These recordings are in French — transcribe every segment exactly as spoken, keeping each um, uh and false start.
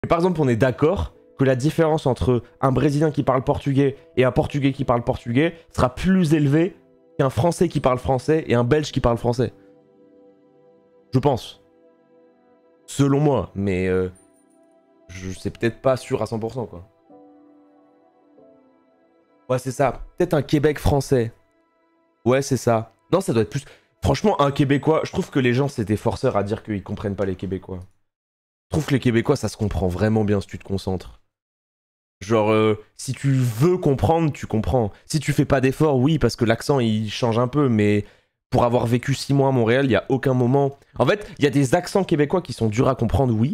Mais par exemple, on est d'accord que la différence entre un Brésilien qui parle portugais et un Portugais qui parle portugais sera plus élevée qu'un Français qui parle français et un Belge qui parle français. Je pense. Selon moi, mais euh, je sais peut-être pas sûr à cent pour cent, quoi. Ouais, c'est ça. Peut-être un Québec français. Ouais, c'est ça. Non, ça doit être plus... Franchement, un Québécois... Je trouve que les gens, c'est des forceurs à dire qu'ils comprennent pas les Québécois. Je trouve que les Québécois, ça se comprend vraiment bien si tu te concentres. Genre, euh, si tu veux comprendre, tu comprends. Si tu fais pas d'effort, oui, parce que l'accent, il change un peu, mais pour avoir vécu six mois à Montréal, il y a aucun moment... En fait, il y a des accents québécois qui sont durs à comprendre, oui.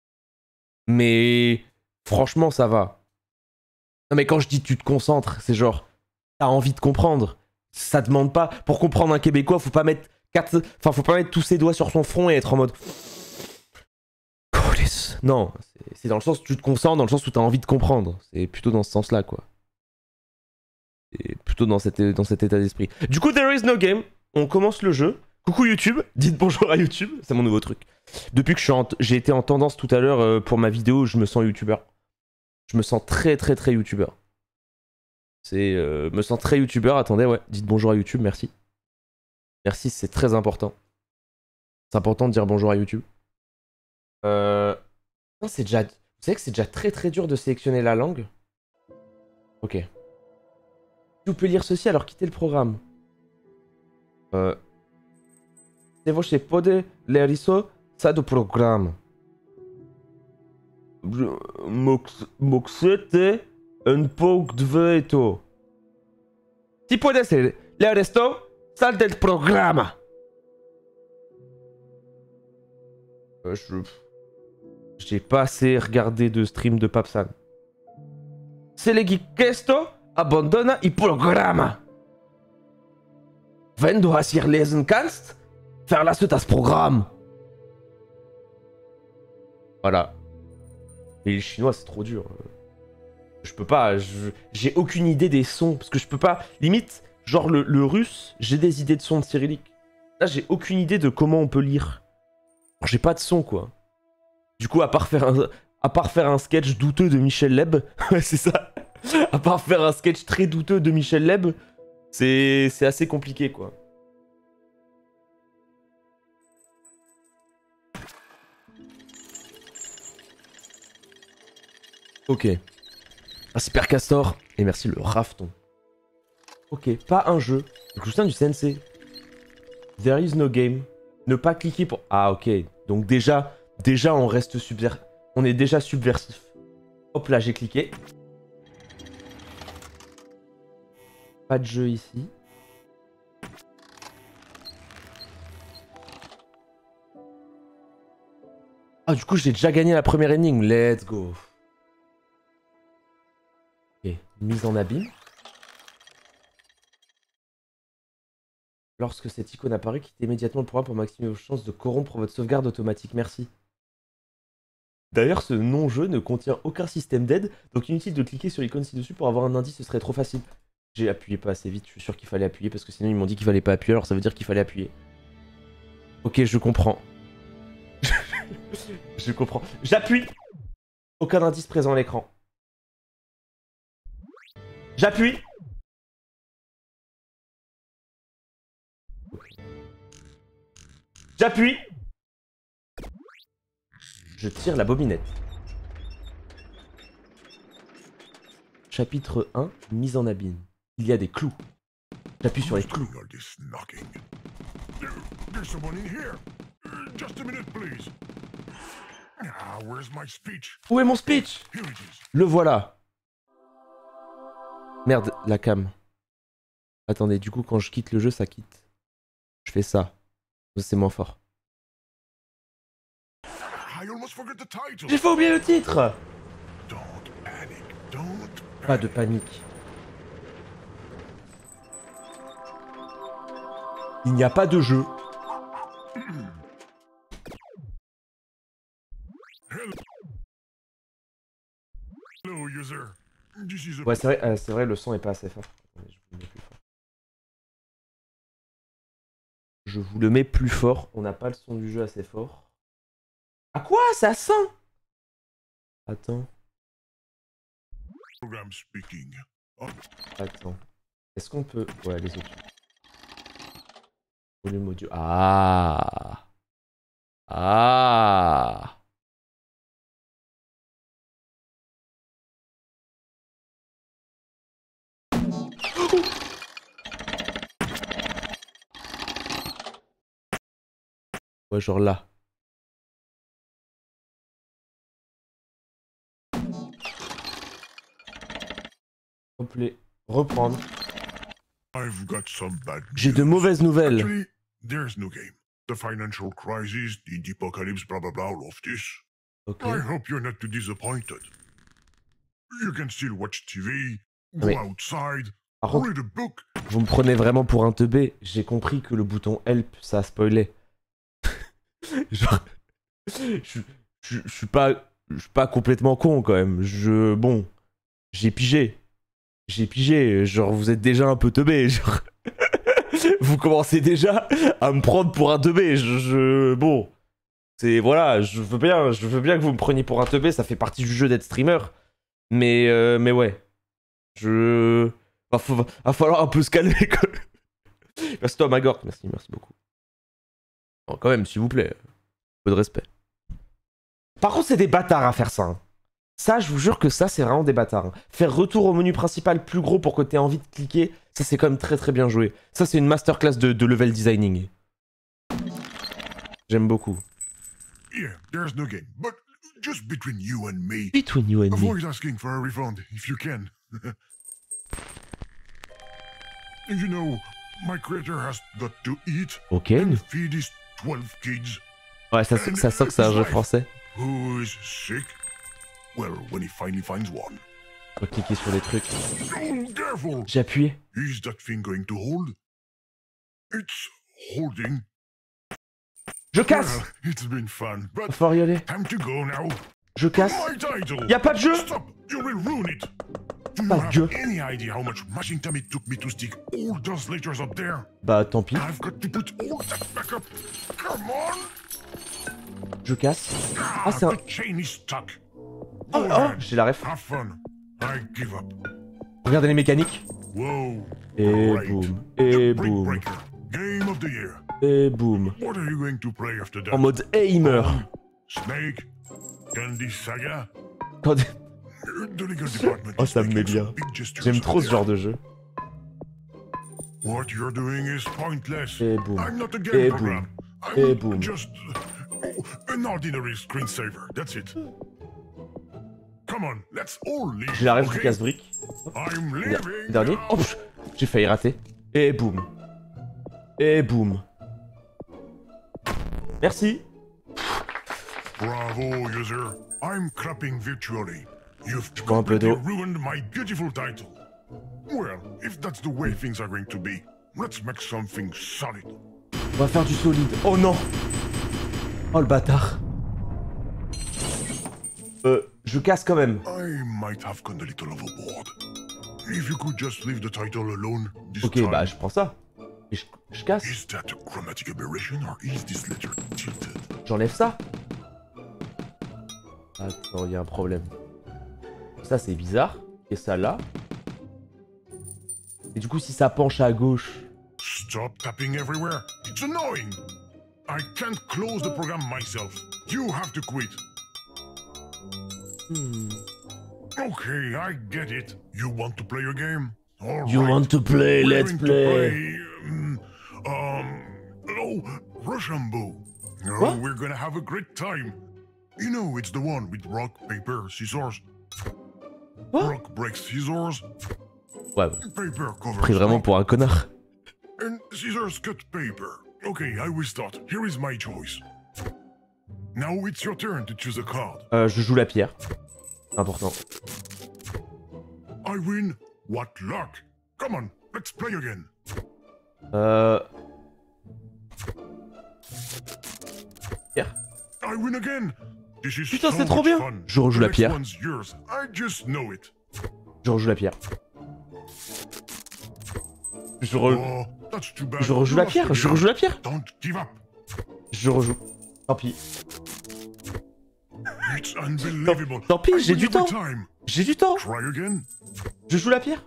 Mais franchement, ça va. Non, mais quand je dis tu te concentres, c'est genre, t'as envie de comprendre. Ça demande pas... Pour comprendre un Québécois, faut pas mettre... Quatre... Enfin, faut pas mettre tous ses doigts sur son front et être en mode... Non, c'est dans le sens où tu te concentres, dans le sens où t'as envie de comprendre. C'est plutôt dans ce sens-là, quoi. C'est plutôt dans cet, dans cet état d'esprit. Du coup, There is no game. On commence le jeu. Coucou YouTube. Dites bonjour à YouTube. C'est mon nouveau truc. Depuis que j'ai été en tendance tout à l'heure euh, pour ma vidéo, je me sens youtubeur. Je me sens très très très youtubeur. C'est... Euh, me sens très youtubeur. Attendez, ouais. Dites bonjour à YouTube, merci. Merci, c'est très important. C'est important de dire bonjour à YouTube. Euh... C'est déjà... Vous savez que c'est déjà très très dur de sélectionner la langue? Ok. Si vous pouvez lire ceci, alors quittez le programme. Euh... Se você pode ler isso, sai do programa. Moxete un pouco de veto. Si puedes ler esto, sal del programa. Euh, je... J'ai pas assez regardé de stream de Papsan. Selegi questo, abandona il programma. Wenn du das hier lesen kannst, verlasse das Programm. Voilà. Et le chinois, c'est trop dur. Je peux pas, j'ai aucune idée des sons, parce que je peux pas... Limite, genre le, le russe, j'ai des idées de sons de cyrillique. Là, j'ai aucune idée de comment on peut lire. J'ai pas de son, quoi. Du coup, à part faire un, à part faire un sketch douteux de Michel Leb, ouais, c'est ça. À part faire un sketch très douteux de Michel Leb, c'est c'est assez compliqué, quoi. Ok. Un super castor. Et merci le rafton. Ok, pas un jeu. Le coussin du sensei. There is no game. Ne pas cliquer pour... Ah, ok. Donc déjà... Déjà, on reste subver... On est déjà subversif. Hop là, j'ai cliqué. Pas de jeu ici. Ah, du coup, j'ai déjà gagné la première énigme. Let's go. Ok, mise en abîme. Lorsque cette icône apparaît, quittez immédiatement le programme pour maximiser vos chances de corrompre votre sauvegarde automatique. Merci. D'ailleurs, ce non-jeu ne contient aucun système d'aide, donc inutile de cliquer sur l'icône ci-dessus pour avoir un indice, ce serait trop facile. J'ai appuyé pas assez vite, je suis sûr qu'il fallait appuyer, parce que sinon ils m'ont dit qu'il fallait pas appuyer, alors ça veut dire qu'il fallait appuyer. Ok, je comprends. Je comprends. J'appuie. Aucun indice présent à l'écran. J'appuie. J'appuie. Je tire la bobinette. Chapitre un, mise en abîme. Il y a des clous. J'appuie sur les clous. Où est mon speech? Le voilà. Merde, la cam. Attendez, du coup, quand je quitte le jeu, ça quitte. Je fais ça. C'est moins fort. J'ai fait oublier le titre. Pas de panique. Il n'y a pas de jeu. Ouais, c'est vrai, euh, c'est vrai, le son est pas assez fort. Je vous le mets plus fort. On n'a pas le son du jeu assez fort. À quoi? C'est à cent? Attends. Program speaking. Oh. Attends. Est-ce qu'on peut... Ouais, les autres. Volume audio. Ah. Ah. Ouais, genre là. Complet. Reprendre. I've got some bad J'ai de news. mauvaises nouvelles. Actually, there's no game. The financial crisis, the apocalypse, blah blah blah, all of this. Ok. I hope you're not too disappointed. You can still watch T V, go Mais- outside, Par contre, read a book. vous me prenez vraiment pour un teubé. J'ai compris que le bouton help, ça spoilait. Genre, je, je, je suis pas, je suis pas complètement con quand même. Je, bon, j'ai pigé, j'ai pigé. Genre, vous êtes déjà un peu teubé. Genre, vous commencez déjà à me prendre pour un teubé. Je, je- bon, c'est voilà, je veux bien, je veux bien que vous me preniez pour un teubé. Ça fait partie du jeu d'être streamer. Mais, euh, mais ouais, je, va, va, va falloir un peu se calmer. Quoi. Merci toi, Magork. Merci, merci beaucoup. Bon, quand même, s'il vous plaît. Peu de respect. Par contre, c'est des bâtards à faire ça. Hein. Ça, je vous jure que ça, c'est vraiment des bâtards. Hein. Faire retour au menu principal plus gros pour que tu aies envie de cliquer, ça, c'est quand même très très bien joué. Ça, c'est une masterclass de, de level designing. J'aime beaucoup. Yeah, there's no game, but just between you and me, Between you and me. avoid asking for a refund if you can. You know, my creator has got to eat Ok. and feed his twelve kids. Ouais, ça, ça sent que c'est un jeu français. Who is sick? Well, when he finally finds one. On va cliquer sur les trucs. Oh, careful! J'ai appuyé. Is that thing going to hold? It's holding. Je casse. Well, it's been fun, Va but falloir y aller. time to go now. Je casse. My title. Y a pas de jeu. Stop! You will ruin it. Do you Pas de have jeu. any idea how much mashing time it took me to stick all those letters up there? Bah, tant pis. I've got to put all that back up. Come on! Je casse. Ah, Ah, c'est un... the chain is stuck. Oh, Go oh, ahead. j'ai la ref. Have fun. I give up. Regardez les mécaniques. Whoa. Et Great. boum. Et The Brick boum. Breaker. Game of the year. Et boum. What are you going to play after that? En mode aimer. Snake? Candy Saga? Quand- The legal department Oh, is ça me met making bien. some big gestures J'aime out trop ce there. genre de jeu. What you're doing is pointless. Et boum. I'm not a game Et program. boum. Et I'm boum. just uh, an ordinary screensaver. That's it. Come on, let's all leave. J'ai la ref du okay? casse-brique. I'm Le leaving. dernier. now. Oh, pff, j'ai failli rater. Et boum. Et boum. Merci. Bravo, user. I'm clapping virtually. You've bois un peu completely d'eau. ruined my beautiful title. Well, if that's the way things are going to be, let's make something solid. On va faire du solide. Oh non. Oh le bâtard. Euh, je casse quand même. I might have gone a little overboard. If you could just leave the title alone this Ok, time. bah je prends ça. Et je, je casse. Is that a chromatic aberration or is this letter tilted? J'enlève ça. Attends, il y a un problème. Ça c'est bizarre. Et ça là. Et du coup si ça penche à gauche. Stop tapping everywhere. It's annoying. I can't close the program myself. You have to quit. Hmm. Okay, I get it. You want to play a game? All You right. want to play? We're Let's going to play. play, um, um, oh, Rochambeau. Oh, What? we're gonna have a great time. You know, it's the one with rock, paper, scissors. Quoi? Rock breaks scissors. Ouais, bah, Paper covers pris vraiment rock, pour un connard. and scissors cut paper. Okay, I will start. Here is my choice. Now it's your turn to choose a card. Euh, je joue la pierre. Important. I win. What luck! Come on, let's play again. Euh... Pierre. I win again. This is Putain, so c'est trop much bien. fun. Je rejoue The la next pierre. one's yours. I just know it. Je rejoue la pierre. Je, re... Oh, that's too bad. je rejoue You la lost pierre. Je again. rejoue la pierre. Don't give up. Je rejoue. Tant pis. It's unbelievable. Tant pis, I j'ai win du every temps. time. J'ai du temps. Try again. Je joue la pierre.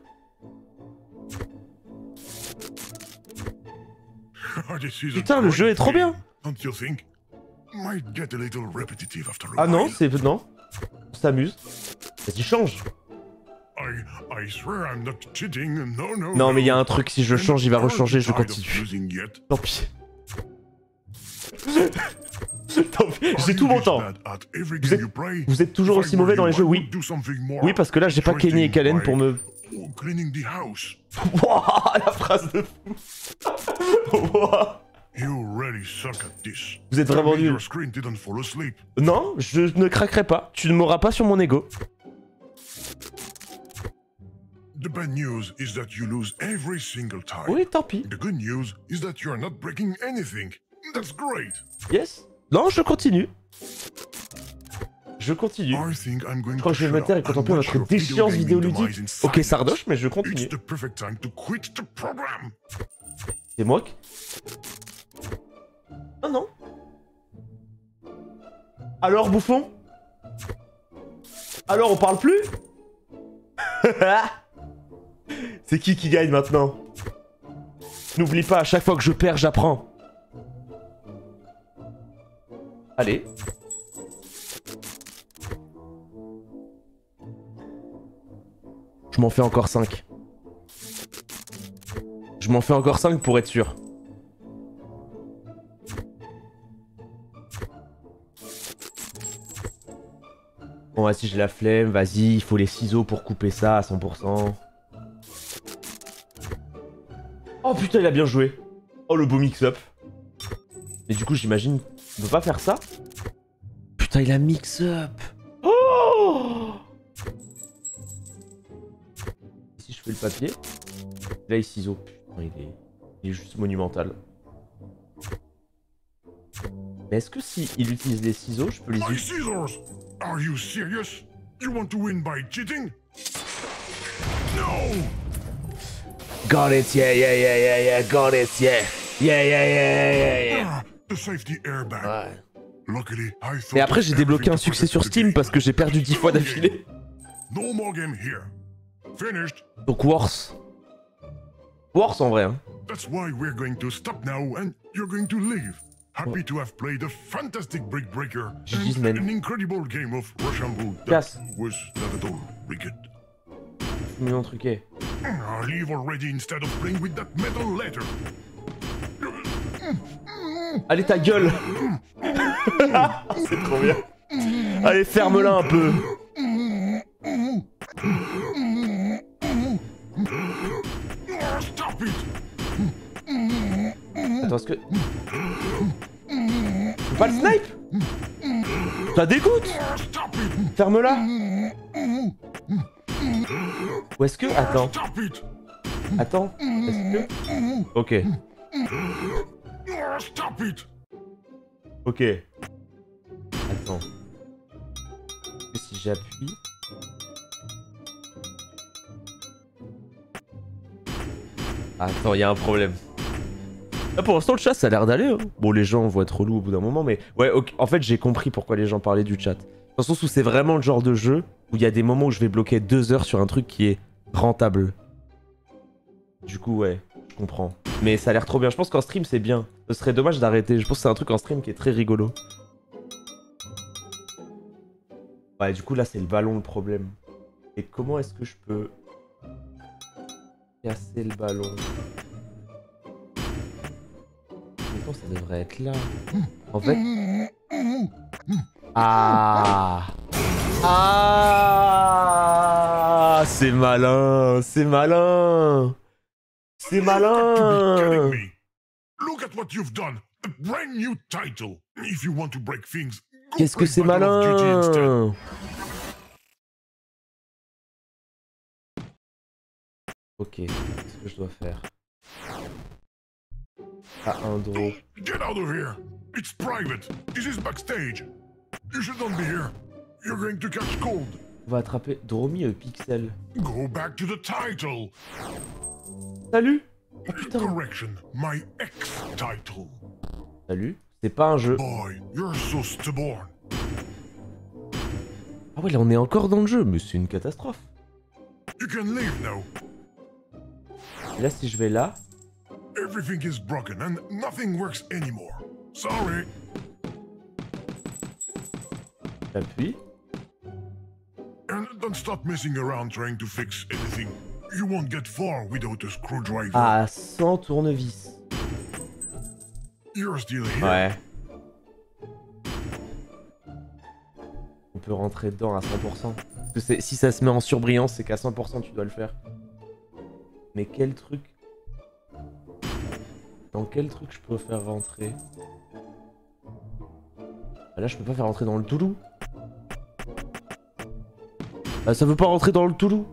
This is a Putain, le jeu great est trop bien. game, don't you think? Might get a little repetitive after a Ah non, while. c'est... Non. On s'amuse. Vas-y, change. I, I swear I'm not cheating. No, no. Non, mais il y a no. un truc, si je And change, il va aren't rechanger, je tired of continue. losing yet? Tant pis. Tant pis, j'ai Are tout you mon this temps. bad at every Vous game êtes- you play? Vous êtes toujours If I aussi were mauvais dans you, les jeux, I oui. would do something more Oui, parce que là, j'ai pas Kenny et Kalen pour me... Oh, cleaning the house. Wouah, la phrase de fou. Wouah. You really suck at this. Vous êtes Tell vraiment me nuls. your screen didn't fall asleep. Non, je ne craquerai pas. Tu ne m'auras pas sur mon ego. The bad news is that you lose every single time. Oui, tant pis. The good news is that you are not breaking anything. That's great. Yes. Non, je continue. Je continue. I think I'm going Je crois que to je vais me shut taire et up contempler and watch notre your video déchéance gaming vidéoludique. demise in Ok, silence. Sardoche, mais je It's continue. the perfect time to quit the program. C'est moi qui... Oh non. Alors, bouffon? Alors, on parle plus? C'est qui qui gagne maintenant? N'oublie pas, à chaque fois que je perds, j'apprends. Allez. Je m'en fais encore cinq. Je m'en fais encore cinq pour être sûr. Bon, vas-y, j'ai la flemme. Vas-y, il faut les ciseaux pour couper ça à cent pour cent. Oh putain, il a bien joué. Oh, le beau mix-up. Mais du coup, j'imagine on peut pas faire ça. Putain, il a mix-up. Oh! Si je fais le papier. Là, il ciseaux. Putain, il est... il est juste monumental. Mais est-ce que si il utilise les ciseaux, je peux les My utiliser? scissors! Are you serious? You want to win by cheating? No! Got it, yeah, yeah, yeah, yeah, yeah, got it, yeah. Yeah, yeah, yeah, yeah, yeah. Ah, the safety airbag. Ouais. Luckily, I thought Et après, of j'ai débloqué un everything to succès sur protect the Steam game. parce que j'ai perdu dix fois d'affilée. No more game here. Finished. Donc, worse. Worse en vrai, hein. That's why we're going to stop now and you're going to leave. Happy to have played a fantastic Brick Breaker G G's, and man. an incredible game of Rochambeau that Casse. was not at all wicked. Mignon truqué. I'll leave already instead of playing with that metal letter. Allez, ta gueule. C'est trop bien. Allez, ferme-la un peu. Oh, stop it! Attends, est-ce que... Je peux pas le snipe? Ça dégoûte. Oh, stop it! Ferme-la. Ou est-ce que... Attends. Stop it! Attends. Est-ce que... Ok. Oh, stop it! Ok. Attends. Est-ce que si j'appuie... Attends, il y a un problème. Là, pour l'instant, le chat, ça a l'air d'aller. Hein. Bon, les gens vont être relous au bout d'un moment, mais... Ouais, ok. En fait, j'ai compris pourquoi les gens parlaient du chat. Dans le sens où c'est vraiment le genre de jeu où il y a des moments où je vais bloquer deux heures sur un truc qui est rentable. Du coup, ouais, je comprends. Mais ça a l'air trop bien. Je pense qu'en stream, c'est bien. Ce serait dommage d'arrêter. Je pense que c'est un truc en stream qui est très rigolo. Ouais, du coup, là, c'est le ballon le problème. Et comment est-ce que je peux... casser le ballon? Pourtant, ça devrait être là. En fait... Ah! Ah! C'est malin! C'est malin! C'est You've got to be kidding malin! me. Look at what you've done. A brand new title. If you want to break things, go Qu'est-ce que play c'est Battle of Duty instead. malin! Ok, qu'est-ce que je dois faire? Ah, un draw. Get out of here. It's private. This is backstage. You should not be here. You're going to catch cold. On va attraper Dromi euh, Pixel. Go back to the title. Salut! Oh putain! Correction, my ex-title. Salut? C'est pas un jeu. Boy, you're so stubborn. Ah ouais, là on est encore dans le jeu, mais c'est une catastrophe. You can leave now. Et là, si je vais là... Everything is broken and nothing works anymore. Sorry. J'appuie. And don't stop messing around trying to fix anything. You won't get far without a screwdriver. Ah, sans tournevis. You're still here. Ouais. On peut rentrer dedans à cent pour cent. Parce que c'est- si ça se met en surbrillance, c'est qu'à cent pour cent tu dois le faire. Mais quel truc... Dans quel truc je peux faire rentrer? Ah, là, je peux pas faire rentrer dans le Toulouse. Ah, ça veut pas rentrer dans le Toulouse.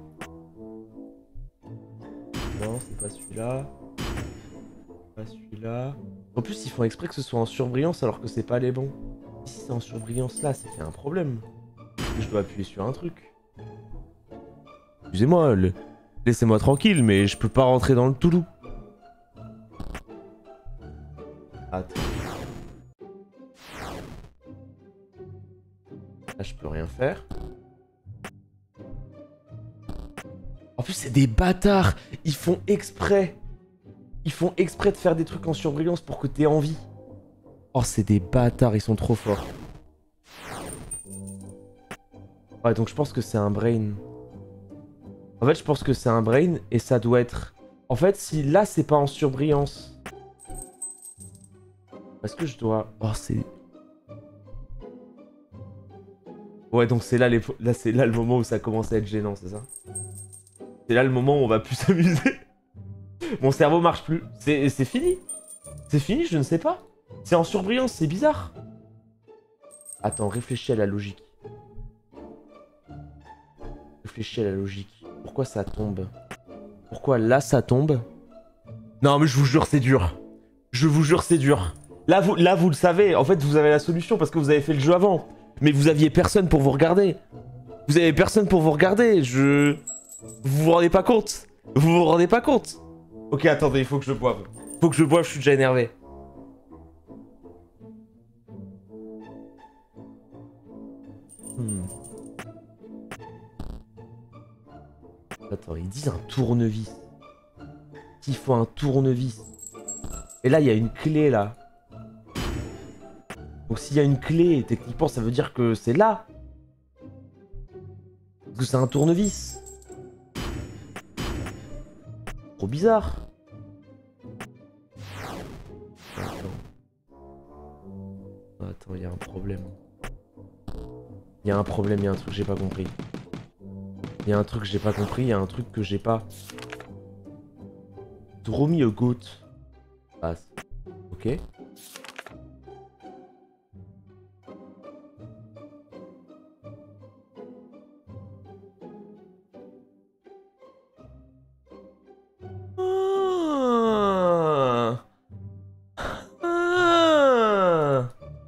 Non, c'est pas celui-là. Pas celui-là. En plus, ils font exprès que ce soit en surbrillance alors que c'est pas les bons. Si c'est en surbrillance là, c'est qu'il y a un problème. Je dois appuyer sur un truc. Excusez-moi, le... laissez-moi tranquille, mais je peux pas rentrer dans le Toulouse. Attends. Là, je peux rien faire. En plus, c'est des bâtards. Ils font exprès. Ils font exprès de faire des trucs en surbrillance pour que t'aies envie. Oh, c'est des bâtards. Ils sont trop forts. Ouais, donc je pense que c'est un brain. En fait, je pense que c'est un brain et ça doit être... En fait, si là, c'est pas en surbrillance... Est-ce que je dois... Oh, c'est... Ouais, donc c'est là, les... là, c'est là le moment où ça commence à être gênant, c'est ça? C'est là le moment où on va plus s'amuser. Mon cerveau marche plus. C'est fini. C'est fini, je ne sais pas. C'est en surbrillance, c'est bizarre. Attends, réfléchis à la logique. Réfléchis à la logique. Pourquoi ça tombe? Pourquoi là ça tombe? Non mais je vous jure c'est dur. Je vous jure c'est dur. Là vous, là vous le savez, en fait vous avez la solution parce que vous avez fait le jeu avant. Mais vous aviez personne pour vous regarder. Vous avez personne pour vous regarder, je... Vous vous rendez pas compte? Vous vous rendez pas compte? Ok attendez, il faut que je boive. Faut que je boive, je suis déjà énervé. Hmm. Attends, ils disent un tournevis. Il faut un tournevis. Et là, il y a une clé, là. Donc s'il y a une clé, techniquement, ça veut dire que c'est là. Parce que c'est un tournevis. Trop bizarre. Attends. Attends, il y a un problème. Il y a un problème, il y a un truc que j'ai pas compris. Il y a un truc que j'ai pas compris, il y a un truc que j'ai pas... Draw me a goat. Ah, ok. Ah. Ah.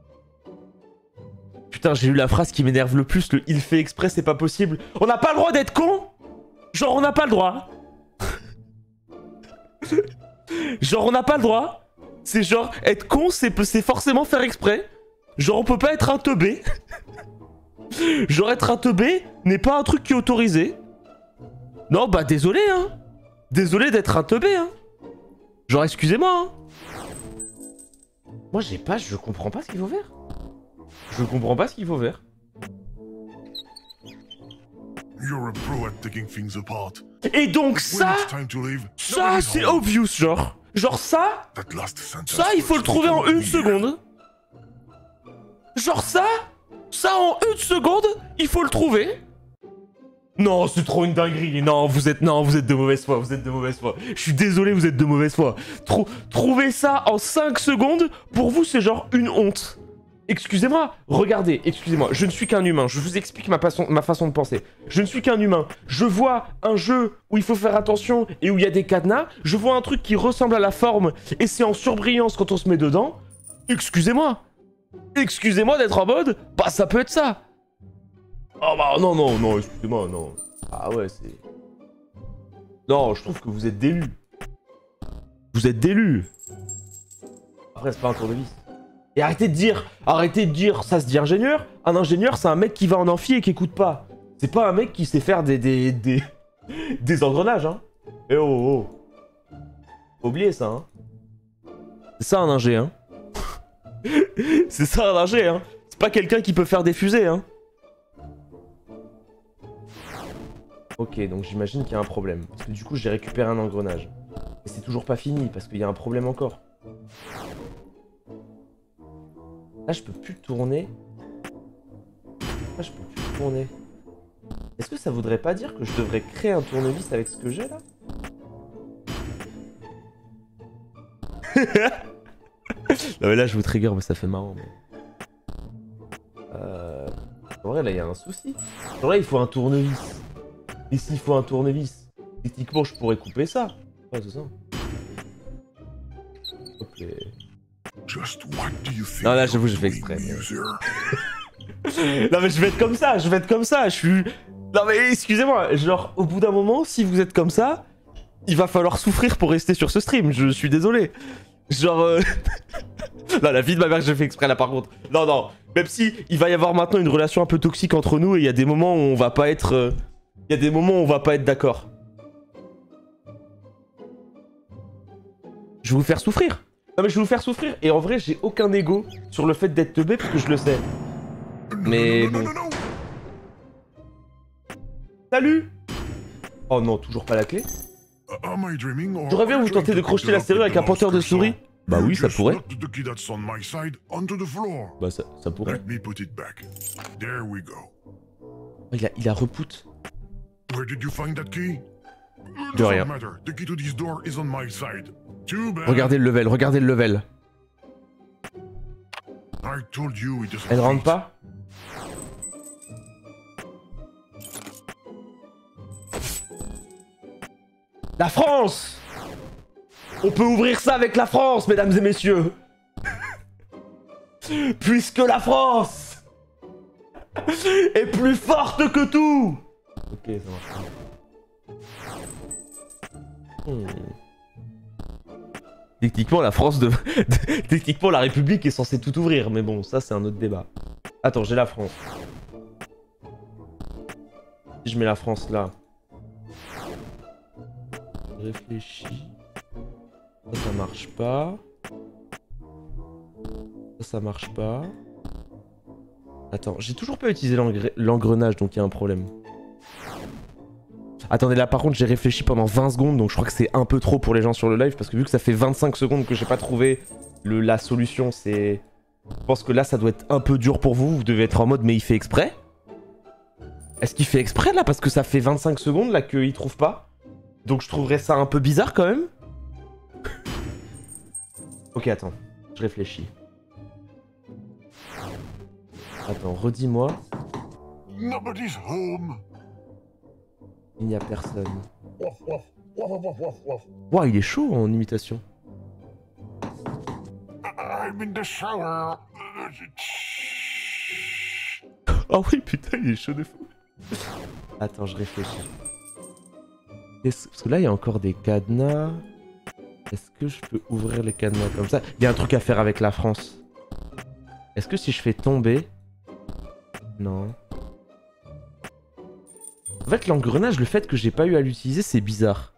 Putain, j'ai lu la phrase qui m'énerve le plus, le il fait exprès, c'est pas possible. On n'a pas le droit d'être con? Genre, on n'a pas le droit. Genre, on n'a pas le droit. C'est genre, être con, c'est forcément faire exprès. Genre, on peut pas être un teubé. Genre, être un teubé n'est pas un truc qui est autorisé. Non, bah, désolé, hein. Désolé d'être un teubé, hein. Genre, excusez-moi, hein. Moi, j'ai pas, je comprends pas ce qu'il faut faire. Je comprends pas ce qu'il faut faire. You're a pro at taking things apart. Et donc ça, ça c'est obvious, genre. Genre ça, ça il faut le trouver en une seconde. Genre ça, ça en une seconde, il faut le trouver. Non, c'est trop une dinguerie. Non, vous êtes, non, vous êtes de mauvaise foi, vous êtes de mauvaise foi. Je suis désolé, vous êtes de mauvaise foi. Trou trouver ça en cinq secondes, pour vous c'est genre une honte. Excusez-moi, regardez, excusez-moi, je ne suis qu'un humain, je vous explique ma façon, ma façon de penser. Je ne suis qu'un humain, je vois un jeu où il faut faire attention et où il y a des cadenas, je vois un truc qui ressemble à la forme et c'est en surbrillance quand on se met dedans. Excusez-moi, excusez-moi d'être en mode, bah ça peut être ça. Oh bah non, non, non, excusez-moi, non. Ah ouais, c'est... Non, je trouve que vous êtes délus. Vous êtes délus. Après, c'est pas un tournevis. Et arrêtez de dire, arrêtez de dire, ça se dit ingénieur. Un ingénieur, c'est un mec qui va en amphi et qui écoute pas. C'est pas un mec qui sait faire des des des, des engrenages, hein. Eh oh oh. Oubliez ça, hein. C'est ça un ingé, hein. C'est ça un ingé, hein. C'est pas quelqu'un qui peut faire des fusées, hein. Ok, donc j'imagine qu'il y a un problème. Parce que du coup, j'ai récupéré un engrenage. Et c'est toujours pas fini, parce qu'il y a un problème encore. Là, je peux plus tourner. Là, je peux plus tourner. Est-ce que ça voudrait pas dire que je devrais créer un tournevis avec ce que j'ai, là? Non mais là, je vous trigger, mais ça fait marrant. Mais... Euh... En vrai, là, il y a un souci. En vrai, il faut un tournevis. Et s'il faut un tournevis, techniquement, je pourrais couper ça. Ouais, c'est ça. Ok. Non, là, j'avoue, je fais exprès. Mais... non, mais je vais être comme ça, je vais être comme ça. Je suis... Non, mais excusez-moi, genre, au bout d'un moment, si vous êtes comme ça, il va falloir souffrir pour rester sur ce stream. Je suis désolé. Genre... Euh... non, la vie de ma mère, j'ai fait exprès, là, par contre. Non, non. Même si il va y avoir maintenant une relation un peu toxique entre nous et il y a des moments où on va pas être... Euh... Il y a des moments où on va pas être d'accord. Je vais vous faire souffrir. Non mais je vais vous faire souffrir. Et en vrai, j'ai aucun ego sur le fait d'être teubé parce que je le sais. Mais bon. Salut. Oh non, toujours pas la clé. J'aurais bien vous tenter de crocheter la serrure avec un pointeur de souris. Bah oui, ça pourrait. Bah ça, ça pourrait. Oh, il a, il a repouté. De rien. Regardez le level, regardez le level. Elle rentre pas? La France! On peut ouvrir ça avec la France, mesdames et messieurs. Puisque la France est plus forte que tout. Ok, ça marche. Hmm. Techniquement, la France de... Techniquement, la République est censée tout ouvrir, mais bon, ça, c'est un autre débat. Attends, j'ai la France. Si je mets la France là... Je réfléchis... Ça, ça marche pas. Ça, ça marche pas. Attends, j'ai toujours pas utilisé l'engrenage, donc il y a un problème. Attendez, là par contre j'ai réfléchi pendant vingt secondes, donc je crois que c'est un peu trop pour les gens sur le live, parce que vu que ça fait vingt-cinq secondes que j'ai pas trouvé le, la solution, c'est... Je pense que là ça doit être un peu dur pour vous, vous devez être en mode mais il fait exprès? Est-ce qu'il fait exprès là? Parce que ça fait vingt-cinq secondes là qu'il trouve pas. Donc je trouverais ça un peu bizarre quand même. Ok, attends, je réfléchis. Attends, redis-moi. Nobody's home. Il n'y a personne. Ouah, il est chaud en imitation. I'm in the shower. Oh oui, putain, il est chaud de fou. Attends, je réfléchis. Parce que là, il y a encore des cadenas. Est-ce que je peux ouvrir les cadenas comme ça? Il y a un truc à faire avec la France. Est-ce que si je fais tomber... Non. En fait, l'engrenage, le fait que j'ai pas eu à l'utiliser, c'est bizarre.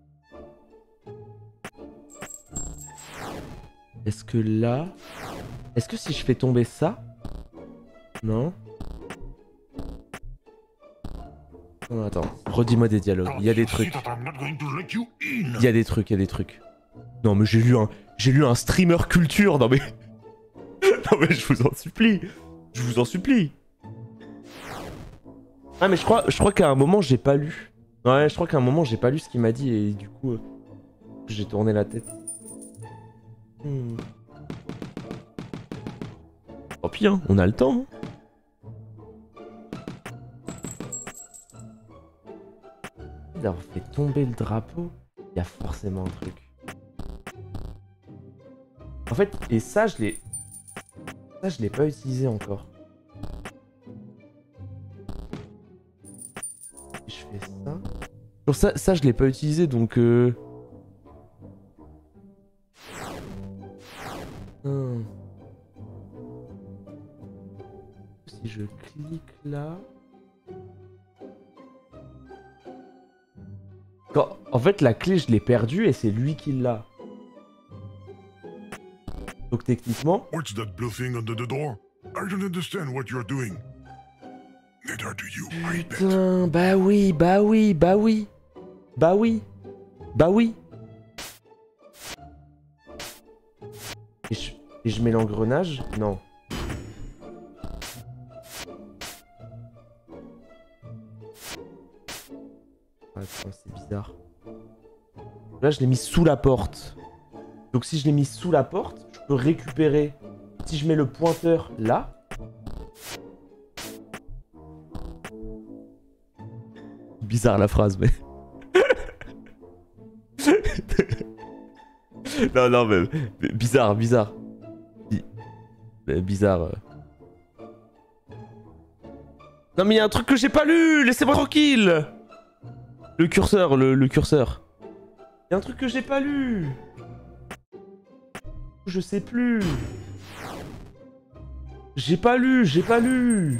Est-ce que là... Est-ce que si je fais tomber ça... Non. Non, attends. Redis-moi des dialogues. Il y a des trucs. Il y a des trucs, il y a des trucs. Non, mais j'ai lu un... J'ai lu un streamer culture. Non, mais... non, mais je vous en supplie. Je vous en supplie. Ah, mais je crois, je crois qu'à un moment, j'ai pas lu. Ouais, je crois qu'à un moment, j'ai pas lu ce qu'il m'a dit et du coup, euh, j'ai tourné la tête. Hmm. Tant pis, hein, on a le temps. Hein. D'avoir fait tomber le drapeau, il y a forcément un truc. En fait, et ça, je l'ai... Ça, je l'ai pas utilisé encore. Je fais ça. Genre ça, ça je l'ai pas utilisé donc euh... hmm. clique là. Quand... En fait, la clé, je l'ai perdue et c'est lui qui l'a. Donc techniquement... What's that blue thing under the door? I don't understand what you're doing. Neither do you, I bet. Putain, bah oui, bah oui, bah oui. Bah oui. Bah oui. Et je, et je mets l'engrenage? Non. Attends, c'est bizarre. Là, je l'ai mis sous la porte. Donc si je l'ai mis sous la porte, je peux récupérer. Si je mets le pointeur là... Bizarre la phrase, mais... non, non, mais... mais bizarre, bizarre. Bi... mais bizarre. Euh... Non, mais il y a un truc que j'ai pas lu. Laissez-moi tranquille. Le curseur, le, le curseur. Il y a un truc que j'ai pas lu. Je sais plus. J'ai pas lu, j'ai pas lu.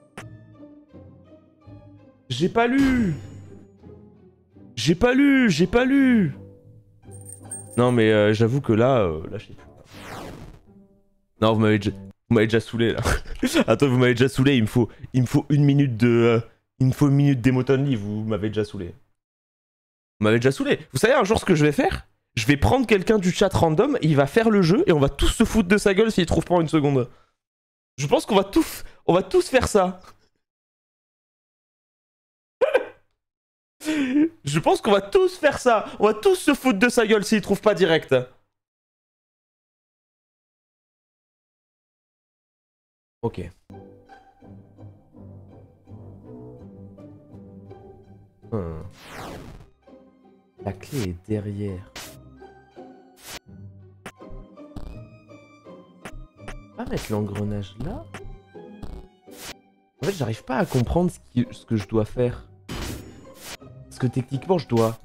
J'ai pas lu. J'ai pas lu, j'ai pas lu. Non mais euh, j'avoue que là, euh, là je sais plus. Non, vous m'avez déjà, vous m'avez déjà saoulé là. Attends, vous m'avez déjà saoulé. Il me faut, il me faut une minute de, euh, il me faut une minute d'Emotonly. Vous m'avez déjà saoulé. Vous m'avez déjà saoulé. Vous savez un jour ce que je vais faire? Je vais prendre quelqu'un du chat random, il va faire le jeu et on va tous se foutre de sa gueule s'il trouve pas en une seconde. Je pense qu'on va tous, on va tous faire ça. Je pense qu'on va tous faire ça. On va tous se foutre de sa gueule s'il trouve pas direct. Ok. Hmm. La clé est derrière. Pas mettre l'engrenage là. En fait, j'arrive pas à comprendre ce, qui... ce que je dois faire. Parce que techniquement, je dois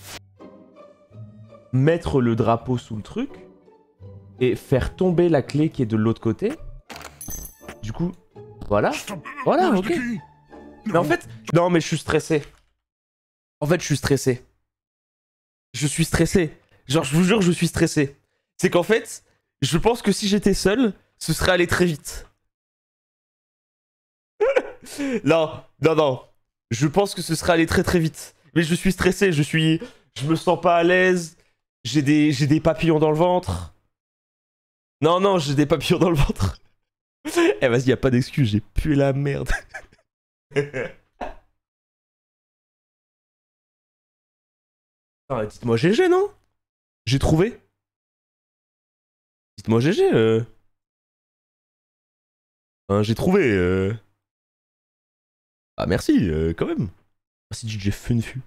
mettre le drapeau sous le truc et faire tomber la clé qui est de l'autre côté. Du coup, voilà. Voilà, ok. Mais en fait, non, mais je suis stressé. En fait, je suis stressé. Je suis stressé. Genre, je vous jure, je suis stressé. C'est qu'en fait, je pense que si j'étais seul, ce serait allé très vite. non, non, non. Je pense que ce serait allé très très vite. Mais je suis stressé, je suis... Je me sens pas à l'aise. J'ai des... j'ai des papillons dans le ventre. Non, non, j'ai des papillons dans le ventre. Eh vas-y, y'a pas d'excuse, j'ai pué la merde. Ah, dites-moi G G, non? J'ai trouvé. Dites-moi G G. Euh... Hein, j'ai trouvé. Euh... Ah merci, euh, quand même. Merci D J Funfu.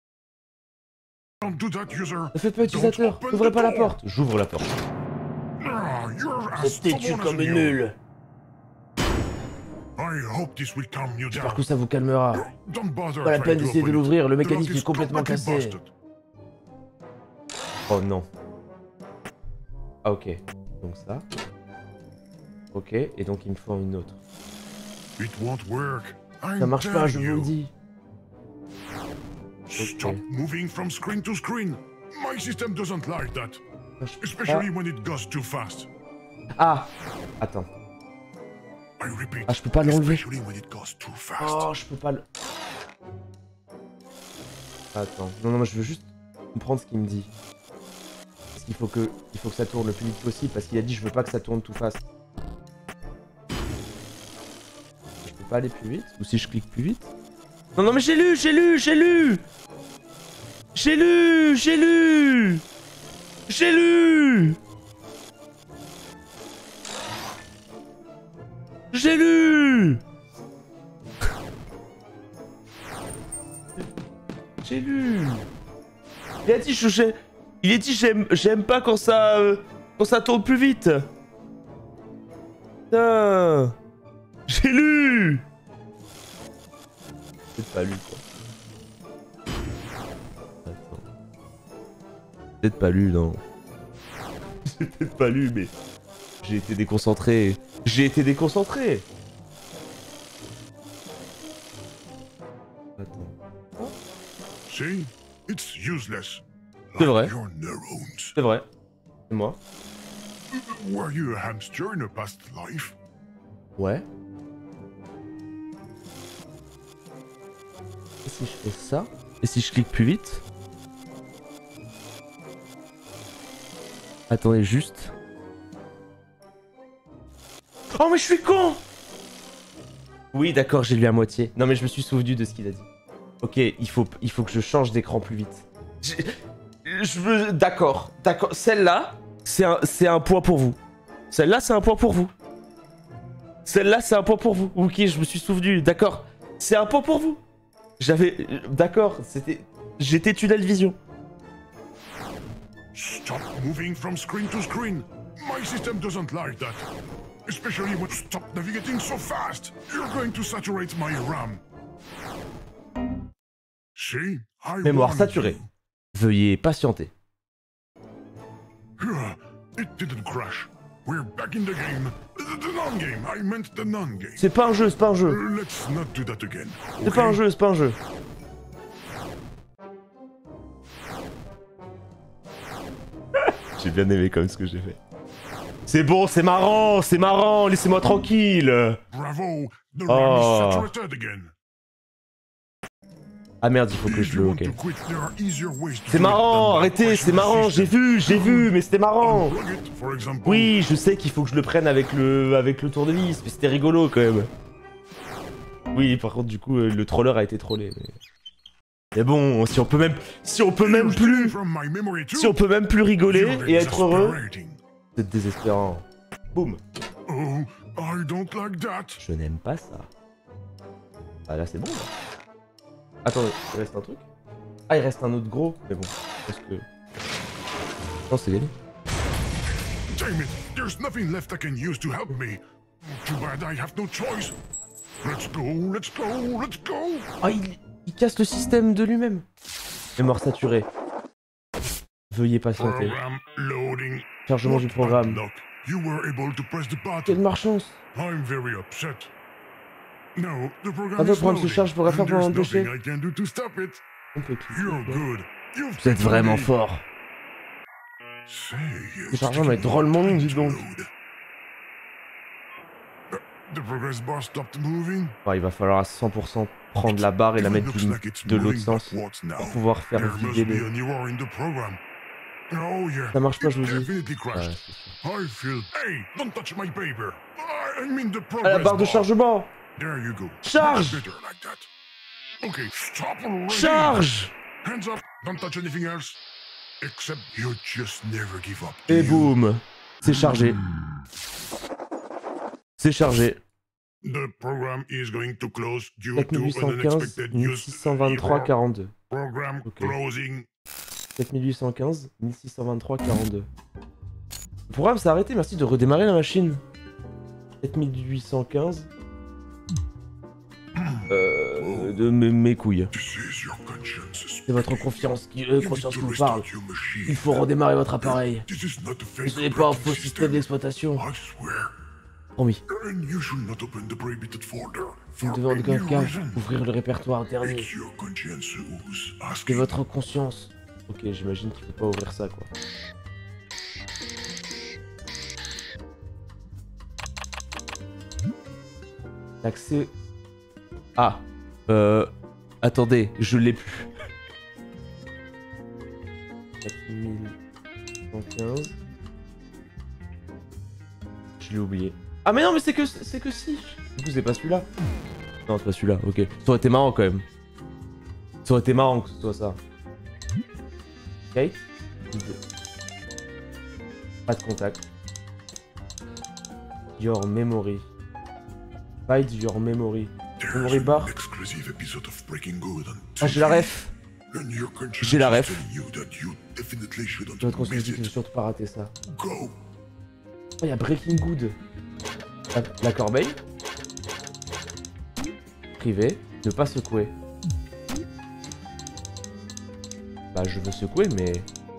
Ne faites pas utilisateur, n'ouvrez pas la porte. J'ouvre la porte. C'est têtu comme une nulle. J'espère que ça vous calmera. Pas la peine d'essayer de l'ouvrir, le mécanisme est complètement cassé. Oh non. Ah ok, donc ça. Ok, et donc il me faut une autre. Ça marche pas, je vous le dis. Stop moving from screen to screen. My system doesn't like that. Especially when it goes too fast. Ah, attends. Ah, je peux pas l'enlever. Oh, je peux pas le... Attends. Non, non, je veux juste comprendre ce qu'il me dit. Parce qu'il faut que... Il faut que ça tourne le plus vite possible. Parce qu'il a dit je veux pas que ça tourne tout fast. Je peux pas aller plus vite? Ou si je clique plus vite? Non, non, mais j'ai lu, j'ai lu, j'ai lu! J'ai lu, j'ai lu! J'ai lu! J'ai lu! J'ai lu! Il a dit je... Il a dit j'aime j'aime pas quand ça... Euh, quand ça tourne plus vite! Putain! J'ai lu! Peut-être pas lu quoi. Attends. Peut-être pas lu, non. J'ai peut-être pas lu, mais... J'ai été déconcentré. J'ai été déconcentré. See? It's useless. C'est vrai. Your neurons. C'est vrai. C'est moi. Were you a hamster in a past life? Ouais. Et si je fais ça? Et si je clique plus vite? Attendez juste. Oh mais je suis con! Oui d'accord, j'ai lu à moitié. Non mais je me suis souvenu de ce qu'il a dit. Ok, il faut, il faut que je change d'écran plus vite. Je, je veux... D'accord, d'accord. Celle-là, c'est un, c'est un point pour vous. Celle-là, c'est un point pour vous. Celle-là, c'est un point pour vous. Ok, je me suis souvenu. D'accord, c'est un point pour vous. J'avais... D'accord, c'était... J'étais tunnel vision. Stop moving from screen to screen. My system doesn't like that. Especially when you stop navigating so fast. You're going to saturate my RAM. See? I Mémoire warned saturée. you. Veuillez patienter. It didn't crash. We're back in the game. The, the non-game. I meant the non-game. C'est pas un jeu, c'est pas un jeu. Let's not do that again. C'est pas un jeu, c'est pas un jeu. J'ai bien aimé comme ce que j'ai fait. C'est bon, c'est marrant, c'est marrant, laissez-moi tranquille. Bravo. The Oh. RAM is saturated again. Ah merde, il faut que If je you le... want Ok. to quit, there are easier ways to C'est do it marrant, than by arrêtez, crashing c'est the marrant, j'ai system. vu, j'ai vu, mais c'était marrant. Unplug it, for example. Oui, je sais qu'il faut que je le prenne avec le, avec le tournevis, mais c'était rigolo quand même. Oui, par contre, du coup, euh, le troller a été trollé. Mais, mais bon, si on peut même, si on peut même plus, From my memory too. si on peut même plus rigoler You're et être heureux, exasperating. c'est désespérant. Boum. Oh, I don't like that. Je n'aime pas ça. Ah là, c'est bon. Là. Attendez, il reste un truc. Ah, il reste un autre gros, mais bon, parce que. Non, c'est gagné. Damn it, there's nothing left I can use to help me. Too bad I have no choice. Let's go, let's go, let's go. Ah, il, il casse le système de lui-même. Mémoire saturée. Veuillez patienter. Program loading. Chargement du programme. Look, you were able to press the button. Quelle malchance. I'm very upset. No, the program Ah, le is programme se loading, charge pour and faire pendant there's le nothing I can do to stop it. On peut cliquer. You're good. You've Vous êtes vraiment me. fort. Say, Le it's chargement est taking drôlement long, time dis to donc. load. The progress bar stopped moving. Bon, il va falloir à cent pour cent prendre la barre et la Even mettre looks du- like it's de l'autre moving sens backwards now. pour pouvoir faire There must vider be le... an error in the program. Oh yeah. Ça marche pas, je It vous dis. definitely Ouais, crashed. c'est ça. I feel. Hey, don't touch my paper. I I mean the Ah, progress la barre de bar. chargement. There you go. Charge. Much better like that. Okay, stop already. Charge. Hands up. Don't touch anything else. Except you just never give up. do Et you? boum. C'est chargé. C'est chargé. The program is going to close due sept to huit an cent quinze, unexpected use six cent vingt-trois, error. quarante-deux. Program Ok. closing. sept huit cent quinze, six cent vingt-trois, quarante-deux. Le programme s'est arrêté, merci de redémarrer la machine. sept huit cent quinze. Euh, de mes, mes couilles. This is your conscience. C'est votre confiance qui, euh, You conscience need qui to vous parle. restart your machine. Il faut redémarrer votre appareil. This is not a fake Ce n'est pas un operating faux système d'exploitation. I swear. Promis. And you should not open the prohibited folder. Vous For devez en any aucun cas reason. ouvrir le répertoire interdit. It's your conscience who's C'est asking. votre conscience. Ok, j'imagine qu'il faut pas ouvrir ça, quoi. L'accès... Ah. Euh... Attendez, je l'ai plus. quatre mille cent quinze. Je l'ai oublié. Ah mais non, mais c'est que c'est que si. Du coup, c'est pas celui-là. Non, c'est pas celui-là, ok. Ça aurait été marrant quand même. Ça aurait été marrant que ce soit ça. Kate. Pas de contact. Your memory. Hide your memory. There's Memory bar. an exclusive episode of Breaking Good on Ah, j'ai la ref. And your conscience J'ai la is ref. telling you that you definitely shouldn't Votre conscience miss dit que je it. vais surtout pas rater ça. Go. Oh, il y a Breaking Good. La, la corbeille. Privé. Ne pas secouer. Bah, je veux secouer, mais...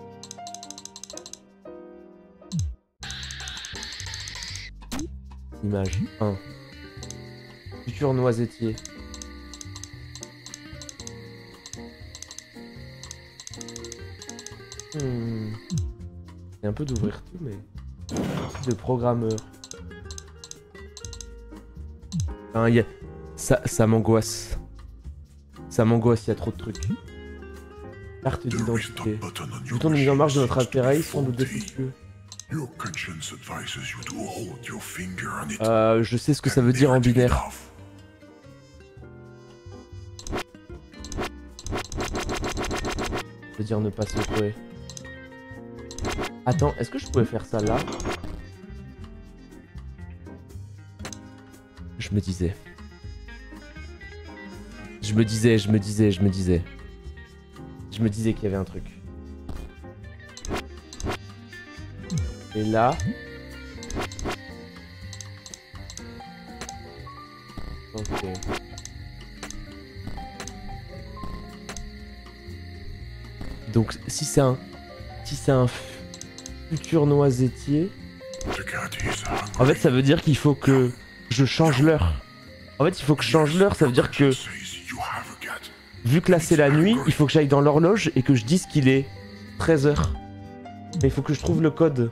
Image un. Futur noisetier. Hmm. C'est un peu d'ouvrir tout, mais... de programmeur. Enfin, y a... Ça, ça m'angoisse. Ça m'angoisse, il y a trop de trucs. Carte d'identité. Bouton de mise en marche de notre appareil semble défectueux. Euh, je sais ce que ça veut dire en binaire. Ça veut dire ne pas secouer. Attends, est-ce que je pouvais faire ça là? Je me disais. Je me disais, je me disais, je me disais. Je me disais qu'il y avait un truc. Et là... Ok. Donc si c'est un... Si c'est un futur noisettier... En fait ça veut dire qu'il faut que je change l'heure. En fait il faut que je change l'heure, ça veut dire que... Vu que là c'est la nuit, il faut que j'aille dans l'horloge et que je dise qu'il est treize heures. Mais il faut que je trouve le code.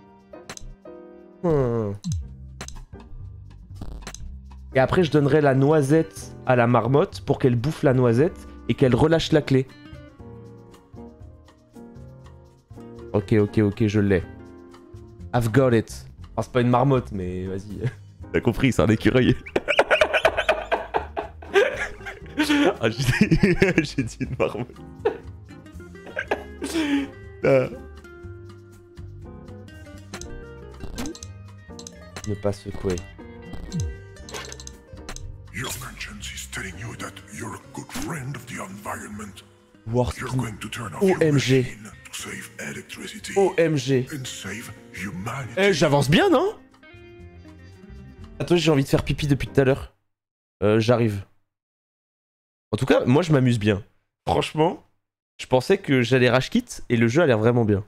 Hmm. Et après je donnerai la noisette à la marmotte pour qu'elle bouffe la noisette et qu'elle relâche la clé. Ok, ok, ok, je l'ai. I've got it. Enfin, c'est pas une marmotte, mais vas-y. T'as compris, c'est un écureuil. Ah, j'ai dit une marmotte. Ah. Ne pas secouer. Your conscience is telling you that you're a good friend of the environment. Warspin. You're going to turn off O M your G. machine to save electricity O M G. and save humanity. Eh, j'avance bien, non? Attends, j'ai envie de faire pipi depuis tout à l'heure. Euh, j'arrive. En tout cas, moi je m'amuse bien. Franchement, je pensais que j'allais rage quit et le jeu a l'air vraiment bien.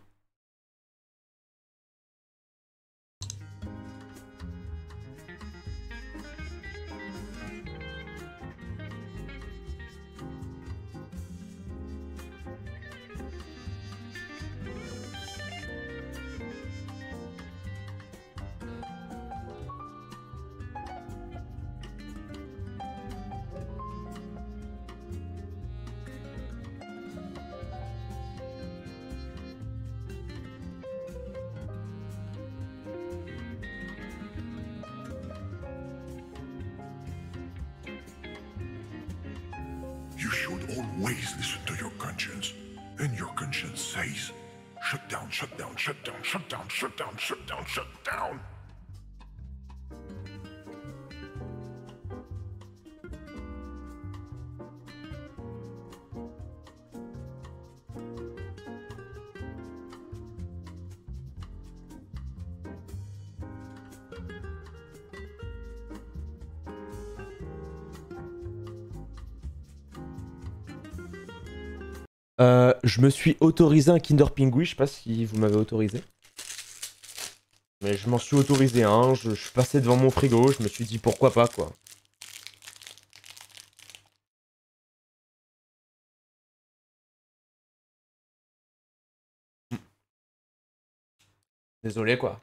You should always listen to your conscience. And your conscience says, shut down, shut down, shut down, shut down, shut down, shut down, shut down. Euh, je me suis autorisé un Kinder Pingui, je sais pas si vous m'avez autorisé. Mais je m'en suis autorisé un, je, je suis passé devant mon frigo, je me suis dit pourquoi pas quoi. Désolé quoi.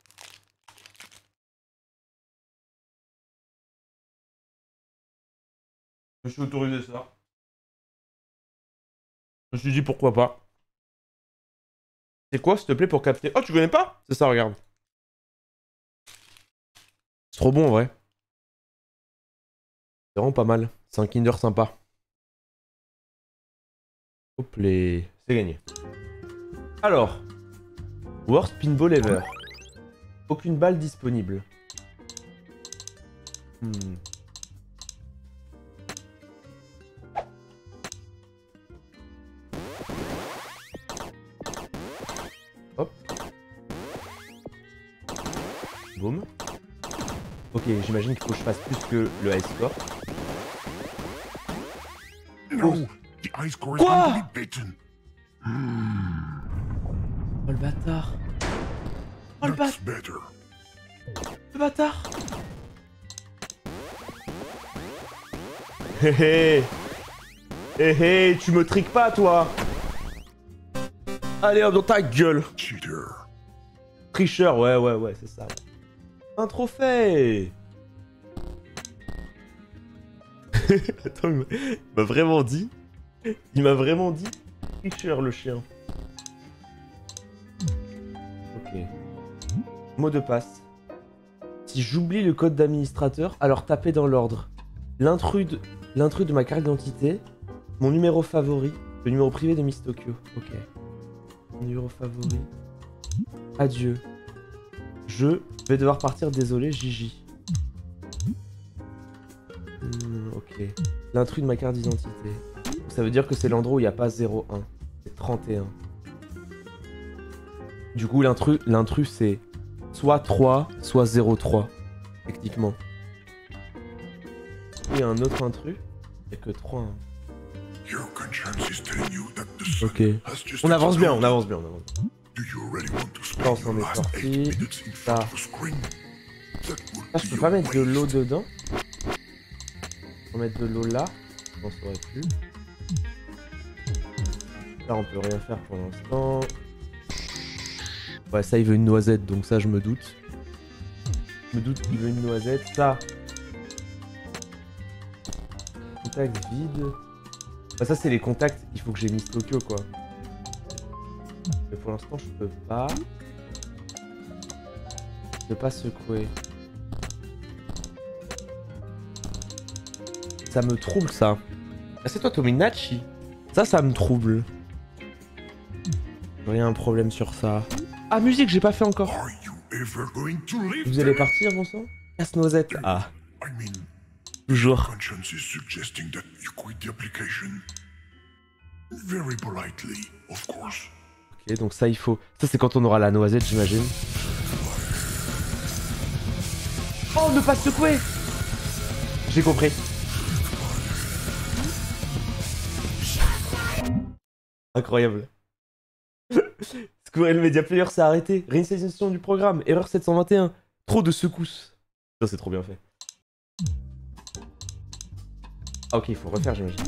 Je me suis autorisé ça. Je me suis dit pourquoi pas. C'est quoi s'il te plaît pour capter? Oh tu connais pas? C'est ça regarde. C'est trop bon en vrai. C'est vraiment pas mal. C'est un Kinder sympa. Hop les... C'est gagné. Alors. Worst Pinball Ever. Aucune balle disponible. Hmm. Hop. Boum. Ok, j'imagine qu'il faut que je fasse plus que le high score. No, the high score is Quoi? going to be beaten. Oh le bâtard. Oh le That's bâtard. better. Le bâtard. Hé hé. Hé hé, tu me triques pas toi. Allez hop, dans ta gueule. Cheater. Tricheur, ouais, ouais, ouais, c'est ça. Un trophée. Attends, il m'a- il m'a vraiment dit. Il m'a vraiment dit. Tricheur, le chien. Ok. Mot de passe. Si j'oublie le code d'administrateur, alors tapez dans l'ordre. L'intrus de... l'intrus de ma carte d'identité, mon numéro favori, le numéro privé de Miss Tokyo. Ok. Mon numéro favori. Adieu. Je vais devoir partir, désolé, Gigi. Hmm, ok. L'intrus de ma carte d'identité. Ça veut dire que c'est l'endroit où il n'y a pas zéro un. C'est trente et un. Du coup, l'intrus, l'intrus c'est soit trois, soit zéro trois. Techniquement. Il y a un autre intrus. Il n'y a que trois. Hein. Your conscience is telling you that the sun Ok. has just On avance bien, on exploded. avance bien, on avance bien. Do you really want to spend Ça, on s'en your est last sorti. eight minutes in Ça. front of a screen? That would Ah, je be peux a pas mettre de waste. l'eau dedans. On va mettre de l'eau là. On saurait plus. Là, on peut rien faire pour l'instant. Ouais, ça, il veut une noisette, donc ça, je me doute. Je me doute qu'il veut une noisette. Ça. Contact vide. Bah, ça, c'est les contacts. Il faut que j'ai mis Tokyo, quoi. Mais pour l'instant, je peux pas. Je peux pas secouer. Ça me trouble, ça. Ah, c'est toi, Tominachi. Ça, ça me trouble. J'aurais un problème sur ça. Ah, musique, j'ai pas fait encore. Are you ever going to leave Vous allez there? partir, bon sang? Casse-noisette. Ah, I mean, toujours. conscience is suggesting that you quit the application. Very politely, of course. Ok, donc ça, il faut... Ça, c'est quand on aura la noisette, j'imagine. Oh, ne pas secouer! J'ai compris. Incroyable. Squirrel Media Player s'est arrêté. Réinitialisation du programme. Erreur sept cent vingt et un. Trop de secousses. Ça, c'est trop bien fait. Ah, ok, il faut refaire, j'imagine.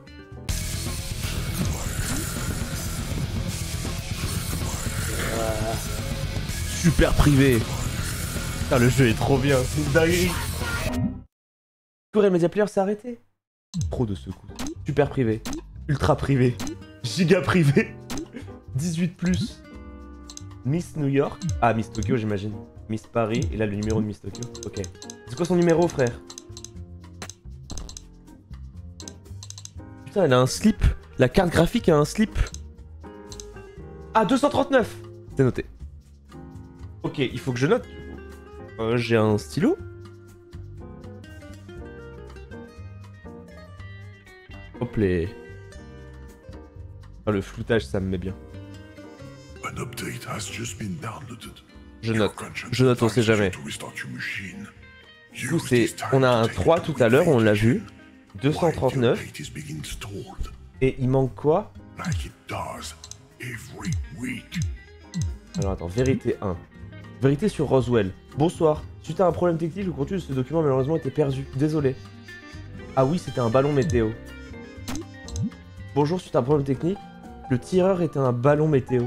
Ah. Super privé. Putain, le jeu est trop bien. C'est une dinguerie. Squirrel Media Player s'est arrêté. Trop de secousses. Super privé. Ultra privé. Giga privé. dix-huit plus. Miss New York. Ah, Miss Tokyo, j'imagine. Miss Paris. Et là, le numéro de Miss Tokyo. Ok. C'est quoi son numéro, frère? Putain, elle a un slip. La carte graphique a un slip. Ah, deux cent trente-neuf. C'est noté. Ok, il faut que je note. Euh, J'ai un stylo. Hop les... Ah, le floutage, ça me met bien. An update has just been downloaded. Je Your note. conscience Je note, on sait advises you jamais. to restart your machine. Du coup, Use c'est... this time On a to un take trois it tout with à l'heure, on l'a vu. vacation deux cent trente-neuf. while your update is being installed, Et il manque quoi? like it does every week. Alors attends, vérité un. Vérité sur Roswell. Bonsoir. Suite à un problème technique, le contenu de ce document malheureusement était perdu. Désolé. Ah oui, c'était un ballon météo. Bonjour, suite à un problème technique, le tireur était un ballon météo.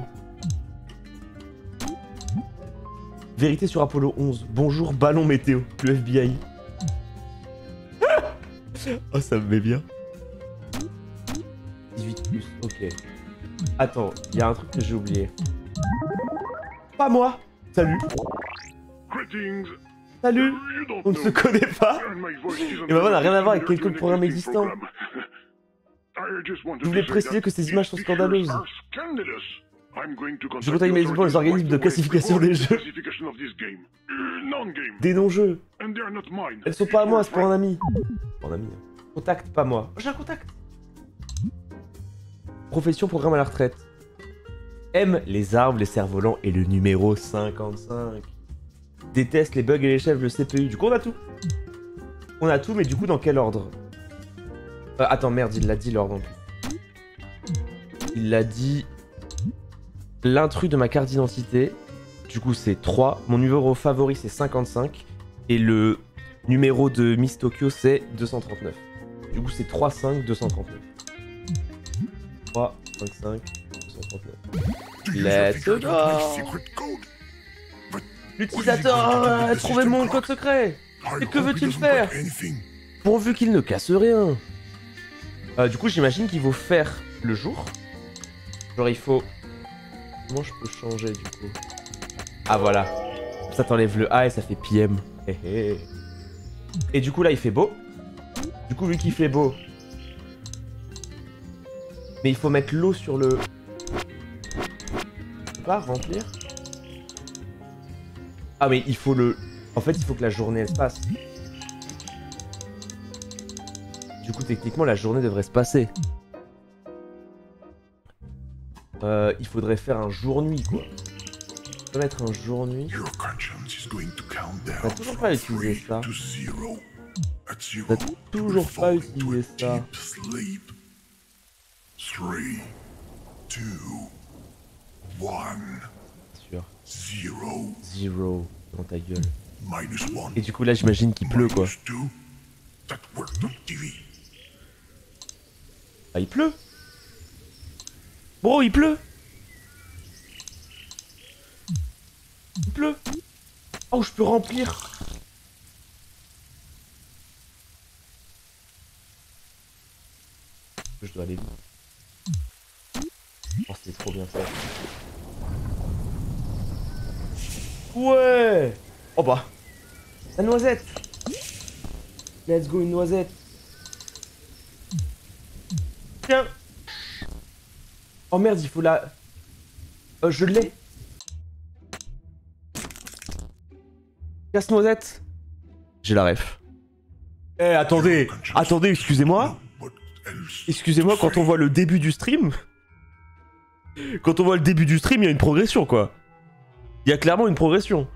Vérité sur Apollo onze. Bonjour, ballon météo. Le F B I. Oh, ça me met bien. dix-huit plus, ok. Attends, il y a un truc que j'ai oublié. Pas moi. Salut. Greetings. Salut. You don't On ne know se connaît pas. and my voice isn't Et bah voilà, rien à voir avec familiar quelques to an programmes existing existants. program. I just wanted Je voulais to say préciser that que ces images sont these pictures scandaleuses. are scandalous. I'm going to Je contact contacte the immédiatement les authorities organismes de right away classification before des the jeux. classification of this game. Uh, non-game. Des non-jeux. And they are not mine. Elles sont pas à moi, c'est pour un ami. Pour un ami. hein. Contact, pas moi. Oh, j'ai un contact. Profession, programme à la retraite. Aime les arbres, les cerfs-volants et le numéro cinquante-cinq. Déteste les bugs et les chèvres, le C P U. Du coup, on a tout. On a tout, mais du coup, dans quel ordre? euh, Attends, merde, il l'a dit l'ordre en plus. Il l'a dit... L'intrus de ma carte d'identité. Du coup, c'est trois. Mon numéro favori, c'est cinquante-cinq. Et le numéro de Miss Tokyo, c'est deux cent trente-neuf. Du coup, c'est trois, cinq, deux cent trente-neuf. trois, cinq, cinq, deux cent trente-neuf. The user Let's figured out my go. secret code. But L'utilisateur a trouvé mon code secret. I Et que hope he veut-il doesn't faire? break anything. Pourvu qu'il ne casse rien. Euh, du coup, j'imagine qu'il faut faire le jour. Genre, il faut... Comment je peux changer, du coup? Ah, voilà. Ça t'enlève le A et ça fait P M. Hé hé. Et du coup, là, il fait beau. Du coup, vu qu'il fait beau... Mais il faut mettre l'eau sur le... Pas remplir. Ah, mais il faut le... En fait, il faut que la journée, elle se passe. Du coup, techniquement, la journée devrait se passer. Euh, il faudrait faire un jour-nuit, quoi. On peut mettre un jour-nuit. Your conscience is going to count down T'as toujours from pas utilisé three ça. to zero. At zero, T'as you toujours will pas fall into utilisé a ça. deep sleep. Three, two, one, Sûr. zero, Zero. Dans ta gueule. minus one. Et du coup, là, j'imagine qu'il pleut, quoi. Minus two. That worked on T V. Ah, il pleut. Bro, il pleut. Il pleut. Oh, je peux remplir. Je dois aller vite. Oh, c'est trop bien fait. Ouais. Oh bah. La noisette. Let's go, une noisette. Tiens. Oh merde, il faut la... Euh, je l'ai. Casse-noisette. J'ai la ref. Eh, attendez. Attendez, excusez-moi. What else? Excusez-moi, quand on voit le début du stream... Quand on voit le début du stream, il y a une progression, quoi. Il y a clairement une progression.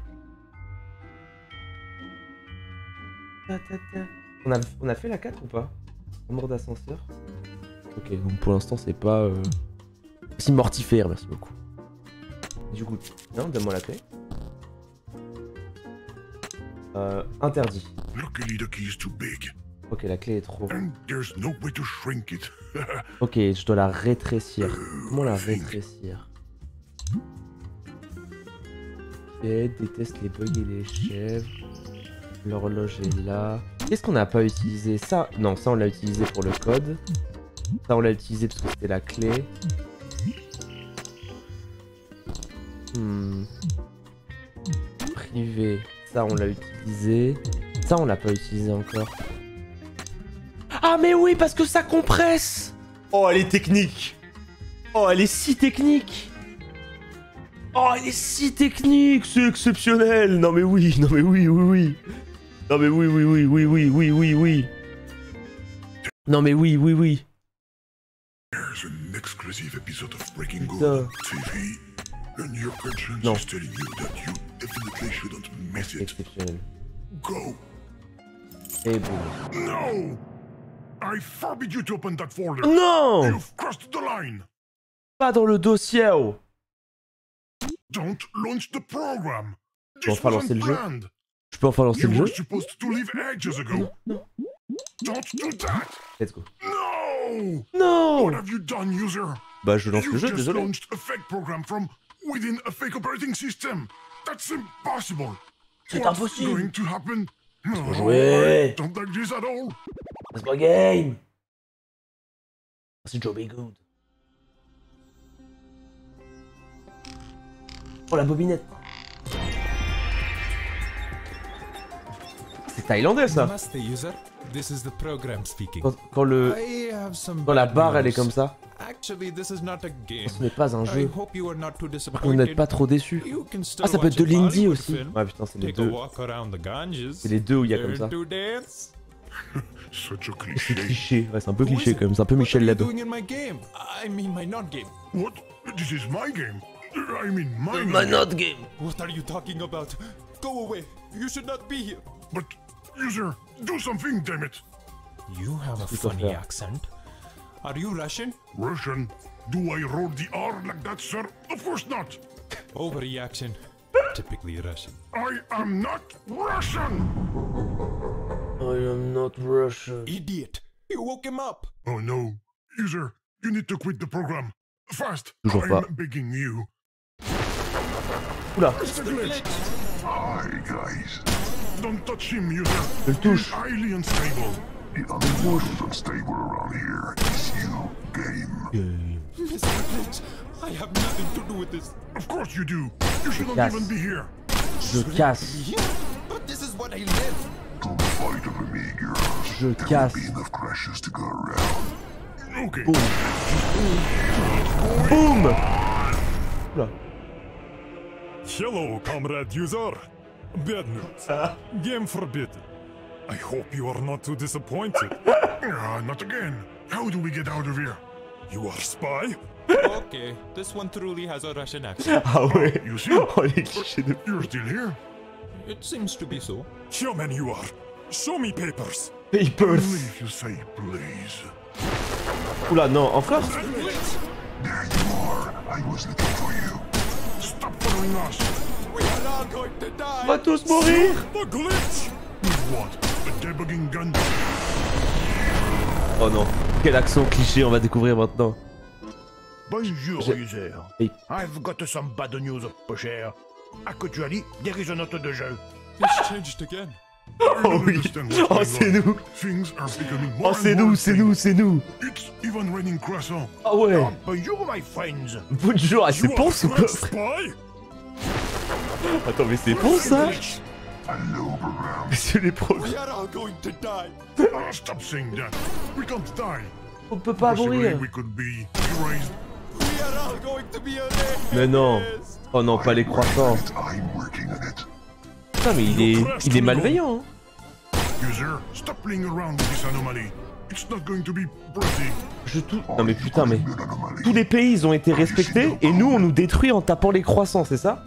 On a, on a fait la quatre ou pas? Mort d'ascenseur. Ok, donc pour l'instant, c'est pas... Euh... Si mortifère, merci beaucoup. Du coup, non, donne-moi la clé. Euh, interdit. Luckily, the key is too big, Ok, la clé est trop... and there's no way to shrink it. Ok, je dois la rétrécir. Comment la rétrécir? Ok, déteste les bugs et les chèvres. L'horloge est là. Qu'est-ce qu'on n'a pas utilisé? Ça, non, ça on l'a utilisé pour le code. Ça on l'a utilisé parce que c'était la clé. Hmm. Privé, ça on l'a utilisé. Ça on l'a pas utilisé encore. Ah mais oui, parce que ça compresse. Oh, elle est technique. Oh, elle est si technique. Oh, elle est si technique, c'est exceptionnel. Non mais oui, non mais oui, oui, oui. Non mais oui, oui, oui, oui, oui, oui, oui, oui. Non mais oui, oui, oui. There's an exclusive episode of Breaking Good Putain. on T V, and your conscience Non. is telling you that you definitely shouldn't miss it. Exceptionnel. Go. Et bon. No! I forbid you to open that folder. Non! You've crossed the line. Pas dans le dossier. Oh. Don't launch the program. Je peux This enfin lancer wasn't le jeu. planned. Je peux enfin lancer You le jeu? were supposed to leave ages ago. Don't do that. Let's go. No! Non! What have you done, user? Bah je lance You le jeu, just désolé. launched a fake program from within a fake operating system. That's impossible. C'est What's impossible. going to happen? No, jouer. I don't like this at all. C'est pas game. C'est Joby Good. Oh la bobinette. C'est thaïlandais ça. Namaste, user. This is the program speaking. Quand, quand le, I have some quand la bad barre elle est news. comme ça, Actually, this is not a game. ce n'est pas un I jeu. hope you are not too Vous disappointed. n'êtes pas trop déçus. You can still Ah ça peut watch être de a l'indie Bollywood aussi. film, Ouais putain c'est les Take a deux. walk around the Ganges. C'est les deux où il y a comme learn ça. to dance. Such a C'est cliche. cliché, ouais c'est un peu Who is cliché it? quand même, c'est un peu What Michel are you Leb. doing in my game? I mean my not game. What? This is my game. I mean my My game. not game. What are you talking about? Go away. You should not be here. But, user, do something, damn it. You have a Tout à funny fait. accent. Are you Russian? Russian? Do I roll the R like that, sir? Of course not. Overreaction. Typically Russian. I am not Russian. I am not Russian. Idiot. You woke him up. Oh no. User, you need to quit the program. Fast. Toujours I'm pas. begging you. Oula. It's a glitch. Hi, guys. Don't touch him, user. Je le touche. He's highly unstable. The only one who's unstable around here is you, Game. Mister Glitch, I have nothing to do with this. Of course you do. You shouldn't Yes. even be here. Je casse. But this is what I live. Don't fight over me, girls. Je There casse. will be enough crashes to go around. Okay. Boum. Boum. Oula. Hello, comrade user. Bad news. Game forbidden. I hope you are not too disappointed. Ah, not again. How do we get out of here? You are spy? Okay, this one truly has a Russian accent. Ah ouais. You see? Oh les clichés de... You're still here? It seems to be so. Human you are. Show me papers. Papers. Only if you say please. Oula non, encore? There you are. I was looking for you. Stop following us. We are all going to die. On va tous mourir. The glitch. With what? A debugging gun? Oh non. Quel accent cliché on va découvrir maintenant. Bonjour, Je- user. Hey. I've got some bad news, peu cher. Actually, there is a note de jeu. It's changed again. I Oh don't oui. understand what's Oh going c'est on. nous. Things are becoming more Oh c'est and nous, more c'est nous, c'est nous. unstable. It's even raining croissant. Ah ouais. Oh, bonjour, my friends. Bonjour, ah, c'est You are bon ce French coffre. spy? Attends mais c'est bon ça. Hello, program. Monsieur les progrès. We are all going to die. Ah, stop saying that. We can't die. On peut pas Possibly mourir. we could be erased. We are all going to be erased. Mais non. Oh non, pas les croissants. I'm working on it. Putain mais il est, il est malveillant. Hein. User, stop playing around with this anomaly. It's not going to be pretty. Je tout. Non mais putain mais. Good anomaly. Tous les pays ils ont été respectés et nous on nous détruit en tapant les croissants, c'est ça?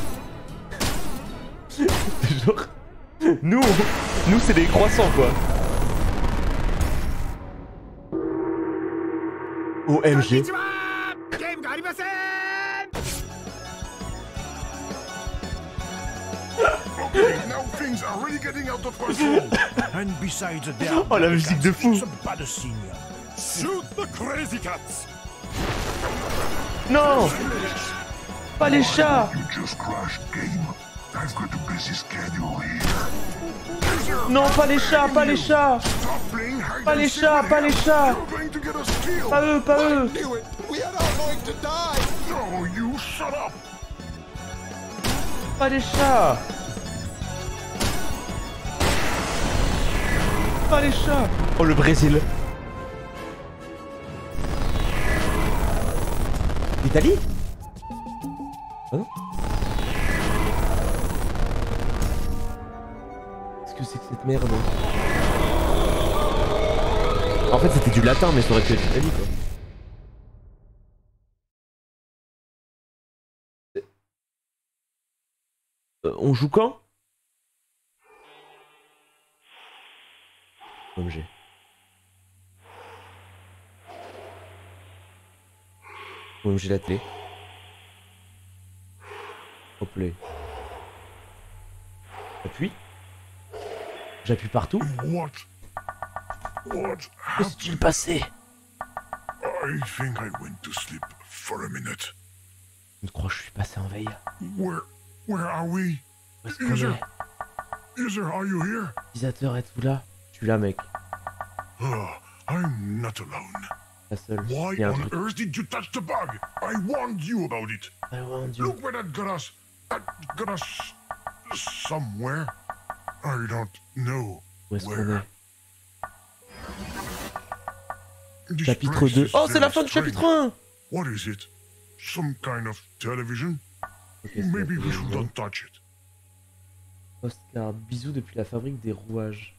Genre. Nous, on- nous c'est des croissants quoi. O M G. Okay, now things are really getting out of control. And besides, there are Oh la bad musique de cats. fou. It's a bad scene. Shoot the crazy cats. Non. Pas les chats. You just crashed, Game. I've got a busy schedule here. Non, pas les chats, pas les chats. Stop playing hide Pas and les seek chats, with pas him. les chats. You're going to get us killed. Pas eux, pas eux. Knew it. We are all going to die. No, you shut up. Pas les chats. Pas les chats. Oh le Brésil. L'Italie? Ah non? Qu'est-ce que c'est que cette merde? En fait c'était du latin mais ça aurait pu être l'Italie quoi. Euh, on joue quand? O M G. O M G la télé. Hop play. J'appuie. J'appuie partout. What? What? Que s'est-il passé? I think I went to sleep for a minute. Je crois que je suis passé en veille. Where, where are we? Où est-ce qu'on User, est? user, are you here? Utilisateur, êtes-vous là? Je suis là mec. Oh, I'm not alone. Pas seul. Why Il y a un on truc. earth did you touch the bug? I warned you about it. Ah mon dieu. Look where that got us. That got us somewhere. I don't know. Où est-ce qu'on Where? est? This Chapitre place deux. is Oh c'est la very fin du strange. chapitre un. What is it? Some kind of television? Ok, c'est Maybe la we fin. shouldn't touch it. Postcard, bisous depuis la fabrique des rouages.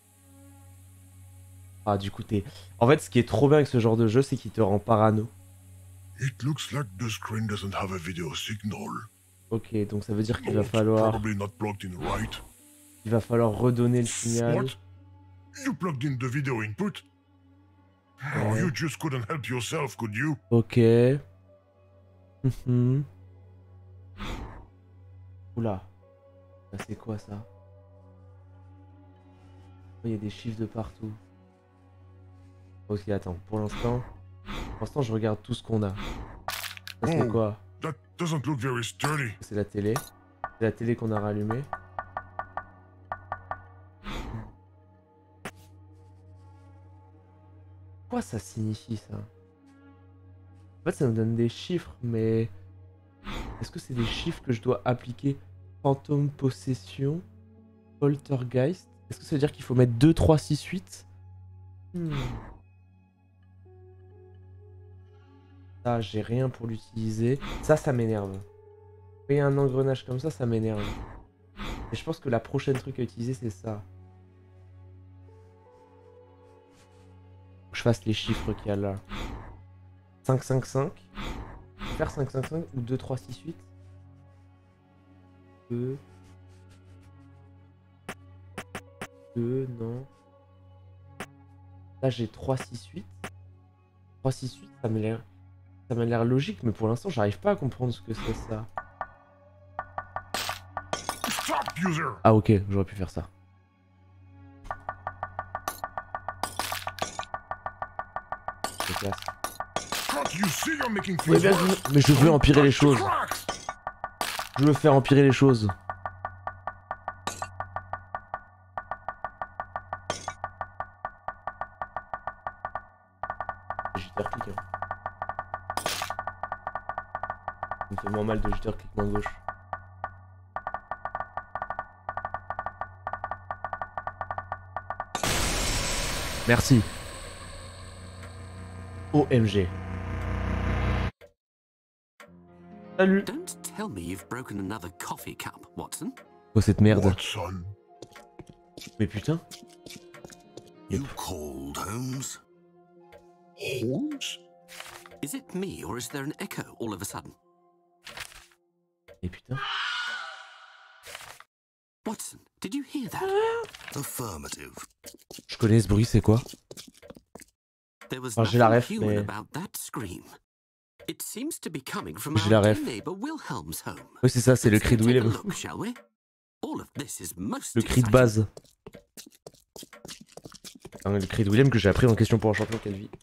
Ah du coup t'es... En fait ce qui est trop bien avec ce genre de jeu c'est qu'il te rend parano. It looks like the screen doesn't have a video signal. Ok donc ça veut dire qu'il va It's falloir... Probably not plugged in right. Il va falloir redonner le signal. What? You plugged in the video input? Oh, Ouais. you just couldn't help yourself, could you? Ok. Mhm. Oula. Ça c'est quoi ça? Oh, il y a des chiffres de partout. Ok attends, pour l'instant... Pour l'instant je regarde tout ce qu'on a. Ça c'est Oh. quoi? That doesn't look very sturdy. C'est la télé. C'est la télé qu'on a rallumée. Quoi ça signifie ça? En fait ça nous donne des chiffres, mais... Est-ce que c'est des chiffres que je dois appliquer? Fantôme, possession, poltergeist. Est-ce que ça veut dire qu'il faut mettre deux, trois, six, huit? hmm. Ça, j'ai rien pour l'utiliser. Ça, ça m'énerve. Il y a un engrenage comme ça, ça m'énerve. Et je pense que la prochaine truc à utiliser, c'est ça. Faut que je fasse les chiffres qu'il y a là. cinq, cinq, cinq. Faire cinq, cinq, cinq ou deux, trois, six, huit. deux. deux, non. Là, j'ai trois, six, huit. trois, six, huit, ça m'a l'air... Ça m'a l'air logique, mais pour l'instant, j'arrive pas à comprendre ce que c'est ça. Ah ok, j'aurais pu faire ça. Je casse. Mais, bien, je... mais je veux empirer les choses. Je veux faire empirer les choses. Jitter click. Hein. Ça me fait moins mal de jitter click main gauche. Merci. O M G. Salut. Don't tell me you've broken another coffee cup, Watson. Oh cette merde. Watson. Mais putain. You called, Holmes? Holmes? Is it me or is there an echo all of a sudden? Mais putain. Watson, did you hear that? Affirmative. Je connais ce bruit, c'est quoi? There was Enfin, j'ai la ref, human mais... about that scream. It seems to be coming from J'ai la our ref. neighbor Wilhelm's home. Oui, c'est ça, c'est le cri de Willem. Look, shall we? All of this is most Le cri de exciting. base. Enfin, le cri de Willem que j'ai appris en question pour un champion, quelle vie.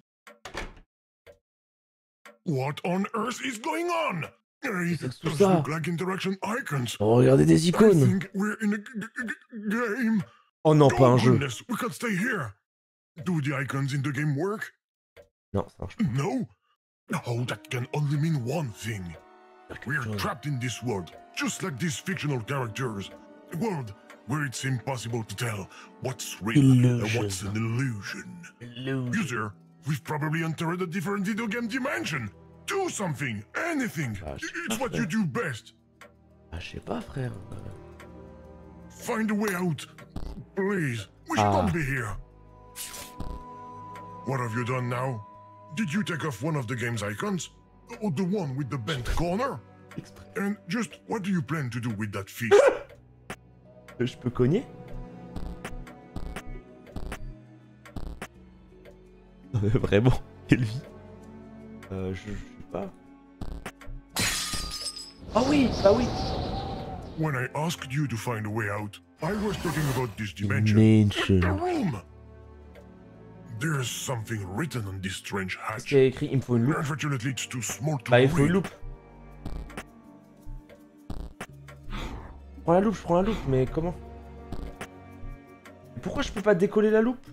What on earth is going on? Hey, C'est tout those ça. look like interaction icons. Oh, regardez des I icônes. think we're in a g- g- g- game. Oh non, pas Oh un jeu. goodness, we can't stay here. Do the icons in the game work? Non, ça marche pas. No. Oh, that can only mean one thing. We're trapped in this world, just like these fictional characters. A world where it's impossible to tell what's real and what's an illusion. User, we've probably entered a different video game dimension. Do something, anything. Ah, je sais It's pas what you faire. do best. Ah, je sais pas, frère. Find a way out. Please, we should Ah. not be here. What have you done now? Did you take off one of the game's icons? Or the one with the bent corner? And just what do you plan to do with that fish? Je peux cogner? Vraiment, quelle vie. Euh, je, je sais pas. Ah oui, bah oui. When I asked you to find a way out, I was talking about this dimension. Dimension. The room! There's something written on this strange Qu'est-ce hatch. qu'il y a écrit? Il me faut une loupe. Unfortunately, it's too small to Bah, il faut une read. loupe. Je prends la loupe, je prends la loupe, mais comment? Pourquoi je peux pas décoller la loupe?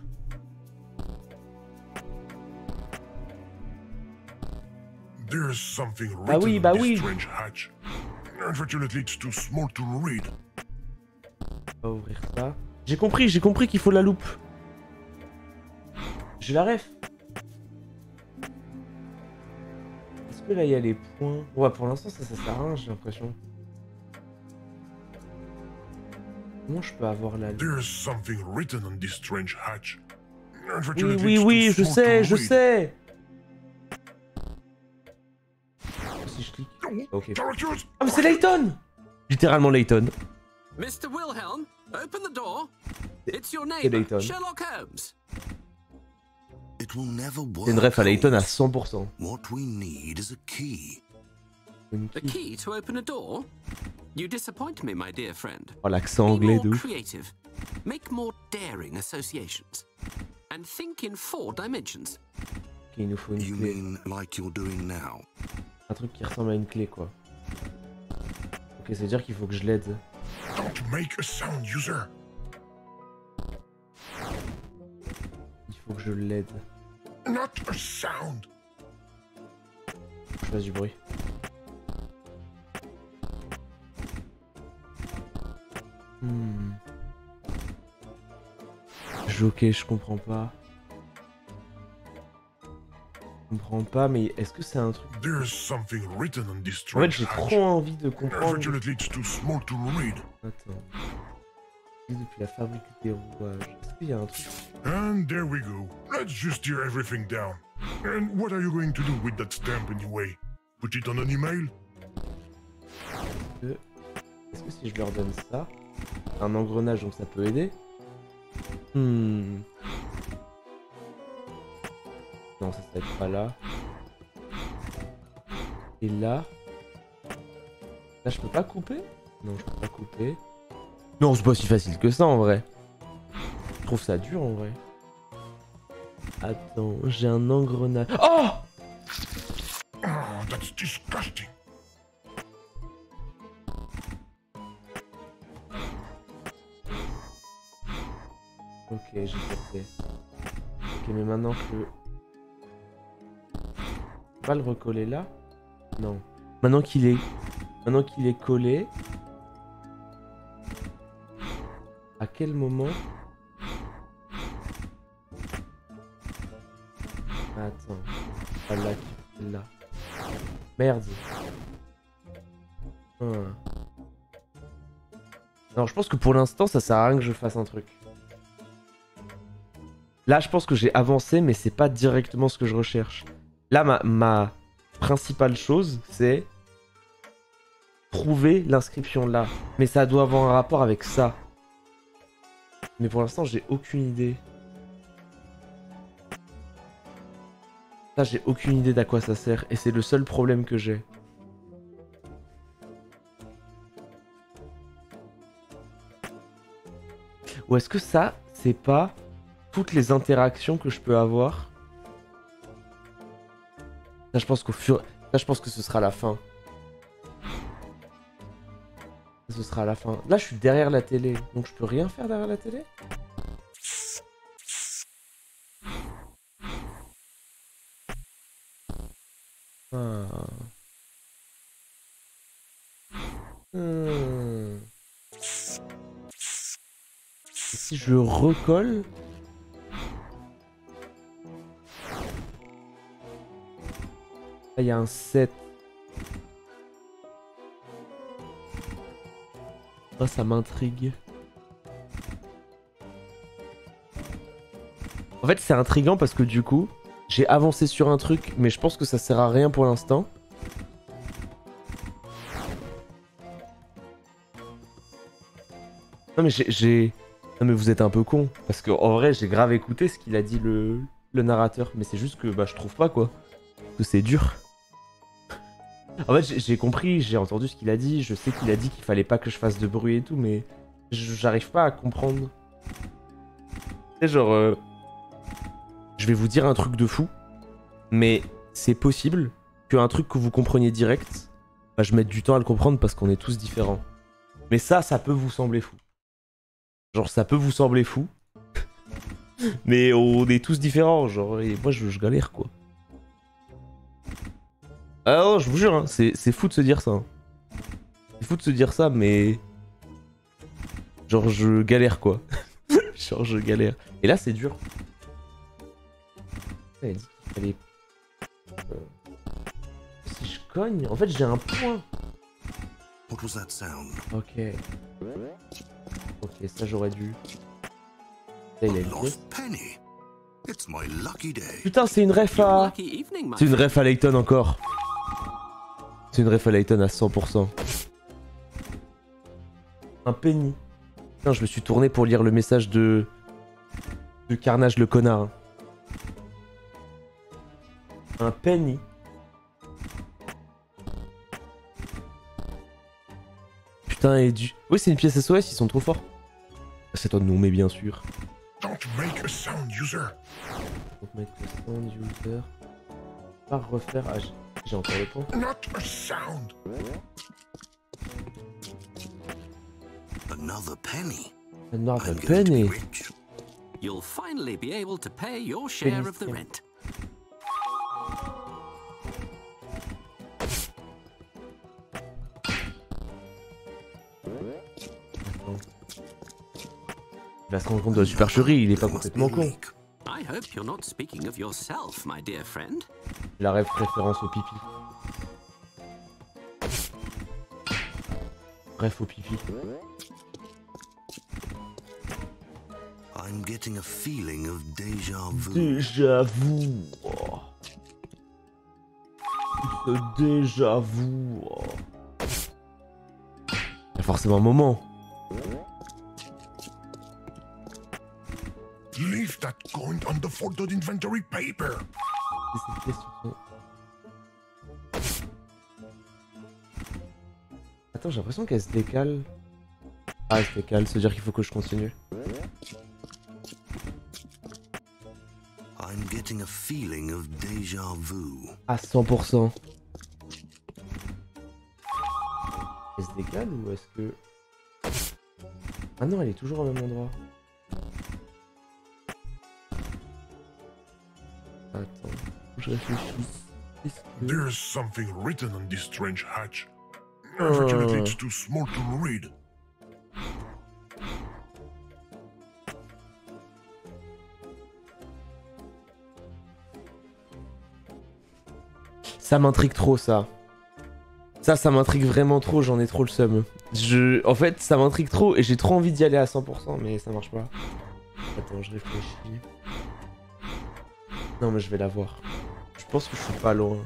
There's something Bah written oui, on bah this oui. strange hatch. Unfortunately, it's too small to read. On va ouvrir ça. J'ai compris, j'ai compris qu'il faut la loupe. J'ai la ref. Est-ce que là il y a les points? Ouais, pour l'instant ça, ça sert à rien, j'ai l'impression. Comment je peux avoir la loupe? There's something written on this strange hatch. Oui, Unfortunately, oui, it's oui, too je small sais, to je read. sais. Si je clique. Ok. Characters, Ah mais c'est Layton! Littéralement Layton. Mister Wilhelm, open the door. It's your C'est neighbor, Layton. Sherlock Holmes. It will never work. C'est une ref à Layton à cent pour cent. What we need is a key. Une A key. key to open a door? You disappoint me, my dear friend. Oh l'accent Be anglais more de ouf. creative. Make more daring associations. And think in four dimensions. Ok, il nous faut une You clé. mean like you're doing now? Un truc qui ressemble à une clé, quoi. Ok, ça veut dire qu'il faut que je l'aide. Don't make a sound, user. Il faut que je l'aide. Not a sound. Je fasse du bruit. Hmm. Je, ok, je comprends pas. Je comprends pas, mais est-ce que c'est un truc... There's something written on this En fait, strange j'ai hatch. trop envie de comprendre. Unfortunately, it's too small to read. Attends. Depuis la fabrique des rouages. Est-ce qu'il y a un truc... And there we go. Let's just tear everything down. And what are you going to do with that stamp anyway? Put it on an email? que... Est-ce que si je leur donne ça, un engrenage, donc ça peut aider? Hmm. Non, ça, ça va être pas là. Et là... Là, je peux pas couper? Non, je peux pas couper. Non, c'est pas si facile que ça, en vrai. Je trouve ça dur, en vrai. Attends, j'ai un engrenage... Oh! Oh, that's disgusting. Ok, j'ai capté. Ok, mais maintenant que... Pas le recoller là? Non. Maintenant qu'il est... Maintenant qu'il est collé... À quel moment... Attends. Pas là, là. Merde. Hum. Alors je pense que pour l'instant ça sert à rien que je fasse un truc. Là je pense que j'ai avancé mais c'est pas directement ce que je recherche. Là ma, ma principale chose c'est trouver l'inscription là. Mais ça doit avoir un rapport avec ça. Mais pour l'instant j'ai aucune idée. Là j'ai aucune idée d'à quoi ça sert et c'est le seul problème que j'ai. Ou est-ce que ça, c'est pas toutes les interactions que je peux avoir? Là, je pense qu'au fur... Là, je pense que ce sera la fin. Ce sera la fin. Là, je suis derrière la télé, donc je peux rien faire derrière la télé? Ah. Hmm. Et si je recolle... Là, il y a un sept. Oh, ça m'intrigue. En fait, c'est intriguant parce que du coup, j'ai avancé sur un truc, mais je pense que ça sert à rien pour l'instant. Non mais j'ai... Non mais vous êtes un peu con. Parce qu'en vrai, j'ai grave écouté ce qu'il a dit le, le narrateur. Mais c'est juste que bah, je trouve pas quoi. Parce que c'est dur. En fait, j'ai compris, j'ai entendu ce qu'il a dit. Je sais qu'il a dit qu'il fallait pas que je fasse de bruit et tout. Mais j'arrive pas à comprendre. Tu sais, genre... Euh... Je vais vous dire un truc de fou. Mais c'est possible qu'un truc que vous compreniez direct, bah, je mette du temps à le comprendre parce qu'on est tous différents. Mais ça, ça peut vous sembler fou. Genre, ça peut vous sembler fou. Mais on est tous différents, genre, et moi, je, je galère, quoi. Ah non, je vous jure, hein, c'est fou de se dire ça. Hein. C'est fou de se dire ça, mais... Genre, je galère, quoi. Genre, je galère. Et là, c'est dur. Elle dit qu'il fallait... Euh... Si je cogne... En fait, j'ai un point. What was that sound? Ok. Ok, ça j'aurais dû. Là, il a une pièce. Penny. It's my lucky day. Putain, c'est une ref à... C'est une ref à Layton encore. C'est une ref à Layton à cent pour cent. Un penny. Putain, je me suis tourné pour lire le message de... De Carnage le connard. Un penny. Putain, et du... Oui, c'est une pièce S O S, ils sont trop forts. C'est toi de nous, mais bien sûr. Don't make a sound, user. Donc mettre le sound user. Pas refaire. Ah, J'ai encore le point. Not a sound. Another penny. Another I'm going to be penny. rich. You'll finally be able to pay your share of the rent. Il va se rendre compte de la supercherie, il est pas There must be complètement a con. leak. I hope you're not speaking of yourself, my dear friend. La rêve référence au pipi. Bref, au pipi. I'm getting a feeling of déjà vu. Déjà vu. Oh. Ce déjà vu. Oh. Il y a forcément un moment. Leave that coin on the folded inventory paper. C'est cette question. Attends, j'ai l'impression qu'elle se décale. Ah, elle se décale, ça veut dire qu'il faut que je continue. I'm getting a feeling of déjà vu. À cent pour cent. Elle se décale ou est-ce que... Ah non, elle est toujours au même endroit. Attends, je réfléchis. Est-ce que... There's something written on this strange hatch. Unfortunately, Uh. it's too small to read. Ça m'intrigue trop, ça. Ça, ça m'intrigue vraiment trop, j'en ai trop le seum. Je... En fait, ça m'intrigue trop et j'ai trop envie d'y aller à cent pour cent, mais ça marche pas. Attends, je réfléchis. Non, mais je vais la voir. Je pense que je suis pas loin.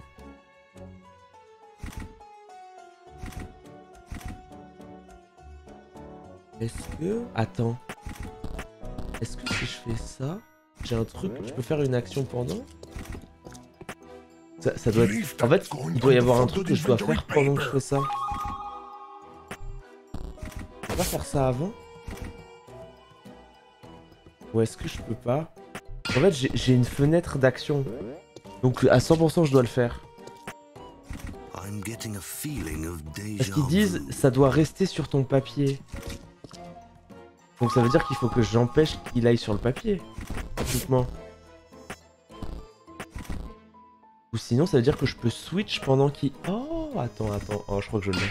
Est-ce que... Attends. Est-ce que si je fais ça, j'ai un truc, je peux faire une action pendant? Ça, ça doit être... En fait, il doit y avoir un truc que je dois faire pendant que je fais ça. Je peux pas faire ça avant? Ou est-ce que je peux pas? En fait, j'ai une fenêtre d'action. Donc à cent pour cent, je dois le faire. I'm getting a feeling of Parce déjà qu'ils disent, vu. ça doit rester sur ton papier. Donc ça veut dire qu'il faut que j'empêche qu'il aille sur le papier. Techniquement. Ou sinon, ça veut dire que je peux switch pendant qu'il... Oh, attends, attends. Oh, je crois que je l'ai.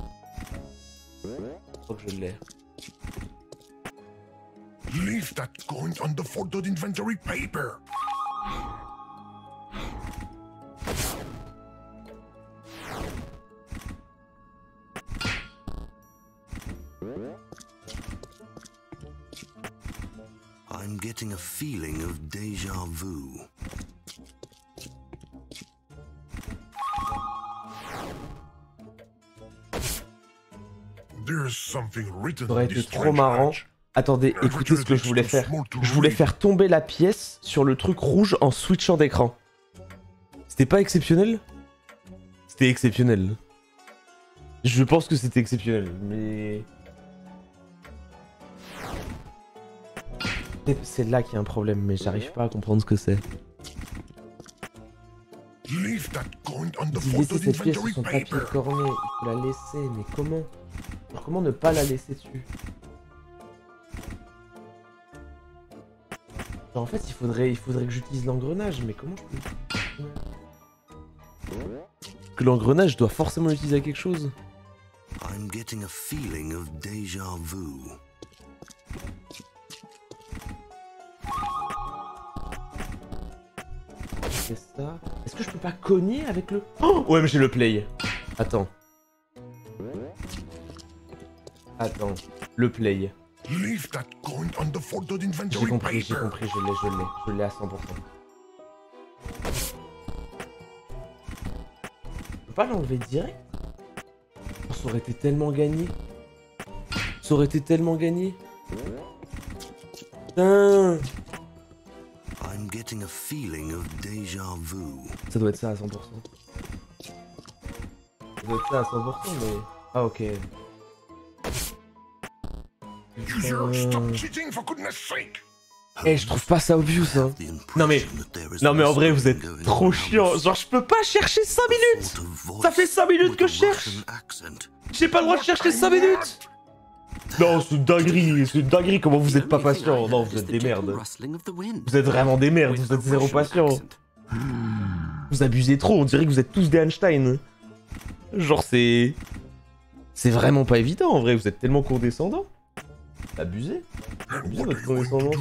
Je crois que je l'ai. Leave that coin on the folded inventory paper. I'm getting a feeling of déjà vu. There's something written Ça aurait on été this trop strange marrant. hatch. Attendez, écoutez ce que je voulais faire. Je voulais faire tomber la pièce sur le truc rouge en switchant d'écran. C'était pas exceptionnel? C'était exceptionnel. Je pense que c'était exceptionnel, mais... C'est là qu'il y a un problème, mais j'arrive pas à comprendre ce que c'est. Leave that coin on the Il dit laisser folded cette pièce sur inventory son papier paper. corné, il faut la laisser, mais comment? Alors comment ne pas la laisser dessus? Genre, en fait, il faudrait, il faudrait que j'utilise l'engrenage, mais comment je peux? Que l'engrenage doit forcément l'utiliser à quelque chose. I'm getting a feeling of déjà vu. C'est ça. Est-ce que je peux pas cogner avec le... Oh ouais, mais j'ai le play. Attends. Attends. Le play. Leave that coin on the folded J'ai inventory compris, j'ai paper. compris, je l'ai, je l'ai. Je l'ai à cent pour cent. Je peux pas l'enlever direct? Oh, ça aurait été tellement gagné. Ça aurait été tellement gagné. Putain. I'm getting a feeling of déjà vu. Ça doit être ça à cent pour cent. Ça doit être ça à cent pour cent, mais... Ah, ok. User, Putain. stop cheating for goodness sake. Eh, je trouve pas ça obvious, hein. Non mais, non mais en vrai, vous êtes trop chiant. Genre, je peux pas chercher cinq minutes. Ça fait cinq minutes que je cherche. J'ai pas le droit de chercher cinq minutes. Non, c'est une dinguerie, c'est une dinguerie. Comment vous êtes pas patient? Non, vous êtes des merdes. Vous êtes vraiment des merdes, vous êtes zéro patient. Vous abusez trop, on dirait que vous êtes tous des Einstein. Genre, c'est... C'est vraiment pas évident, en vrai, vous êtes tellement condescendants. Abusé. Abusé votre condescendance.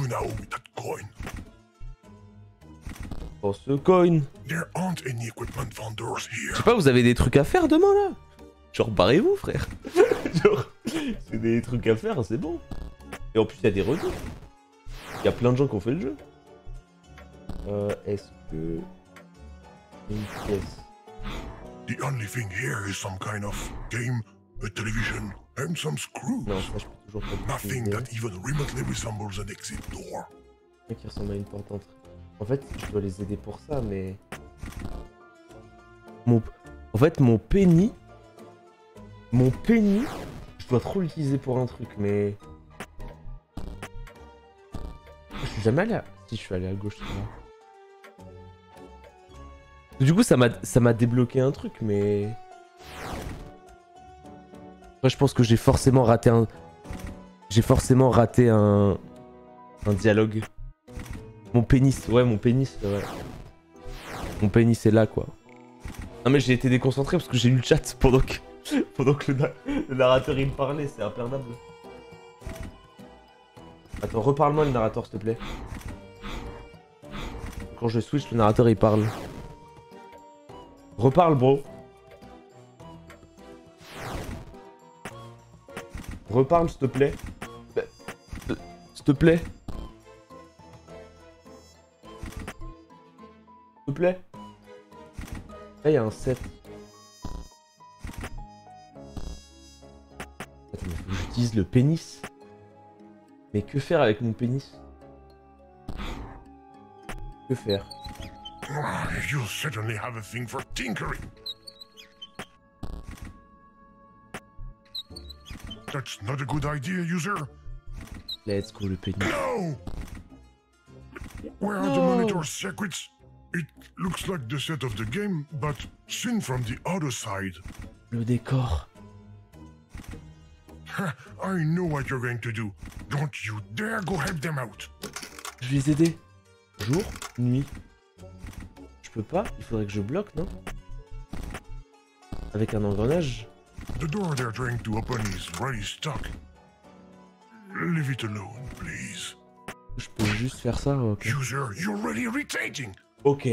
Oh, ce coin. Je sais pas, vous avez des trucs à faire demain, là? Genre, barrez-vous, frère. Genre, c'est des trucs à faire, c'est bon. Et en plus, il y a des retours. Il y a plein de gens qui ont fait le jeu. Euh, est-ce que... Une pièce. The only thing here is some kind of game, a television, and some screws. Non, ça, je peux toujours pas Nothing that even remotely resembles an exit door. Un qui ressemble à une porte d'entrée. En fait, je dois les aider pour ça, mais... Mon... En fait, mon penny... Mon penny... Je dois trop l'utiliser pour un truc, mais... Je suis jamais allé à... Si, je suis allé à gauche, là. Du coup, ça m'a ça m'a débloqué un truc, mais... Moi, je pense que j'ai forcément raté un... J'ai forcément raté un... Un dialogue. Mon pénis, ouais, mon pénis, ouais. Mon pénis est là, quoi. Non, mais j'ai été déconcentré parce que j'ai lu le chat pendant que... Pendant que le, na... le narrateur, il me parlait, c'est imperdable. Attends, reparle-moi le narrateur, s'il te plaît. Quand je switch, le narrateur, il parle. Reparle, bro. Reparle, s'il te plaît. S'il te plaît. S'il te plaît. Là, il y a un sept. Attends, mais faut que j'utilise le pénis. Mais que faire avec mon pénis? Que faire? You certainly have a thing for tinkering. That's not a good idea, user. Let's go, le pénis. No! Where are No. the monitor's secrets? It looks like the set of the game, but seen from the other side. Le décor. I know what you're going to do. Don't you dare go help them out. Je vais les aider. Jour, nuit. Je peux pas, il faudrait que je bloque, non? Avec un engrenage. The door they're trying to open is really stuck. Leave it alone, please. Je peux juste faire ça, ok. User, you're really irritating. Ok.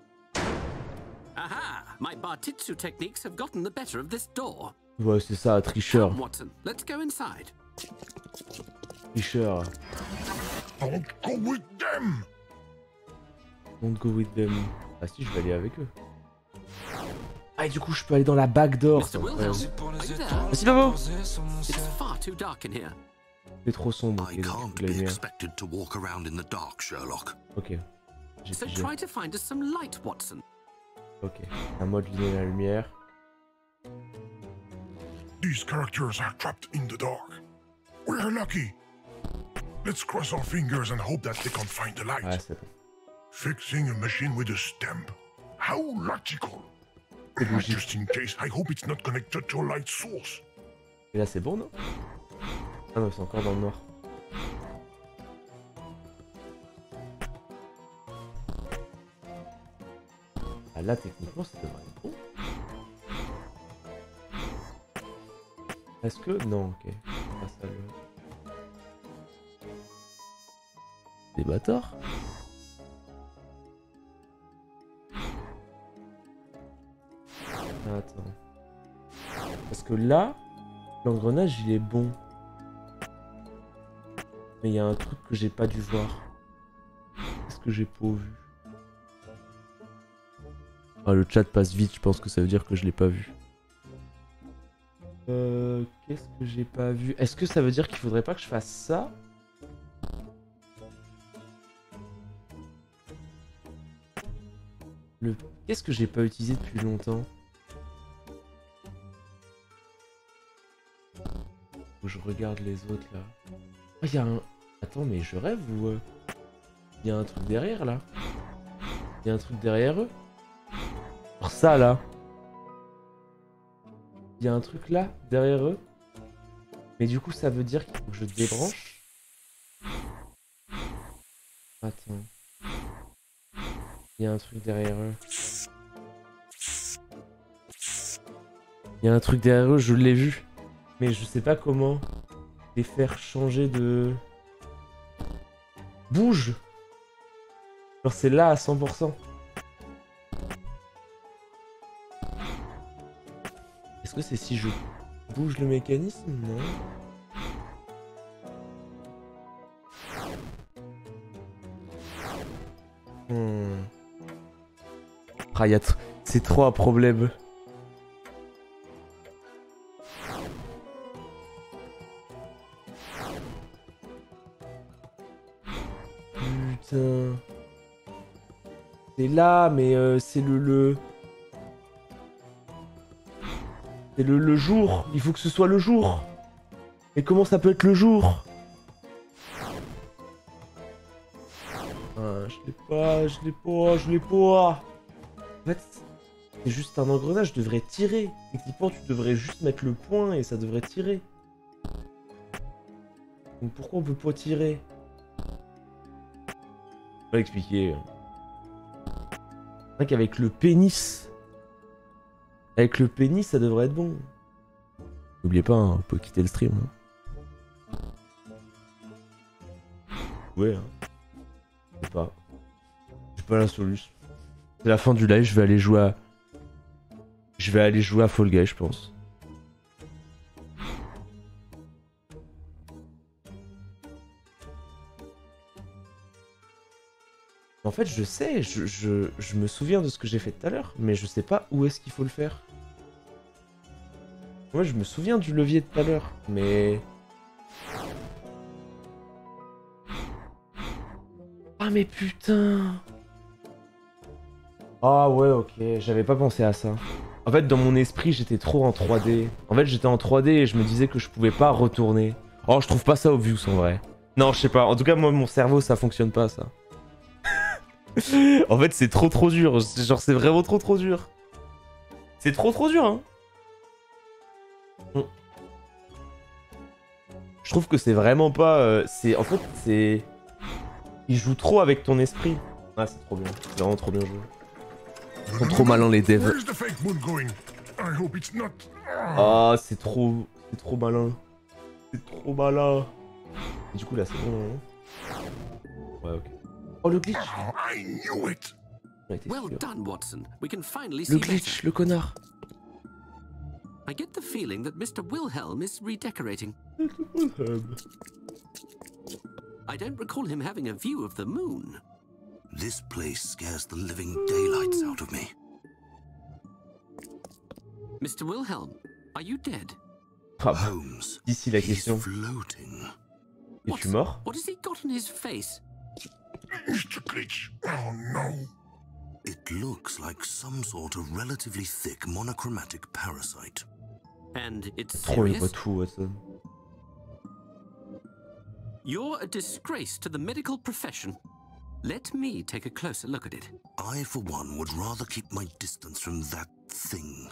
Aha! My Bartitsu techniques have gotten the better of this door. Ouais, c'est ça, tricheur. Come, Watson, let's go inside. Tricheur. Don't go with them. Don't go with them. Ah si, je vais aller avec eux. Ah, et du coup, je peux aller dans la backdoor. Mister Wilhelm, are you there? Merci, Pavo. It's far too dark in here. C'est trop sombre. I Ok, donc, can't la be lumière. expected to walk around in the dark, Sherlock. Ok. J'ai So pigé. try to find us some light, Watson. Ok. Un mode lié à la lumière. These characters are trapped in the dark. We're lucky. Let's cross our fingers and hope that they can find the light. Ouais, c'est bon. Fixing a machine with a stamp. How logical. C'est logique. Just in case, I hope it's not connected to a light source. Et là, c'est bon, non? Ah non, c'est encore dans le noir. Ah là, techniquement, ça devrait être bon. Est-ce que... Non, ok. Ah, ça, le... Des bâtards. Ah, attends. Parce que là, l'engrenage, il est bon. Mais il y a un truc que j'ai pas dû voir. Qu'est-ce que j'ai pas vu? Ah, le chat passe vite, je pense que ça veut dire que je l'ai pas vu. Euh... Qu'est-ce que j'ai pas vu? Est-ce que ça veut dire qu'il faudrait pas que je fasse ça? Le... Qu'est-ce que j'ai pas utilisé depuis longtemps? Faut que je regarde les autres là. Ah, il y a un... Attends, mais je rêve ou... Euh... Il y a un truc derrière là. Il y a un truc derrière eux. Alors ça là. Il y a un truc là, derrière eux. Mais du coup, ça veut dire qu'il faut que je débranche. Attends. Il y a un truc derrière eux. Il y a un truc derrière eux, je l'ai vu. Mais je sais pas comment les faire changer de... Bouge! Genre c'est là à cent pour cent. Est-ce que c'est si je bouge le mécanisme? Non. Hmm. Ah, y a tr- c'est trop un problème. Putain. C'est là, mais euh, c'est le... le... C'est le, le jour. Il faut que ce soit le jour. Et comment ça peut être le jour? Ah, je l'ai pas, je l'ai pas, je l'ai pas. En fait, c'est juste un engrenage, je devrais tirer. Techniquement, tu devrais juste mettre le point et ça devrait tirer. Donc pourquoi on peut pas tirer? Je vais expliquer. C'est vrai qu'avec le pénis... Avec le pénis, ça devrait être bon. N'oubliez pas, hein, on peut quitter le stream. Hein. Ouais, hein. Je sais pas. J'ai pas la solution. C'est la fin du live, je vais aller jouer à... Je vais aller jouer à Fall Guys, je pense. En fait, je sais, je, je, je me souviens de ce que j'ai fait tout à l'heure, mais je sais pas où est-ce qu'il faut le faire. Moi, je me souviens du levier de tout à l'heure, mais... Ah, mais putain! Ah ouais, ok, j'avais pas pensé à ça. En fait, dans mon esprit, j'étais trop en trois D. En fait, j'étais en trois D et je me disais que je pouvais pas retourner. Oh, je trouve pas ça obvious, en vrai. Non, je sais pas. En tout cas, moi, mon cerveau, ça fonctionne pas, ça. En fait, c'est trop trop dur. Genre, c'est vraiment trop trop dur. C'est trop trop dur, hein. Je trouve que c'est vraiment pas... Euh, c'est en fait, c'est... Il joue trop avec ton esprit. Ah, c'est trop bien. C'est vraiment trop bien joué. Ils sont trop malins, les devs. Ah, c'est trop... C'est trop malin. C'est trop malin. Et du coup, là, c'est bon, hein. Ouais, ok. Oh, le glitch. I knew it. Well done, Watson. We can finally Le see glitch, better. le connard. I get the feeling that Mister Wilhelm is redecorating. I don't recall him having a view of the moon. This place scares the living daylights out of me. Mister Wilhelm, are you dead? Ah, Holmes, ici la he's question. floating. Es-tu mort? What has he got on his face? Mister Glitch. Oh no. It looks like some sort of relatively thick monochromatic parasite. And it's Trop le serious? tout, Watson. You're a disgrace to the medical profession. Let me take a closer look at it. I, for one, would rather keep my distance from that thing.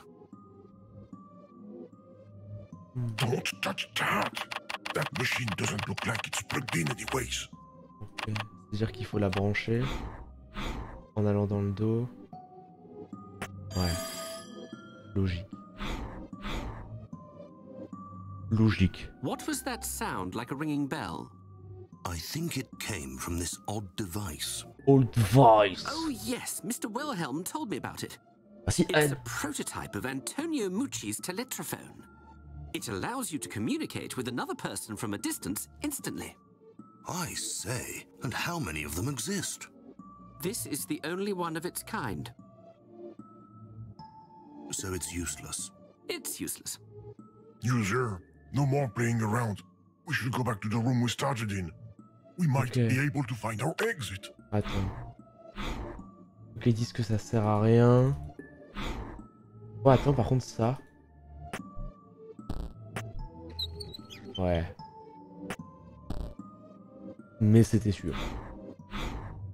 Don't touch that. That machine doesn't look like it's plugged in anyways. Okay. C'est-à-dire qu'il faut la brancher en allant dans le dos. Ouais. Logique. Logique. What was that sound like a ringing bell? I think it came from this odd device. Old device. Oh yes, Mister Wilhelm told me about it. Ah si, It's elle. a prototype of Antonio Mucci's teletrophone. It allows you to communicate with another person from a distance instantly. I say, and how many of them exist? This is the only one of its kind. So it's useless. It's useless. User, no more playing around. We should go back to the room we started in. We might Okay. be able to find our exit. Attends. Donc ils disent que ça sert à rien. Oh attends, par contre ça. Ouais. Mais c'était sûr.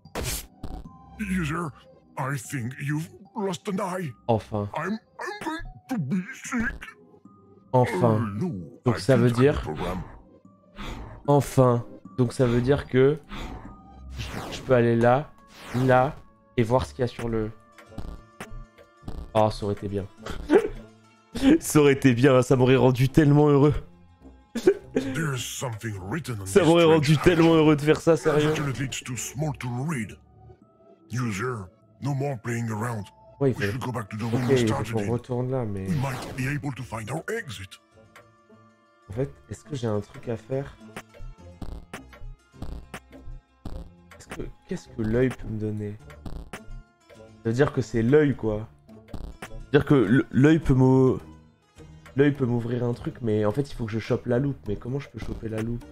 User, I think you've lost an eye. Enfin. I'm, I'm going to be sick. Enfin. Oh, no, Donc I ça veut didn't dire... have the program. Enfin. Donc ça veut dire que... Je peux aller là, là, et voir ce qu'il y a sur le... Oh, ça aurait été bien. Ça aurait été bien, ça m'aurait rendu tellement heureux. There's something written on Ça this m'aurait strange rendu hat. tellement heureux de faire ça, sérieux. Unfortunately, it's too small to read. User, no more playing around. Ouais, il We faut... should go back to the room Ok, we il faut started qu'on in. retourne là, mais... We might be able to find our exit. En fait, est-ce que j'ai un truc à faire? Est-ce que... Qu'est-ce que l'œil peut me donner? Ça veut dire que c'est l'œil, quoi. C'est-à-dire que l'œil peut m'o... L'œil peut m'ouvrir un truc, mais en fait, il faut que je chope la loupe. Mais comment je peux choper la loupe?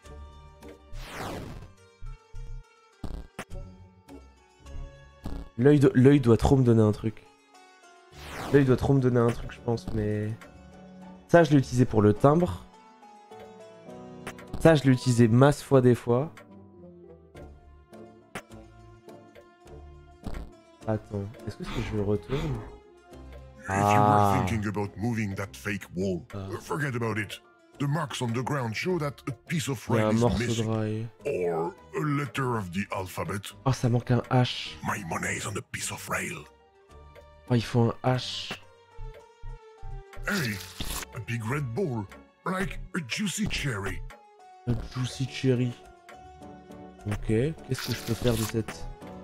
L'œil do... l'œil doit trop me donner un truc. L'œil doit trop me donner un truc, je pense, mais... Ça, je l'ai utilisé pour le timbre. Ça, je l'ai utilisé masse fois des fois. Attends, est-ce que si je le retourne? If you Ah. were thinking about moving that fake wall, Ah. forget about it. The marks on the ground show that a piece of Il y a rail un is morceau de missing, rail. or a letter of the alphabet. Oh, ça manque un H. My money is on the piece of rail. Oh, il faut un H. Hey, a big red ball, like a juicy cherry. Un juicy cherry. Ok, qu'est-ce que je peux faire de cette...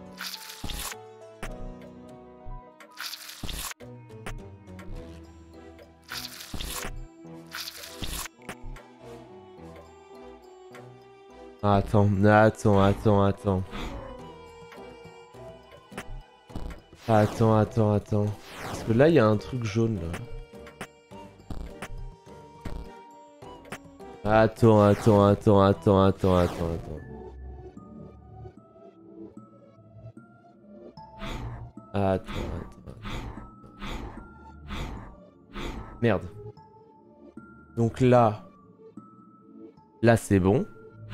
Attends, attends, attends, attends. Attends, attends, attends. Parce que là, il y a un truc jaune, là. Attends, attends, attends, attends, attends, attends, attends. Attends, attends, attends. Merde. Donc là... Là, c'est bon.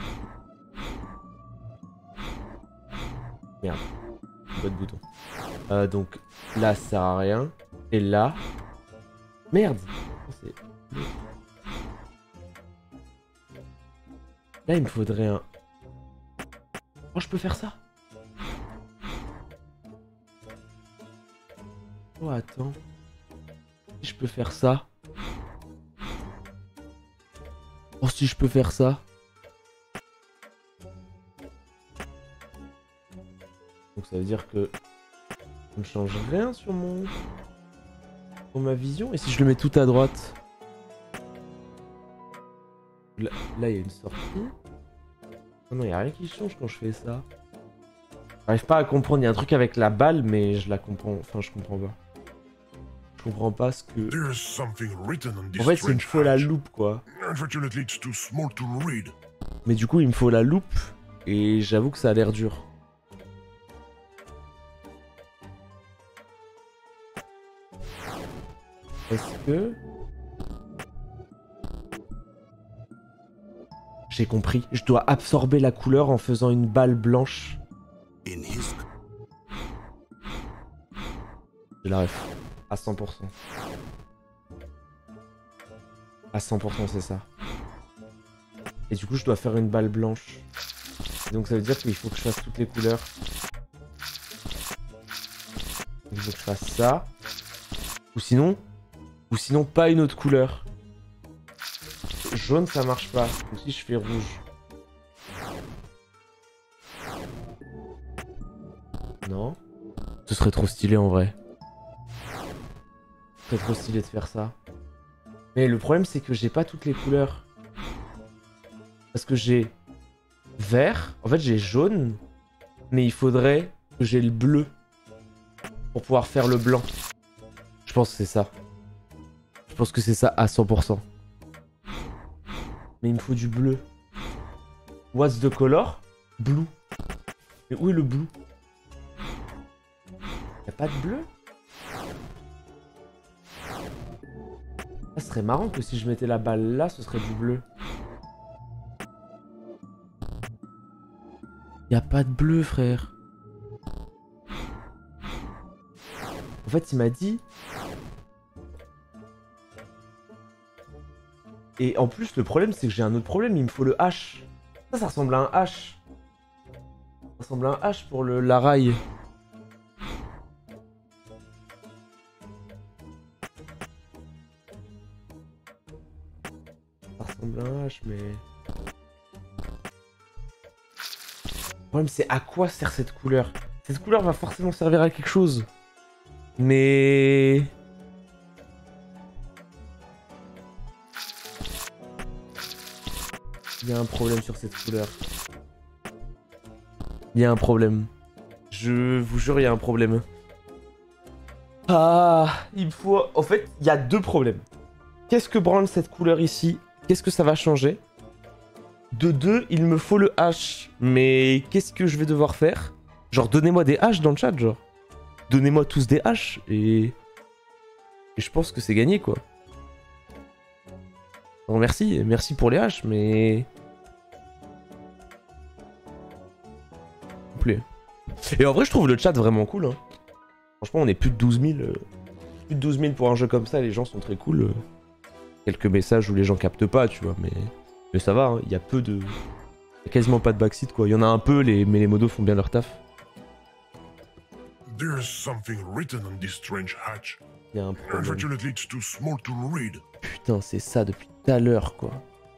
Merde. Pas de bouton. Euh, donc là, ça sert à rien. Et là... Merde. C'est... Là, il me faudrait un... Oh, je peux faire ça. Oh, attends. Si je peux faire ça. Oh, si je peux faire ça. Donc ça veut dire que... Ça ne change rien sur mon... Sur ma vision. Et si je le mets tout à droite? Là, là, il y a une sortie. Oh non, il n'y a rien qui change quand je fais ça. J'arrive pas à comprendre. Il y a un truc avec la balle, mais je la comprends. Enfin, je comprends pas. Je comprends pas ce que... There's something written on this En fait, c'est une strange faut la hatch. loupe, quoi. Unfortunately, it's too small to read. Mais du coup, il me faut la loupe. Et j'avoue que ça a l'air dur. Est-ce que... J'ai compris. Je dois absorber la couleur en faisant une balle blanche. In his Je la ref. À cent pour cent. À cent pour cent, c'est ça. Et du coup, je dois faire une balle blanche. Et donc ça veut dire qu'il faut que je fasse toutes les couleurs. Il faut que je fasse ça. Ou sinon... Ou sinon, pas une autre couleur. Jaune, ça marche pas. Donc si je fais rouge... Non. Ce serait trop stylé en vrai. Ce serait trop stylé de faire ça. Mais le problème, c'est que j'ai pas toutes les couleurs. Parce que j'ai vert. En fait, j'ai jaune. Mais il faudrait que j'ai le bleu. Pour pouvoir faire le blanc. Je pense que c'est ça. Je pense que c'est ça à cent pour cent. Mais il me faut du bleu. What's the color? Blue. Mais où est le blue? Y'a pas de bleu? Ça serait marrant que si je mettais la balle là, ce serait du bleu. Y'a pas de bleu, frère. fait, il m'a dit... Et en plus, le problème, c'est que j'ai un autre problème. Il me faut le H. Ça, ça ressemble à un H. Ça ressemble à un H pour le, la rail. Ça ressemble à un H, mais... Le problème, c'est à quoi sert cette couleur? Cette couleur va forcément servir à quelque chose. Mais... Il y a un problème sur cette couleur. Il y a un problème. Je vous jure, il y a un problème. Ah, il me faut... En fait, il y a deux problèmes. Qu'est-ce que branle cette couleur ici? Qu'est-ce que ça va changer? De deux, il me faut le H. Mais qu'est-ce que je vais devoir faire? Genre, donnez-moi des H dans le chat, genre. Donnez-moi tous des H et... Et je pense que c'est gagné, quoi. Bon, merci. Merci pour les H, mais... Plaît. Et en vrai, je trouve le chat vraiment cool. Hein. Franchement, on est plus de douze mille. Euh... Plus de douze mille pour un jeu comme ça, les gens sont très cool. Euh... Quelques messages où les gens captent pas, tu vois, mais... Mais ça va, il hein. y a peu de... Y a quasiment pas de backseat, quoi. Il y en a un peu, les... mais les modos font bien leur taf. There's something written on this strange hatch. Il y a un problème. Unfortunately, it's too small to read. Putain, c'est ça depuis tout à l'heure, quoi.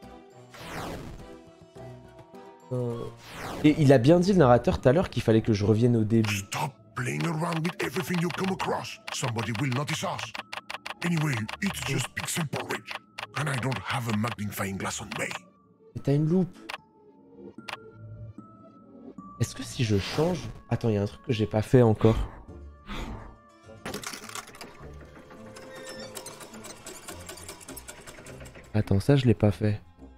Euh... Et il a bien dit, le narrateur, tout à l'heure, qu'il fallait que je revienne au début. Stop playing around with everything you come across. Somebody will notice us. Anyway, it's just pixel porridge. And I don't have a magnifying glass on me. Mais t'as une loupe. Est-ce que si je change... Attends, il y a un truc que j'ai pas fait encore. Attends, ça je l'ai pas fait.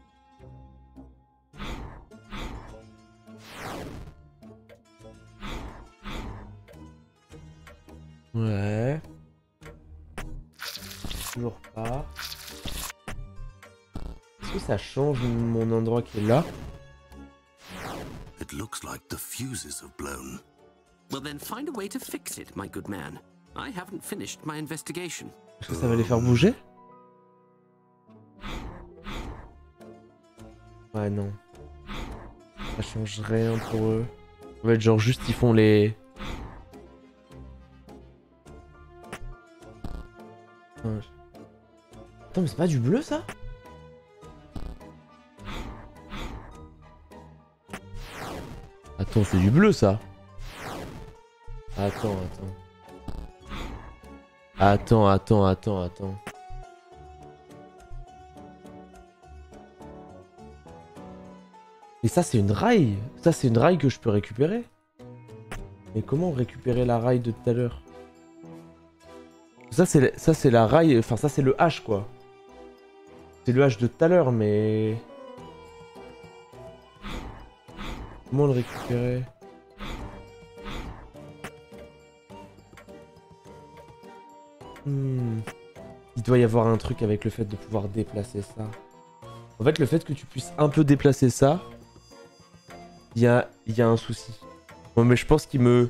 Ouais. Toujours pas. Est-ce que ça change mon endroit qui est là? It looks like the fuses have blown. Well then find a way to fix it, my good man. I haven't finished my investigation. Est-ce que ça va les faire bouger? Ouais, non. Ça change rien pour eux. En fait, genre juste ils font les... Attends, mais c'est pas du bleu ça? Attends, c'est du bleu ça. Attends, attends. Attends, attends, attends, attends. Et ça c'est une rail. Ça c'est une rail que je peux récupérer. Mais comment récupérer la rail de tout à l'heure? Ça c'est ça c'est la rail, enfin ça c'est le H quoi. C'est le H de tout à l'heure mais... Comment le récupérer? Hmm. Il doit y avoir un truc avec le fait de pouvoir déplacer ça. En fait le fait que tu puisses un peu déplacer ça, il y a, y a un souci. Ouais, mais je pense qu'il me...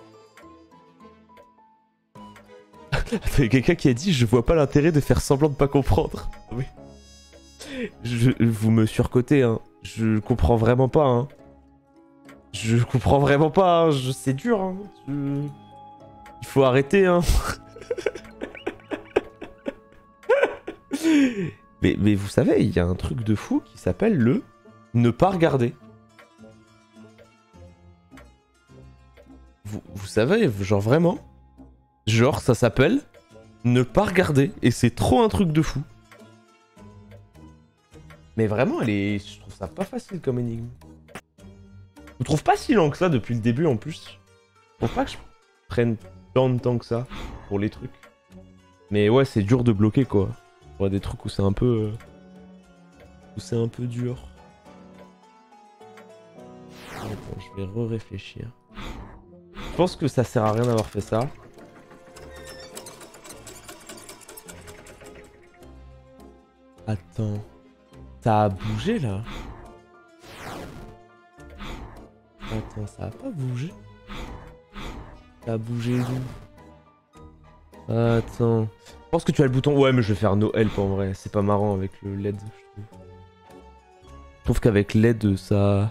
Attends, il y a quelqu'un qui a dit « Je vois pas l'intérêt de faire semblant de pas comprendre ». Oui. Je, vous me surcotez, hein. Je comprends vraiment pas, hein. Je comprends vraiment pas, hein. Je, c'est dur, hein. Je... Il faut arrêter, hein. mais, mais vous savez, il y a un truc de fou qui s'appelle le « ne pas regarder ». Vous, vous savez, genre vraiment, genre ça s'appelle ne pas regarder et c'est trop un truc de fou. Mais vraiment, elle est, je trouve ça pas facile comme énigme. Je trouve pas si lent que ça depuis le début en plus. Je trouve pas que je prenne tant de temps que ça pour les trucs. Mais ouais, c'est dur de bloquer quoi. Pour des trucs où c'est un peu, où c'est un peu dur. Attends, je vais re-réfléchir. Je pense que ça sert à rien d'avoir fait ça. Attends. Ça a bougé là? Attends, ça a pas bougé? Ça a bougé d'où? Attends. Je pense que tu as le bouton. Ouais, mais je vais faire no help en vrai. C'est pas marrant avec le L E D. Je trouve, je trouve qu'avec L E D, ça.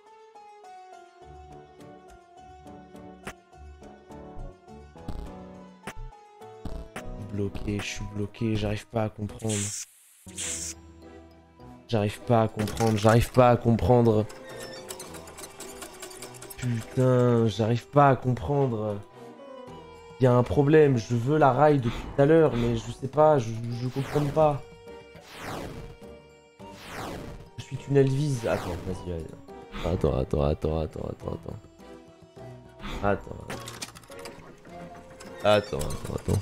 Bloqué, je suis bloqué, j'arrive pas à comprendre. J'arrive pas à comprendre, j'arrive pas à comprendre. Putain, j'arrive pas à comprendre. Il y a un problème, je veux la rail depuis tout à l'heure, mais je sais pas, je, je comprends pas. Je suis tunnel vise. Attends, vas-y, allez. Attends, attends, attends, attends, attends, attends. Attends. Attends, attends, attends.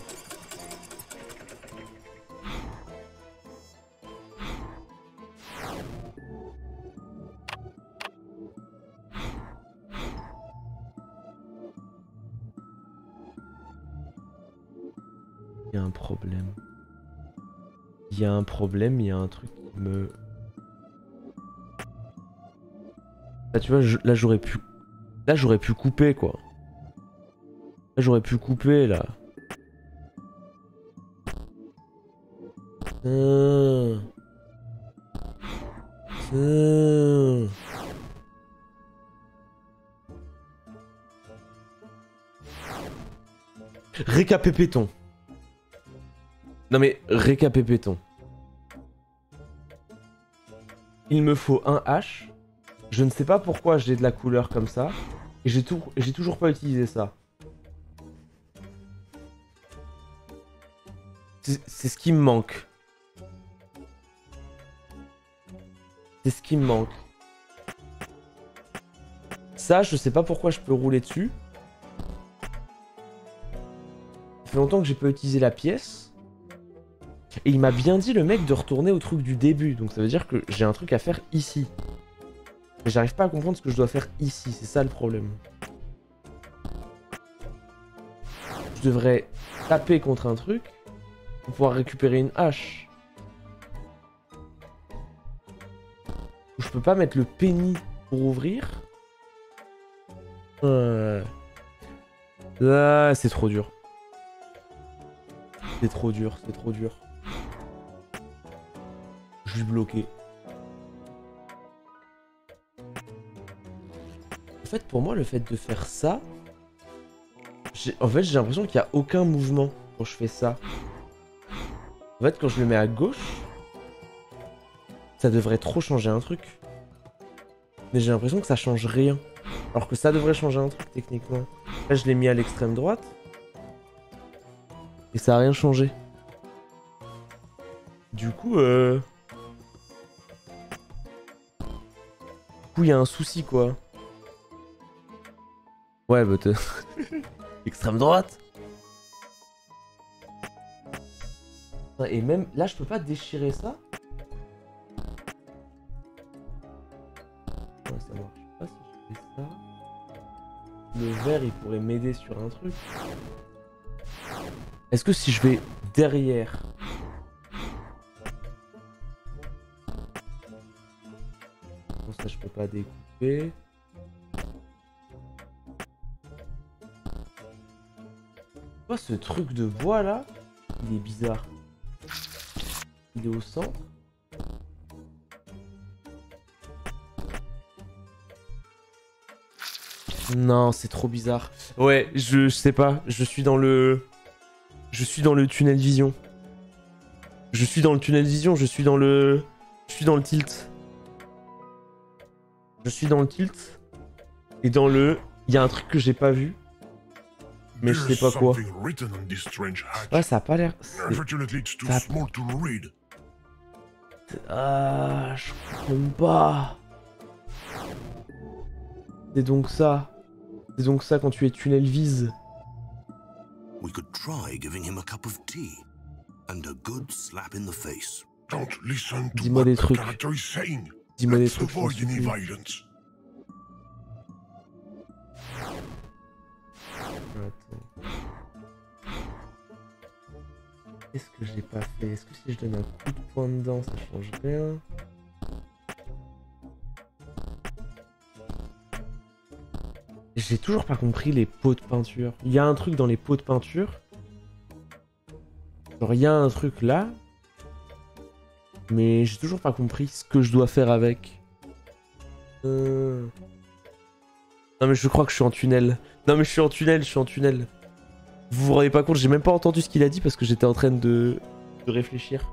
Il y a un problème. Il y a un problème, il y a un truc qui me... Là tu vois, je... là j'aurais pu... Là j'aurais pu couper quoi. Là j'aurais pu couper là. Euh... Euh... Récapépéton. Non mais récapépéton. Il me faut un H. Je ne sais pas pourquoi j'ai de la couleur comme ça. Et j'ai tout... j'ai toujours pas utilisé ça. C'est ce qui me manque. C'est ce qui me manque. Ça, je sais pas pourquoi je peux rouler dessus. Ça fait longtemps que j'ai pas utilisé la pièce. Et il m'a bien dit le mec de retourner au truc du début. Donc ça veut dire que j'ai un truc à faire ici. Mais j'arrive pas à comprendre ce que je dois faire ici. C'est ça le problème. Je devrais taper contre un truc pour pouvoir récupérer une hache. Je peux pas mettre le penny pour ouvrir. Euh... Ah, c'est trop dur. C'est trop dur, c'est trop dur. Je suis bloqué. En fait, pour moi, le fait de faire ça... En fait, j'ai l'impression qu'il n'y a aucun mouvement quand je fais ça. En fait, quand je le mets à gauche, ça devrait trop changer un truc. Mais j'ai l'impression que ça change rien. Alors que ça devrait changer un truc, techniquement. Là, je l'ai mis à l'extrême droite. Et ça a rien changé. Du coup, euh... Du coup, il y a un souci, quoi. Ouais, bah te... Extrême droite. Et même... Là, je peux pas déchirer ça. Ouais, ça marche pas si je fais ça. Le vert, il pourrait m'aider sur un truc. Est-ce que si je vais derrière... Non, ça je peux pas découper. Quoi, ce truc de bois là, il est bizarre. Il est au centre. Non, c'est trop bizarre. Ouais, je, je sais pas, je suis dans le... Je suis dans le tunnel vision. Je suis dans le tunnel vision, je suis dans le... Je suis dans le tilt. Je suis dans le tilt. Et dans le... Il y a un truc que j'ai pas vu. Mais je sais pas quoi. Ouais, ça a pas l'air... Ça... Ah, je comprends pas. C'est donc ça. C'est donc ça quand tu es tunnel vise. We could try giving him a cup of tea and a good slap in the face. Don't listen to Dis-moi what des the trucs. character is saying. Dis-moi des Let's trucs. avoid any violence. Attends. Qu'est-ce que j'ai pas fait? Est-ce que si je donne un coup de poing dedans, ça change rien? J'ai toujours pas compris les pots de peinture. Il y a un truc dans les pots de peinture Genre, il y a un truc là. Mais j'ai toujours pas compris ce que je dois faire avec. Euh... Non mais je crois que je suis en tunnel. Non mais je suis en tunnel, je suis en tunnel. Vous vous rendez pas compte, j'ai même pas entendu ce qu'il a dit parce que j'étais en train de, de réfléchir.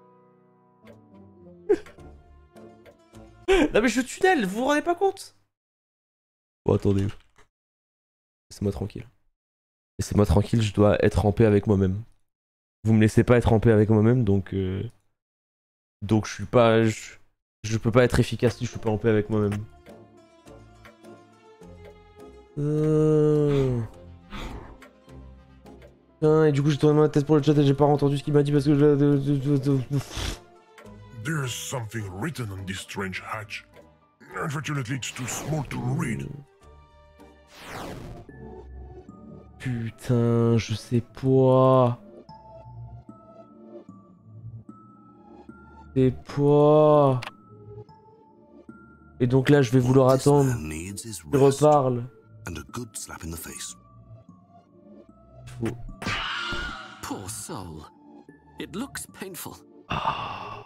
Non mais je suis tunnel, vous vous rendez pas compte? Bon attendez. Laissez-moi tranquille. Laissez-moi tranquille, je dois être en paix avec moi-même. Vous me laissez pas être en paix avec moi-même, donc... Euh... Donc je suis pas... Je... je peux pas être efficace si je suis pas en paix avec moi-même. Euh... Putain, et du coup j'ai tourné ma tête pour le chat et j'ai pas entendu ce qu'il m'a dit parce que je... There's something written on this strange hatch. Unfortunately, it's too small to read. Putain, je sais pas. Je sais pas. Et donc là, je vais vouloir attendre. Il reparle. Faut... Poor soul. It looks painful. Ah.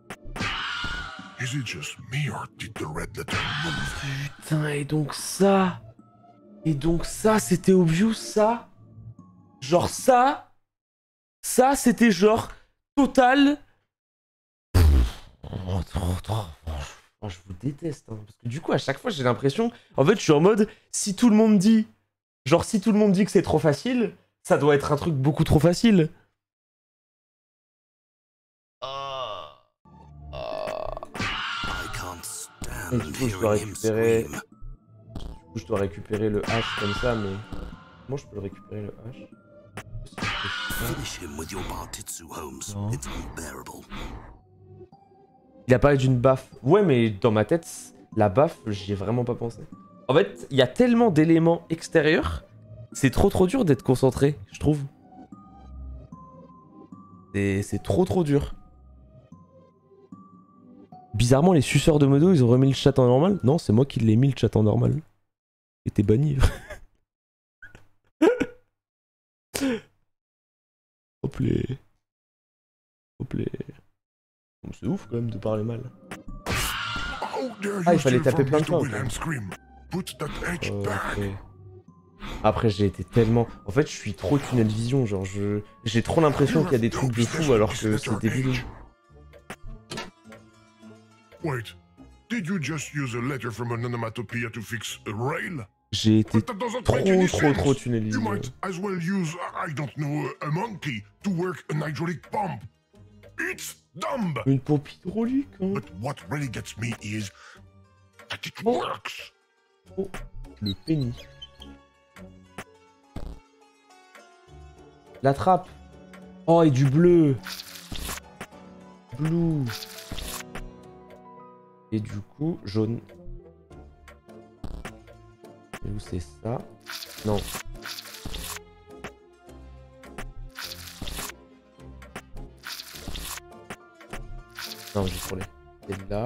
Is it just me or did the red letter move? Putain, et donc ça. Et donc ça, c'était obvious, ça. Genre ça. Ça, c'était genre total. Oh, je vous déteste, hein, parce que du coup, à chaque fois, j'ai l'impression... En fait, je suis en mode, si tout le monde dit... Genre, si tout le monde dit que c'est trop facile, ça doit être un truc beaucoup trop facile. Et du coup, je dois récupérer... Du coup, je dois récupérer le H comme ça, mais... Comment je peux le récupérer, le H? Non. Il a parlé d'une baffe. Ouais, mais dans ma tête, la baffe, j'y ai vraiment pas pensé. En fait, il y a tellement d'éléments extérieurs, c'est trop trop dur d'être concentré, je trouve. C'est trop trop dur. Bizarrement, les suceurs de modo, ils ont remis le chat en normal. Non, c'est moi qui l'ai mis le chat en normal. Et t'es banni. Hop les... Hop les... C'est ouf quand même de parler mal. Ah, il fallait taper plein de fois. Okay. Après, j'ai été tellement... En fait, je suis trop tunnel vision, genre je... J'ai trop l'impression qu'il y a des trucs de fou alors que c'est débile. Wait, did you just use a letter from an onomatopoeia to fix a rail? J'ai été trop, trop, trop tunnel vision. You might as well use, I don't know, a monkey to work an hydraulic pump. It's dumb! Une pompe hydraulique, hein. But what really gets me is that it oh. works. Oh, le penny. La trappe. Oh, et du bleu. Blue. Et du coup, jaune. Et où c'est ça? Non. Non, j'ai trop les. C'est là.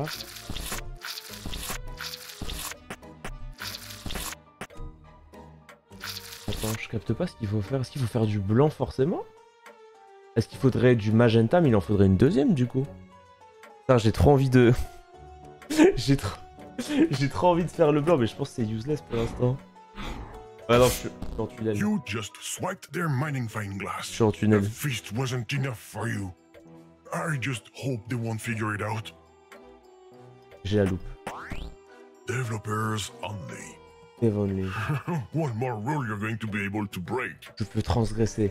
Attends, je capte pas ce qu'il faut faire. Est-ce qu'il faut faire du blanc forcément? Est-ce qu'il faudrait du magenta, mais il en faudrait une deuxième du coup? Putain, j'ai trop envie de... j'ai trop... j'ai trop envie de faire le blanc, mais je pense que c'est useless pour l'instant. Ouais, non, je suis en tunnel. You just swiped their mining fine glass. Je suis en tunnel. The feast wasn't enough for you. I just hope they won't figure it out. J'ai la loupe. Developers only. Dev only. One more rule you're going to be able to break. Je peux transgresser.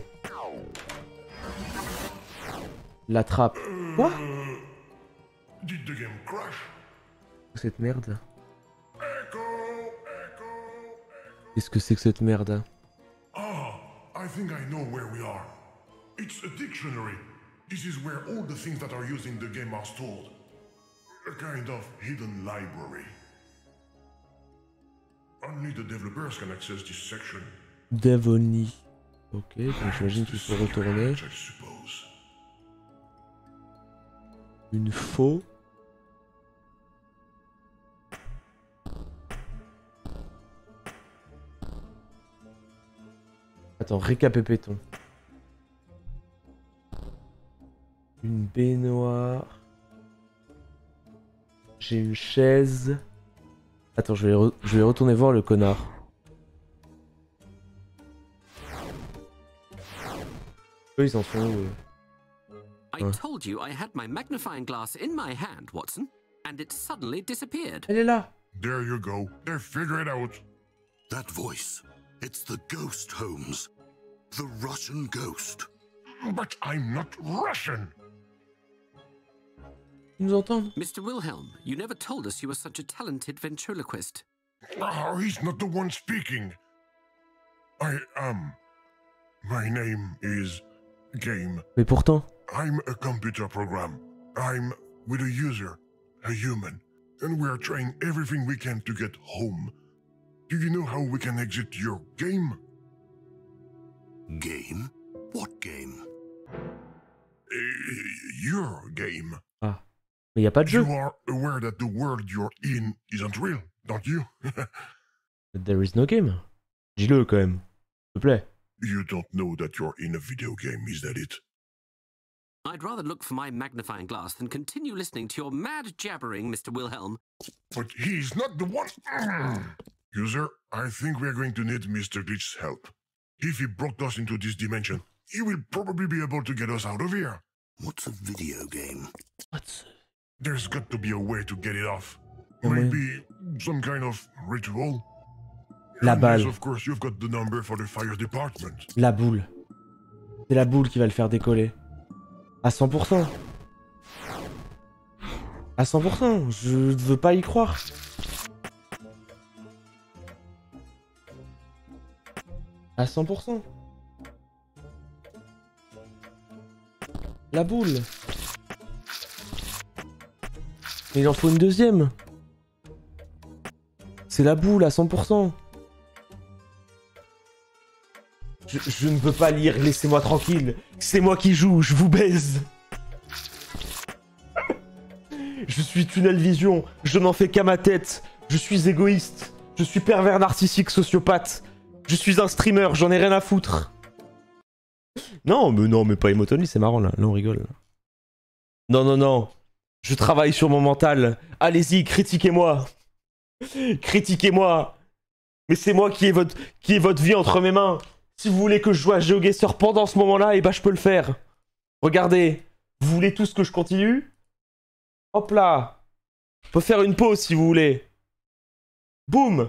La trappe. Quoi? Did the game crash? Cette merde. Echo, echo, Qu'est-ce que c'est que cette merde? Ah, I think I know where we are. It's a dictionary. This is where all the things that are used in the game are stored. A kind of hidden library. Only the developers can access this section. Dev only. Ok, donc j'imagine qu'il faut retourner. I suppose. Une faux. Attends, récapépétons. Une baignoire. J'ai une chaise. Attends, je vais, re... je vais retourner voir le connard. Eux, ils en sont où? I told you I had my magnifying glass in my hand, Watson, and it suddenly disappeared. Elle est là. There you go. They figure it out. That voice. It's the ghost, Holmes. The Russian ghost. But I'm not Russian. Ils nous entendent. Mister Wilhelm, you never told us you were such a talented ventriloquist. Oh, he's not the one speaking. I am. My name is Game. Mais pourtant. I'm a computer program. I'm with a user, a human, and we are trying everything we can to get home. Do you know how we can exit your game? Game? What game? Uh, your game. Ah. Mais y a pas de jeu. You are aware that the world you're in isn't real, don't you? There is no game. Dis-le quand même. S'il te plaît. You don't know that you're in a video game, is that it? I'd rather look for my magnifying glass than continue listening to your mad jabbering, Mister Wilhelm. But he's not the one. User, I think we are going to need Mister Glitch's help. If he brought us into this dimension, he will probably be able to get us out of here. What's a video game? What? There's got to be a way to get it off. Oh, Maybe some kind of ritual. La And balle. yes, of course, you've got the number for the fire department. La boule. C'est la boule qui va le faire décoller. À cent pour cent. À cent pour cent. Je ne veux pas y croire. À cent pour cent. La boule. Mais il en faut une deuxième. C'est la boule à cent pour cent. Je, je ne veux pas lire, laissez-moi tranquille. C'est moi qui joue, je vous baise. Je suis Tunnel Vision, je n'en fais qu'à ma tête. Je suis égoïste, je suis pervers narcissique sociopathe. Je suis un streamer, j'en ai rien à foutre. Non, mais non, mais pas Emotony, c'est marrant là, là on rigole. Non, non, non. Je travaille sur mon mental. Allez-y, critiquez-moi. Critiquez-moi. Mais c'est moi qui ai votre, qui ai votre vie entre mes mains. Si vous voulez que je joue à GeoGuessr pendant ce moment-là, et bah je peux le faire. Regardez. Vous voulez tous que je continue? Hop là. On peut faire une pause si vous voulez. Boum.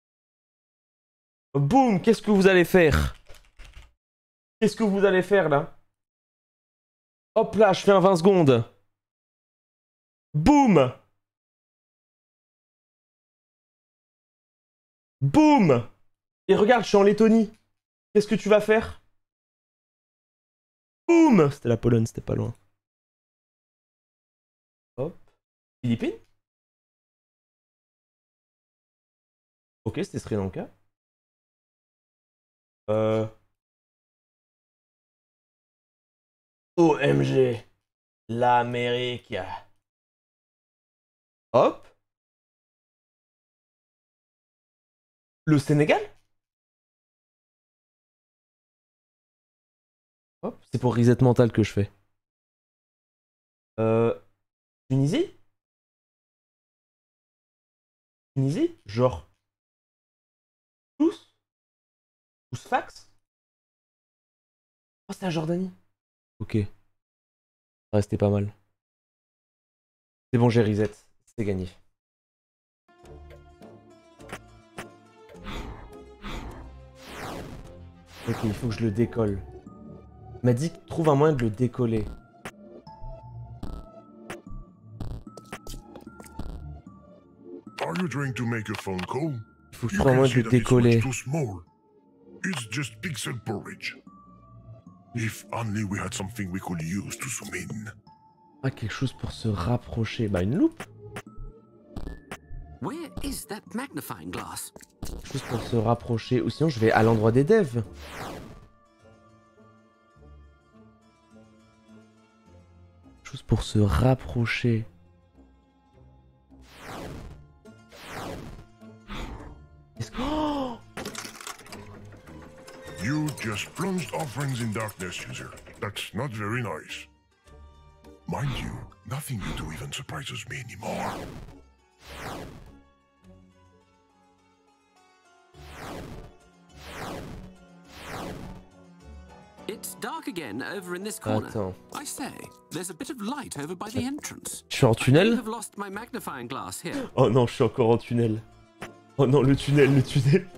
Boum. Qu'est-ce que vous allez faire? Qu'est-ce que vous allez faire là? Hop là, je fais un vingt secondes. Boum. Boum. Et regarde, je suis en Lettonie. Qu'est-ce que tu vas faire? Boum. C'était la Pologne, c'était pas loin. Hop. Philippines? Ok, c'était Sri Lanka. Euh... O M G. L'Amérique. Hop. Le Sénégal? Hop, c'est pour reset mental que je fais. Euh... Tunisie? Tunisie? Genre... Tous? Tous fax? Oh, c'est la Jordanie. Ok. Ça restait pas mal. C'est bon, j'ai reset. C'est gagné. Ok, il faut que je le décolle. Il m'a dit trouve un moyen de le décoller. Are you trying to make a phone call? Il faut que je You trouve un can moyen see de le that it's décoller. much too small. It's just pixel porridge. If only we had something we could use to zoom in. Ah, quelque chose pour se rapprocher. Bah, une loupe. Where is that magnifying glass? Quelque chose pour se rapprocher. Ou sinon, je vais à l'endroit des devs. Quelque chose pour se rapprocher. Est-ce que... Oh! You just plunged our friends in darkness, user. That's not very nice. Mind you, nothing you do even surprises me anymore. It's dark again over in this corner. Attends. I say, there's a bit of light over by the entrance. Je suis en I tunnel? have lost my magnifying glass here. Oh non, je suis encore en tunnel. Oh non, le tunnel, le tunnel.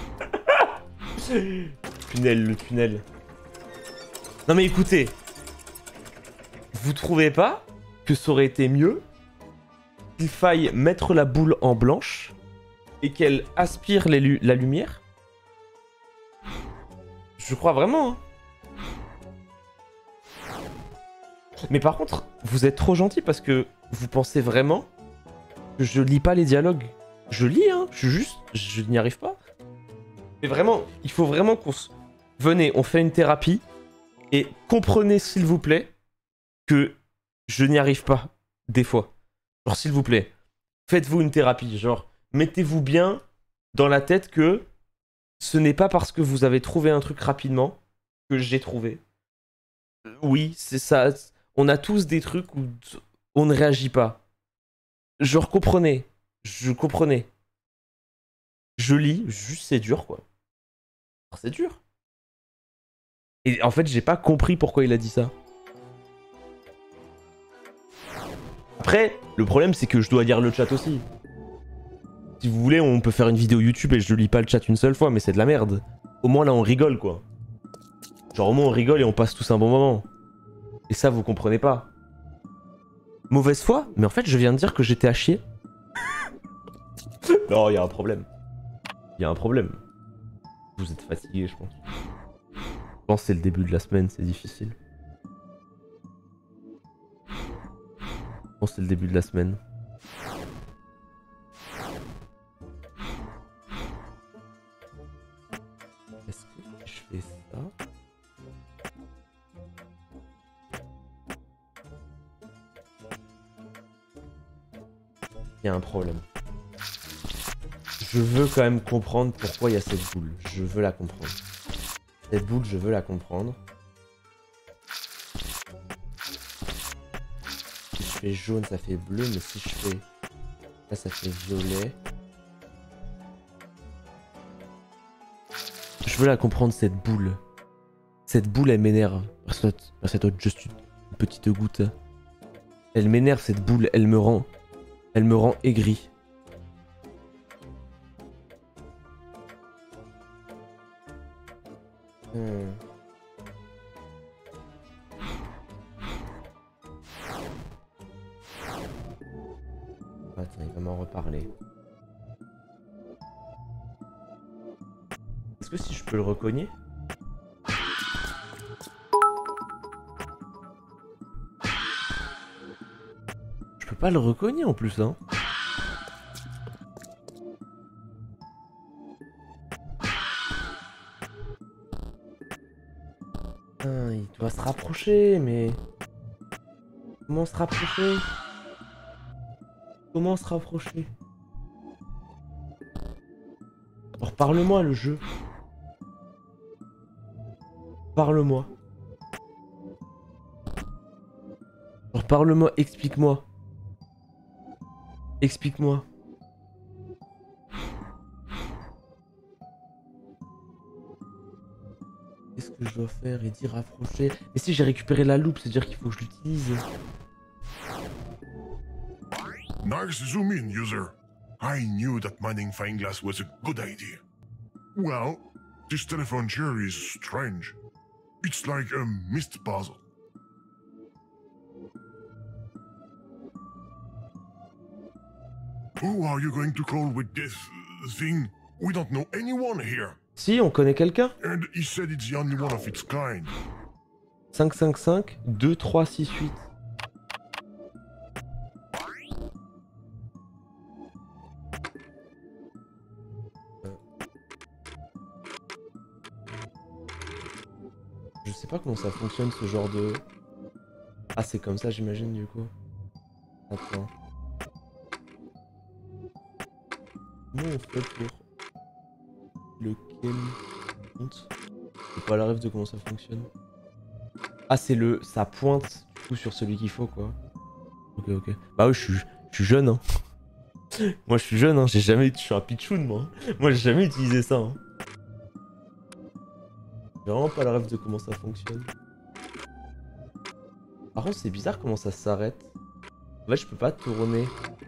Tunnel, le tunnel. Non mais écoutez. Vous trouvez pas que ça aurait été mieux qu'il faille mettre la boule en blanche et qu'elle aspire les lu la lumière? Je crois vraiment, hein. Mais par contre, vous êtes trop gentil parce que vous pensez vraiment que je lis pas les dialogues. Je lis, hein, je suis juste... Je n'y arrive pas. Mais vraiment, il faut vraiment qu'on se... Venez, on fait une thérapie et comprenez, s'il vous plaît, que je n'y arrive pas, des fois. Genre, s'il vous plaît, faites-vous une thérapie. Genre, mettez-vous bien dans la tête que ce n'est pas parce que vous avez trouvé un truc rapidement que j'ai trouvé. Oui, c'est ça. On a tous des trucs où on ne réagit pas. Genre, comprenez. Je comprenais. Je lis, juste c'est dur, quoi. C'est dur. Et en fait, j'ai pas compris pourquoi il a dit ça. Après, le problème, c'est que je dois lire le chat aussi. Si vous voulez, on peut faire une vidéo YouTube et je lis pas le chat une seule fois, mais c'est de la merde. Au moins, là, on rigole, quoi. Genre, au moins, on rigole et on passe tous un bon moment. Et ça, vous comprenez pas. Mauvaise foi? Mais en fait, je viens de dire que j'étais à chier. Non, il y a un problème. Il y a un problème. Vous êtes fatigué, je pense. Je pense que c'est le début de la semaine, c'est difficile. Je pense que c'est le début de la semaine. Est-ce que je fais ça? Il y a un problème. Je veux quand même comprendre pourquoi il y a cette boule. Je veux la comprendre. Cette boule, je veux la comprendre. Si je fais jaune, ça fait bleu, mais si je fais... Là, ça fait violet. Je veux la comprendre, cette boule. Cette boule, elle m'énerve. Merci à toi, juste une petite goutte. Elle m'énerve, cette boule. Elle me rend... Elle me rend aigri. Hmm. Attends, il va m'en reparler. Est-ce que si je peux le recogner? Je peux pas le recogner en plus, hein. Ah, il doit se rapprocher, mais... Comment se rapprocher? Comment se rapprocher? Alors parle-moi le jeu. Parle-moi. Alors parle-moi, explique-moi. Explique-moi. Qu'est-ce que je dois faire et dire rapprocher? Et si j'ai récupéré la loupe, c'est-à-dire qu'il faut que je l'utilise. Nice zoom in, user. I knew that magnifying glass was a good idea. Well, this telephone chair is strange. It's like a mist puzzle. Who are you going to call with this uh, thing? We don't know anyone here. Si, on connaît quelqu'un. And he said it's the only one of its kind. cinq cinq cinq deux trois six huit. Je sais pas comment ça fonctionne ce genre de... Ah, c'est comme ça j'imagine du coup. Attends. Comment on fait pour... Lequel compte? J'ai pas la rêve de comment ça fonctionne. Ah, c'est le... Ça pointe. coup sur celui qu'il faut quoi. Ok, ok. Bah oui, je suis, je suis jeune, hein. Moi, je suis jeune, hein. J'ai jamais... Je suis un pitchoun, moi. Moi, j'ai jamais utilisé ça, hein. J'ai vraiment pas le rêve de comment ça fonctionne. Par contre, c'est bizarre comment ça s'arrête. En fait, je peux pas tourner.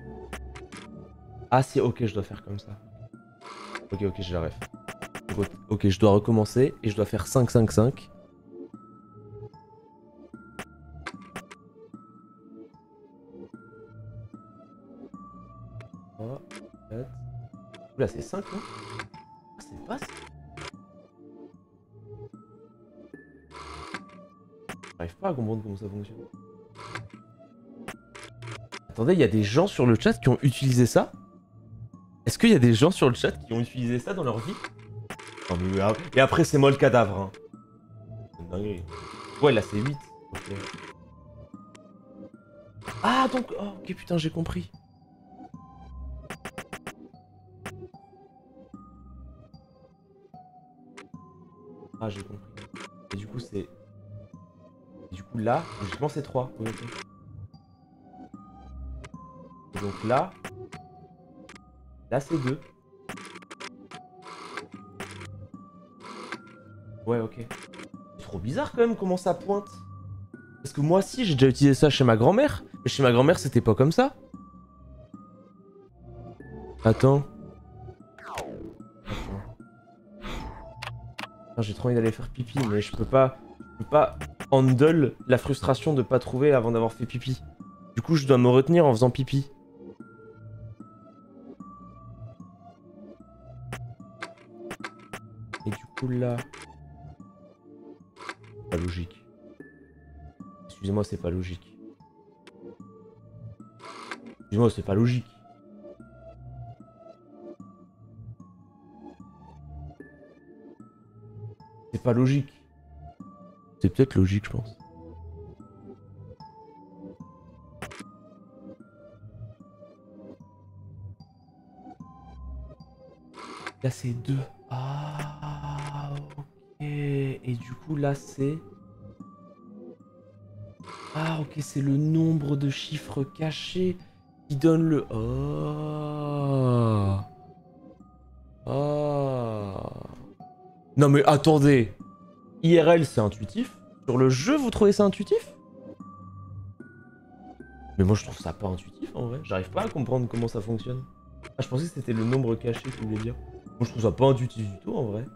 Ah si, ok, je dois faire comme ça. Ok, ok, j'ai la ref. Ok, je dois recommencer et je dois faire cinq, cinq, cinq. trois, quatre... Oula, c'est cinq, non? Ah, c'est pas ça. J'arrive pas à comprendre comment ça fonctionne. Attendez, il y a des gens sur le chat qui ont utilisé ça? Est-ce qu'il y a des gens sur le chat qui ont utilisé ça dans leur vie? Non, mais... Et après, c'est moi le cadavre, hein. C'est dingue. Ouais, là, c'est huit. Okay. Ah, donc... Oh, ok, putain, j'ai compris. Ah, j'ai compris. Et du coup, c'est... Du coup, là, logiquement, c'est trois. Oui, okay. Et donc là... Là, c'est deux. Ouais, ok. C'est trop bizarre, quand même, comment ça pointe. Parce que moi aussi, j'ai déjà utilisé ça chez ma grand-mère. Mais chez ma grand-mère, c'était pas comme ça. Attends. J'ai trop envie d'aller faire pipi, mais je peux pas... Je peux pas handle la frustration de pas trouver avant d'avoir fait pipi. Du coup, je dois me retenir en faisant pipi. Et du coup, là... Pas logique. Excusez-moi, c'est pas logique. Excusez-moi, c'est pas logique. C'est pas logique. C'est peut-être logique, je pense. Là, c'est deux. Ah, ok. Et du coup, là, c'est... Ah, ok, c'est le nombre de chiffres cachés qui donne le... Oh. Oh. Non, mais attendez. I R L, c'est intuitif. Sur le jeu, vous trouvez ça intuitif? Mais moi, je trouve ça pas intuitif, en vrai. J'arrive pas à comprendre comment ça fonctionne. Ah, je pensais que c'était le nombre caché qu'il voulait dire. Moi, je trouve ça pas intuitif du tout, en vrai.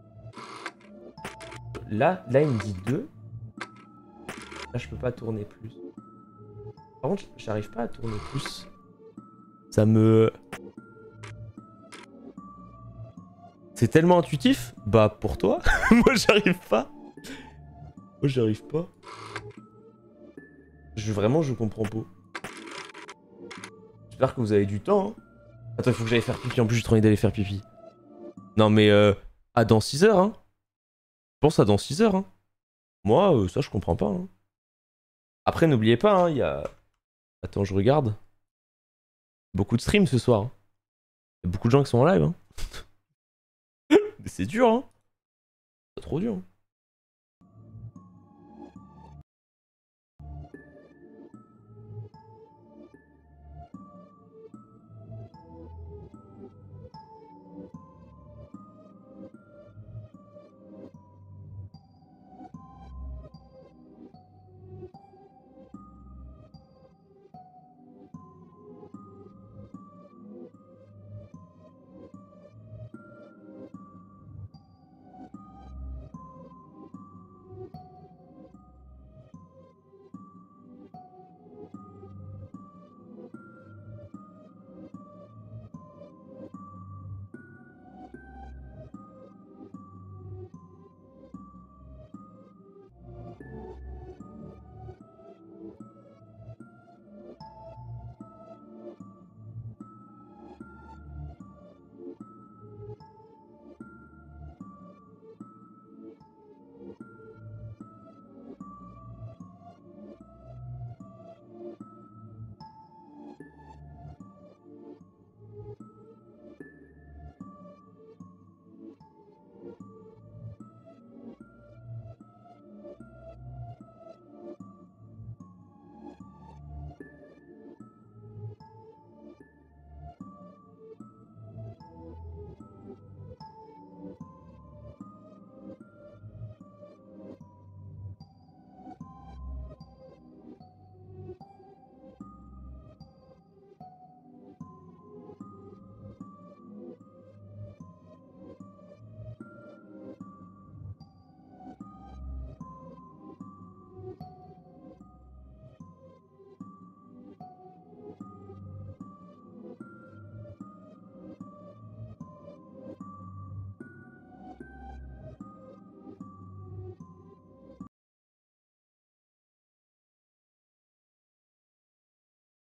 Là, là, il me dit deux. Là, je peux pas tourner plus. Par contre, j'arrive pas à tourner plus. Ça me... C'est tellement intuitif. Bah, pour toi. Moi, j'arrive pas. Moi, j'arrive pas. Je, vraiment, je comprends pas. J'espère que vous avez du temps. Hein. Attends, il faut que j'aille faire pipi. En plus, j'ai trop envie d'aller faire pipi. Non, mais... Euh, à dans six heures, hein. Je pense à dans six heures, hein. Moi, euh, ça, je comprends pas, hein. Après, n'oubliez pas, hein, il y a... Attends, je regarde. Beaucoup de streams ce soir. Hein. Il y a beaucoup de gens qui sont en live. Hein. Mais c'est dur, hein. C'est trop dur. Hein.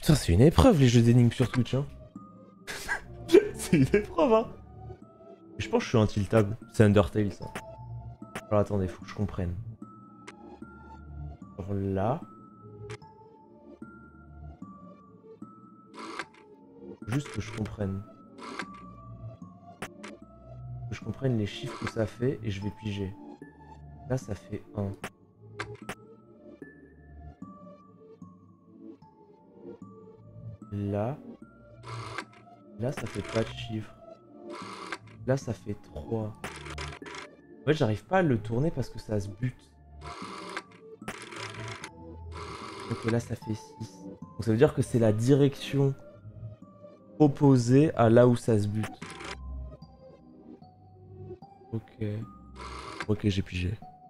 Putain, c'est une épreuve les jeux d'énigmes sur Twitch, hein. C'est une épreuve, hein. Je pense que je suis intiltable. C'est Undertale, ça. Alors attendez, faut que je comprenne. Alors là... Juste que je comprenne. Que je comprenne les chiffres que ça fait et je vais piger. Là, ça fait un. Là... Là, ça fait pas de chiffres. Là, ça fait trois. En fait, j'arrive pas à le tourner parce que ça se bute. Donc là, ça fait six. Donc ça veut dire que c'est la direction opposée à là où ça se bute. Ok. Ok, j'ai pigé.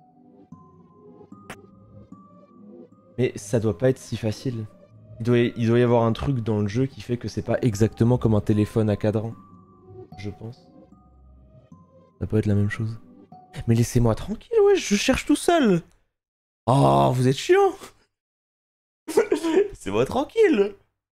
Mais ça doit pas être si facile. Il doit, y, il doit y avoir un truc dans le jeu qui fait que c'est pas exactement comme un téléphone à cadran. Je pense. Ça peut être la même chose. Mais laissez-moi tranquille, ouais, je cherche tout seul. Oh, vous êtes chiant. Laissez-moi tranquille.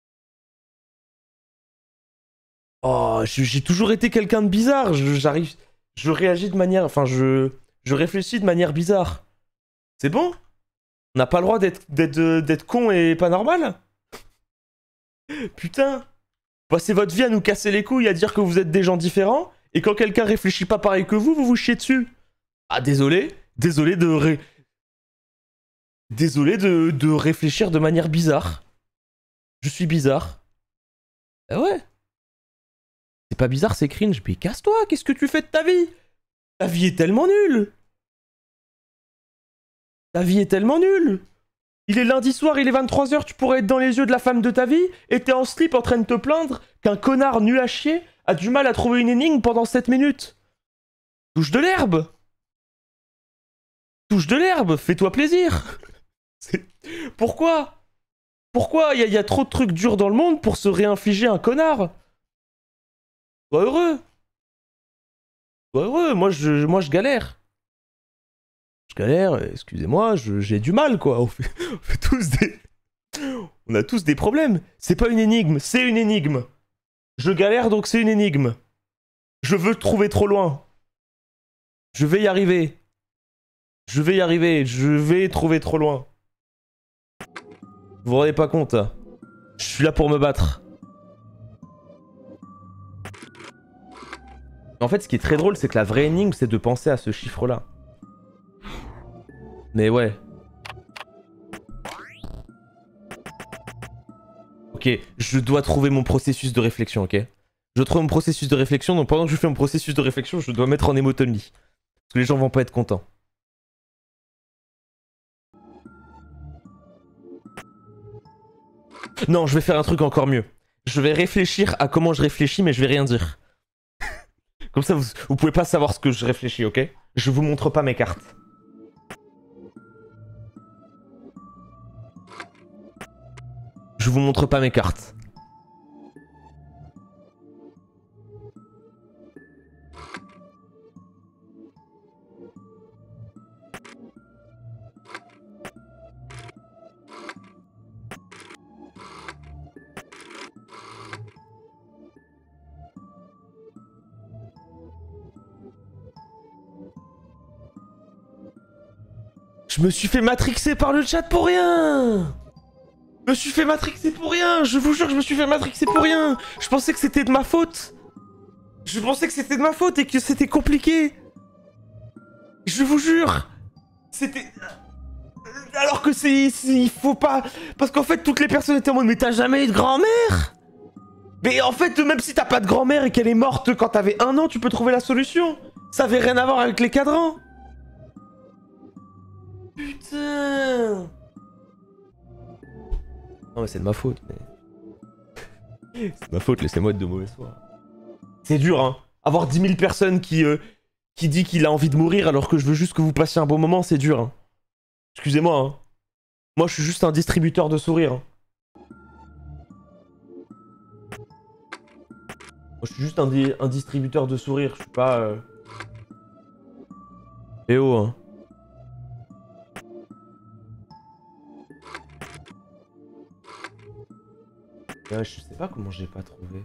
Oh, j'ai toujours été quelqu'un de bizarre. J'arrive, je, je réagis de manière, enfin, je, je réfléchis de manière bizarre. C'est bon? On n'a pas le droit d'être, d'être, d'être con et pas normal? Putain, passez votre vie à nous casser les couilles, à dire que vous êtes des gens différents, et quand quelqu'un réfléchit pas pareil que vous, vous vous chiez dessus. Ah, désolé, désolé de ré... Désolé de, de réfléchir de manière bizarre. Je suis bizarre. Ah ouais. C'est pas bizarre, c'est cringe. Mais casse-toi, qu'est-ce que tu fais de ta vie? Ta vie est tellement nulle. Ta vie est tellement nulle. Il est lundi soir, il est vingt-trois heures, tu pourrais être dans les yeux de la femme de ta vie, et t'es en slip en train de te plaindre qu'un connard nul à chier a du mal à trouver une énigme pendant sept minutes. Touche de l'herbe. Touche de l'herbe, fais-toi plaisir. Pourquoi? Pourquoi? Il y, y a trop de trucs durs dans le monde pour se réinfliger un connard. Sois heureux. Sois heureux, moi je, moi, je galère. Je galère, excusez-moi, j'ai du mal, quoi. On fait, on fait tous des... On a tous des problèmes. C'est pas une énigme, c'est une énigme. Je galère, donc c'est une énigme. Je veux trouver trop loin. Je vais y arriver. Je vais y arriver, je vais trouver trop loin. Vous vous rendez pas compte? Je suis là pour me battre. En fait, ce qui est très drôle, c'est que la vraie énigme, c'est de penser à ce chiffre-là. Mais ouais. Ok, je dois trouver mon processus de réflexion, ok? Je trouve mon processus de réflexion, donc pendant que je fais mon processus de réflexion, je dois mettre en emote only. Parce que les gens vont pas être contents. Non, je vais faire un truc encore mieux. Je vais réfléchir à comment je réfléchis, mais je vais rien dire. Comme ça, vous, vous pouvez pas savoir ce que je réfléchis, ok? Je vous montre pas mes cartes. Je vous montre pas mes cartes. Je me suis fait matrixer par le chat pour rien. Je me suis fait matrixer pour rien. Je vous jure que je me suis fait matrixer pour rien. Je pensais que c'était de ma faute. Je pensais que c'était de ma faute et que c'était compliqué. Je vous jure. C'était... Alors que c'est... Il faut pas... Parce qu'en fait, toutes les personnes étaient en mode, mais t'as jamais eu de grand-mère? Mais en fait, même si t'as pas de grand-mère et qu'elle est morte quand t'avais un an, tu peux trouver la solution. Ça avait rien à voir avec les cadrans. Putain. Non mais c'est de ma faute, mais... C'est de ma faute, laissez-moi être de mauvaise foi. C'est dur, hein. Avoir dix mille personnes qui, euh, qui dit qu'il a envie de mourir alors que je veux juste que vous passiez un bon moment, c'est dur, hein. Excusez-moi, hein. Moi, je suis juste un distributeur de sourires. Hein. Moi, je suis juste un, di un distributeur de sourires, je suis pas... Euh... Eh oh, hein. Ouais, je sais pas comment j'ai pas trouvé.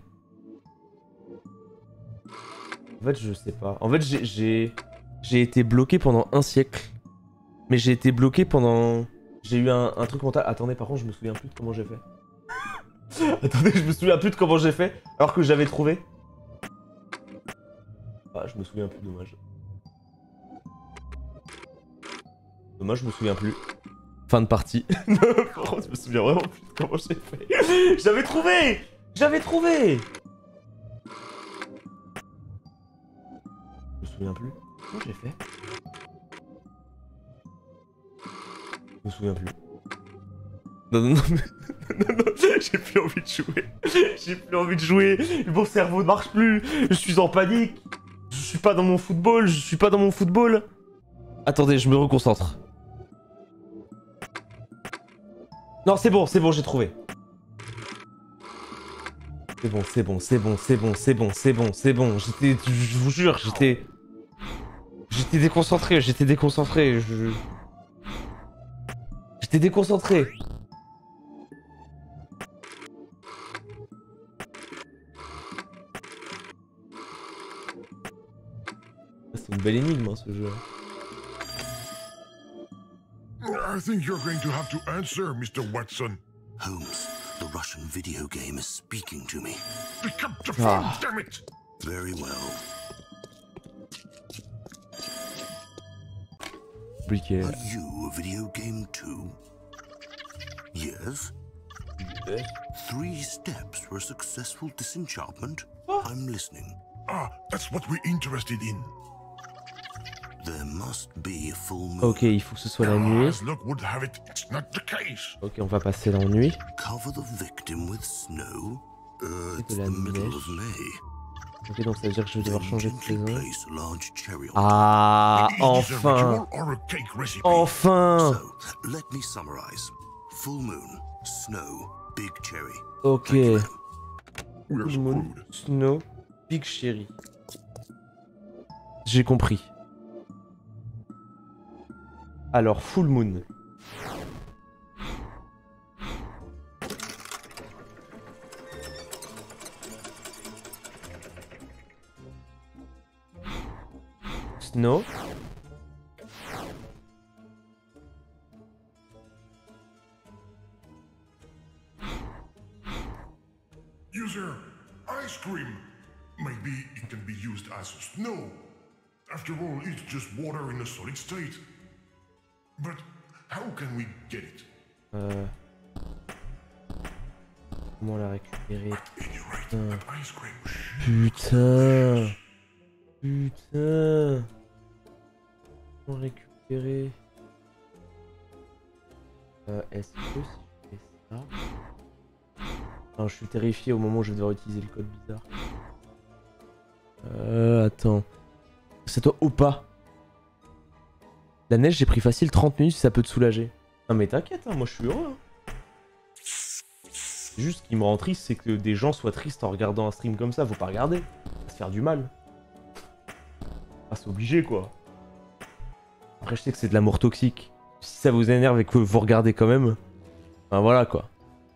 En fait, je sais pas. En fait, j'ai j'ai été bloqué pendant un siècle. Mais j'ai été bloqué pendant... J'ai eu un, un truc mental. Attendez, par contre, je me souviens plus de comment j'ai fait. Attendez, je me souviens plus de comment j'ai fait, alors que j'avais trouvé. Ah, je me souviens plus, dommage. Dommage, je me souviens plus. Fin de partie. Par contre, je me souviens vraiment plus de comment j'ai fait. J'avais trouvé J'avais trouvé Je me souviens plus. Comment j'ai fait? Je me souviens plus. Non, non, non, mais... non, non, j'ai plus envie de jouer. J'ai plus envie de jouer. Mon cerveau ne marche plus. Je suis en panique. Je suis pas dans mon football. Je suis pas dans mon football. Attendez, je me reconcentre. Non, c'est bon, c'est bon, j'ai trouvé. C'est bon, c'est bon, c'est bon, c'est bon, c'est bon, c'est bon, c'est bon. J'étais, je vous jure, j'étais... J'étais déconcentré, j'étais déconcentré. Je... J'étais déconcentré. C'est une belle énigme, hein, ce jeu. I think you're going to have to answer, Mister Watson. Holmes, the Russian video game is speaking to me. Pick up the phone, Ah. damn it! Very well. Compliqué. Are you a video game too? Yes? Three steps for a successful disenchantment? I'm listening. Ah, that's what we're interested in. There must be a full moon. Ok, il faut que ce soit la nuit. As luck would have it, it's not the case. Ok, on va passer la nuit. Cover the victim with snow? Uh, C'est it's de la the middle neige. of May. Ok, donc ça veut dire que je vais devoir Then changer de gently saison. place a large cherry on Ah, Is this a enfin. ritual or a cake recipe? Enfin. So, let me summarize. Full moon, snow, big cherry. Ok. Thank you, ma'am. We're Full moon, screwed. snow, big cherry. J'ai compris. Alors, full moon. Snow. User, ice cream. Maybe it can be used as snow. After all, it's just water in a solid state. But how can we get it? Euh... Comment la récupérer? Right, Hmm. that ice cream. Putain. Putain. Comment récupérer? Euh, est-ce que si je fais ça... Enfin, je suis terrifié au moment où je vais devoir utiliser le code bizarre. Euh, attends. C'est toi ou pas? La neige, j'ai pris facile trente minutes si ça peut te soulager. Non mais t'inquiète, hein, moi je suis heureux. Hein. C'est juste ce qui me rend triste, c'est que des gens soient tristes en regardant un stream comme ça. Faut pas regarder. Ça va se faire du mal. Ah, c'est obligé quoi. Après, je sais que c'est de l'amour toxique. Si ça vous énerve et que vous regardez quand même, ben voilà quoi.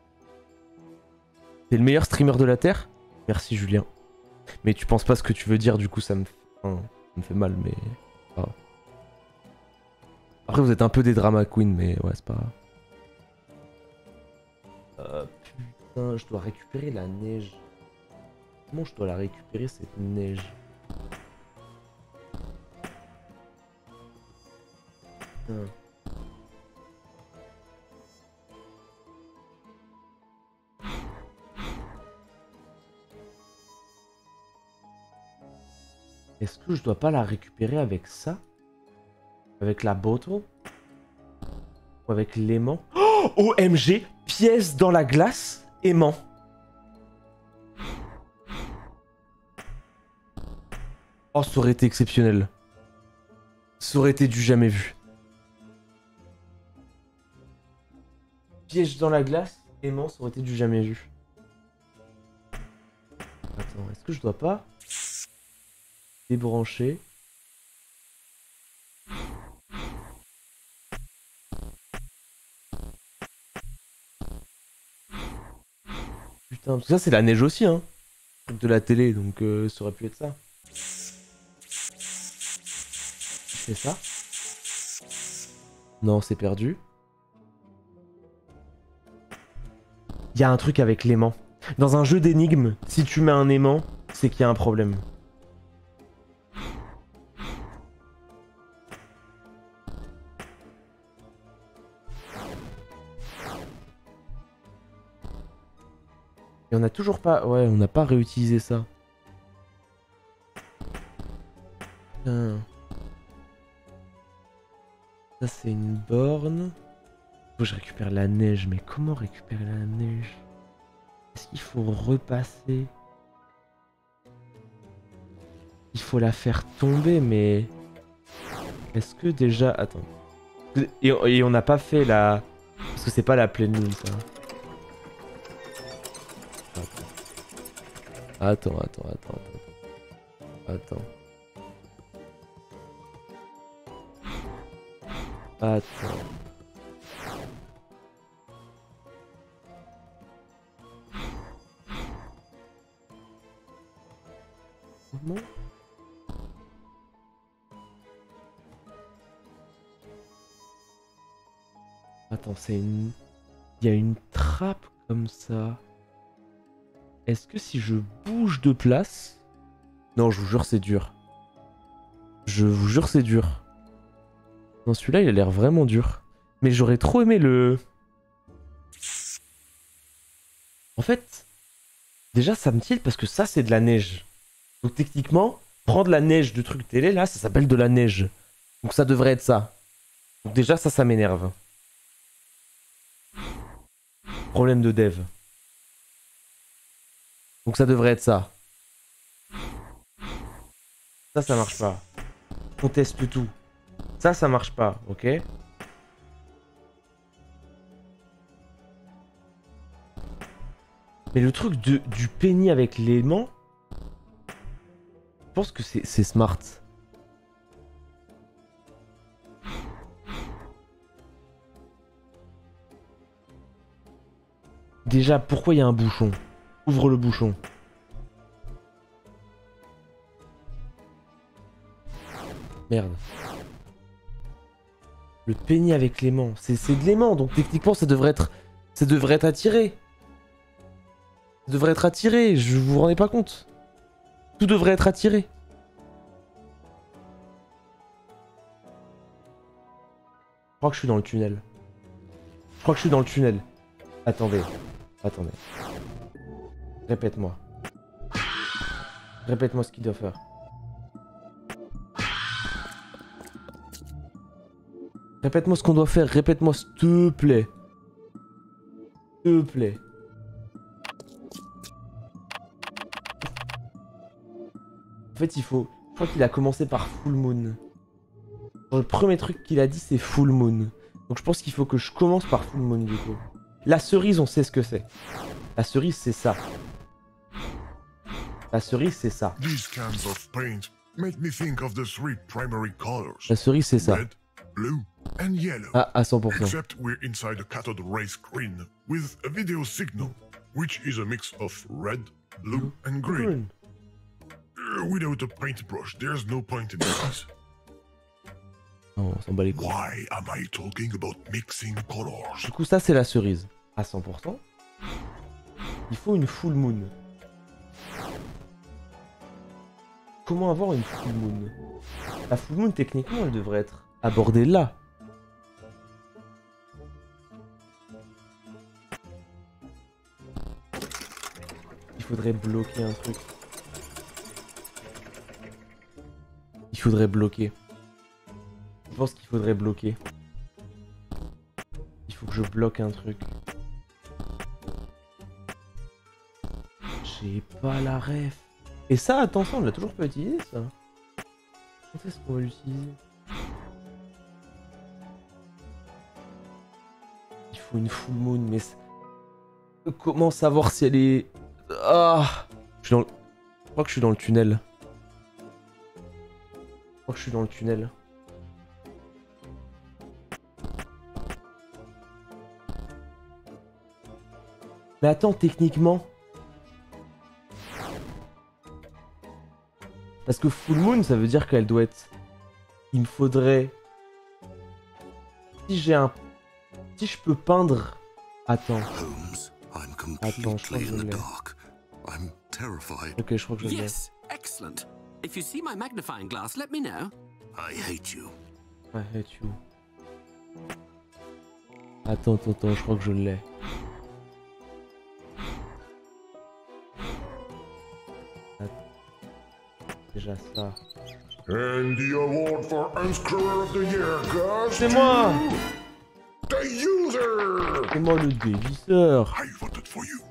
T'es le meilleur streamer de la Terre? Merci Julien. Mais tu penses pas ce que tu veux dire, du coup ça me, enfin, ça me fait mal, mais... Ah. Après vous êtes un peu des drama queens, mais ouais c'est pas grave. Euh, putain, je dois récupérer la neige. Comment je dois la récupérer cette neige? Putain. Est-ce que je dois pas la récupérer avec ça? Avec la bottle? Ou avec l'aimant? Oh, O M G! Pièce dans la glace, aimant. Oh, ça aurait été exceptionnel. Ça aurait été du jamais vu. Piège dans la glace, aimant, ça aurait été du jamais vu. Attends, est-ce que je dois pas débrancher? putain. Parce que ça, c'est la neige aussi, hein. Truc de la télé, donc euh, ça aurait pu être ça. C'est ça? Non, c'est perdu. Il y a un truc avec l'aimant. Dans un jeu d'énigmes, si tu mets un aimant, c'est qu'il y a un problème. Et on a toujours pas... Ouais, on n'a pas réutilisé ça. Putain. Ça, c'est une borne. Faut que je récupère la neige. Mais comment récupérer la neige? Est-ce qu'il faut repasser? Il faut la faire tomber, mais... Est-ce que déjà... Attends. Et, et on n'a pas fait la... Parce que c'est pas la pleine lune, ça. Attends, attends, attends, attends. Attends. Attends. Comment? Attends, c'est une... Il y a une trappe comme ça. Est-ce que si je bouge de place... Non, je vous jure, c'est dur. Je vous jure, c'est dur. Non, celui-là, il a l'air vraiment dur. Mais j'aurais trop aimé le... En fait, déjà, ça me tilte parce que ça, c'est de la neige. Donc, techniquement, prendre la neige du truc télé, là, ça s'appelle de la neige. Donc, ça devrait être ça. Donc, déjà, ça, ça m'énerve. Problème de dev. Donc ça devrait être ça. Ça, ça marche pas. On teste tout. Ça, ça marche pas, ok? Mais le truc de, du penny avec l'aimant, je pense que c'est smart. Déjà, pourquoi il y a un bouchon? Ouvre le bouchon. Merde. Le penny avec l'aimant. C'est de l'aimant, donc techniquement ça devrait être... Ça devrait être attiré. Ça devrait être attiré, je vous rendez pas compte. Tout devrait être attiré. Je crois que je suis dans le tunnel. Je crois que je suis dans le tunnel. Attendez. Attendez. Répète-moi. Répète-moi ce qu'il doit faire. Répète-moi ce qu'on doit faire. Répète-moi s'il te plaît. S'il te plaît. En fait, il faut... Je crois qu'il a commencé par Full Moon. Le premier truc qu'il a dit, c'est Full Moon. Donc je pense qu'il faut que je commence par Full Moon, du coup. La cerise, on sait ce que c'est. La cerise, c'est ça. La cerise, c'est ça. These cans of paint make me think of the three primary colors. La cerise, c'est ça. Red, blue, and yellow. Ah, à cent pour cent. Except we're inside a cathode ray screen with a video signal, which is a mix of red, blue, and green. Uh, without a paintbrush, there's no point in this. Non, on s'en bat les couilles. Why am I talking about mixing colors? Du coup, ça, c'est la cerise. À cent pour cent. Il faut une full moon. Comment avoir une full moon? La full moon, techniquement, elle devrait être abordée là. Il faudrait bloquer un truc. Il faudrait bloquer. Je pense qu'il faudrait bloquer. Il faut que je bloque un truc. J'ai pas la ref. Et ça, attention, on l'a toujours pas utilisé, ça. Quand est-ce qu'on va l'utiliser? Il faut une full moon, mais... Comment savoir si elle est... Ah, je suis dans le... Je crois que je suis dans le tunnel. Je crois que je suis dans le tunnel. Mais attends, techniquement, Parce que full moon, ça veut dire qu'elle doit être... Il me faudrait... Si j'ai un... Si je peux peindre... Attends. Attends, je crois que je l'ai. Ok, je crois que je l'ai. Yes, excellent. If you see my magnifying glass, let me know. I hate you. I hate you. Attends, attends, attends, je crois que je l'ai. Déjà ça. And the award for Unscrewer of the Year goes C'est moi! to the user! C'est moi le dévisseur! I voted for you.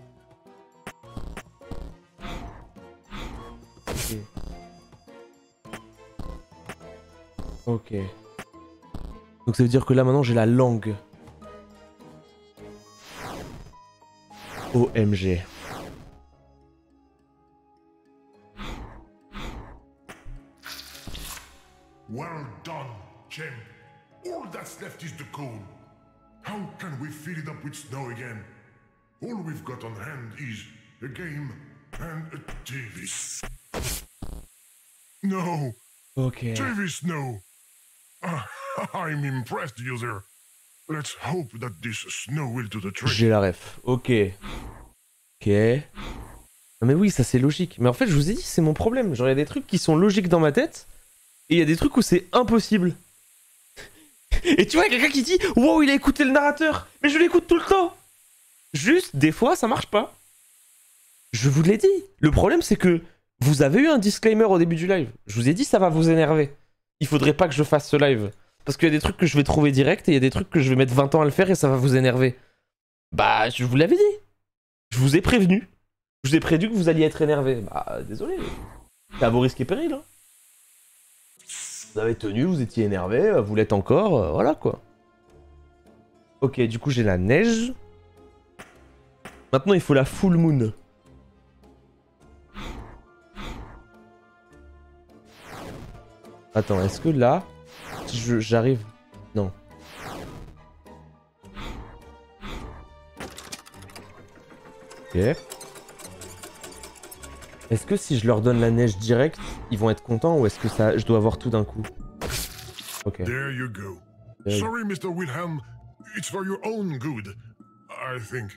Ok. Ok. Donc ça veut dire que là maintenant j'ai la langue. O M G. Well done, champ. All that's left is the coal. How can we fill it up with snow again? All we've got on hand is a game and a T V. No. Ok. T V snow. Ah, I'm impressed, user. Let's hope that this snow will do the trick. J'ai la ref. Ok. Ok. Non mais oui, ça c'est logique. Mais en fait, je vous ai dit, c'est mon problème. Genre, il y a des trucs qui sont logiques dans ma tête. Et il y a des trucs où c'est impossible. Et tu vois, il y a quelqu'un qui dit « Wow, il a écouté le narrateur !» Mais je l'écoute tout le temps. Juste, des fois, ça marche pas. Je vous l'ai dit. Le problème, c'est que vous avez eu un disclaimer au début du live. Je vous ai dit, ça va vous énerver. Il faudrait pas que je fasse ce live. Parce qu'il y a des trucs que je vais trouver direct et il y a des trucs que je vais mettre vingt ans à le faire et ça va vous énerver. Bah, je vous l'avais dit. Je vous ai prévenu. Je vous ai prévenu que vous alliez être énervé. Bah, désolé. C'est à vos risques et périls, hein. Vous avez tenu, vous étiez énervé, vous l'êtes encore, euh, voilà quoi. Ok, du coup j'ai la neige. Maintenant il faut la full moon. Attends, est-ce que là, si j'arrive... Non. Ok. Est-ce que si je leur donne la neige directe, ils vont être contents ou est-ce que ça, je dois avoir tout d'un coup? Ok. There you go. There you... Sorry, Mister Wilhelm. It's for your own good, I think.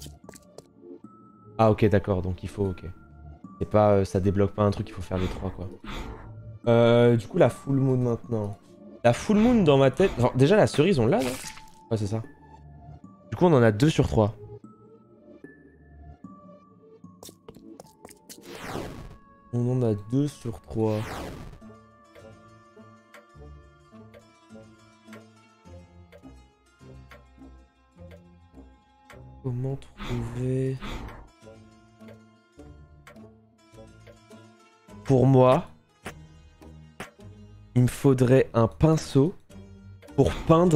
Ah ok, d'accord, donc il faut, ok. C'est pas, euh, ça débloque pas un truc, il faut faire les trois quoi. Euh, du coup la full moon maintenant. La full moon dans ma tête... Genre, déjà la cerise on l'a là? Ouais c'est ça. Du coup on en a deux sur trois. On en a deux sur trois. Comment trouver... Pour moi, il me faudrait un pinceau pour peindre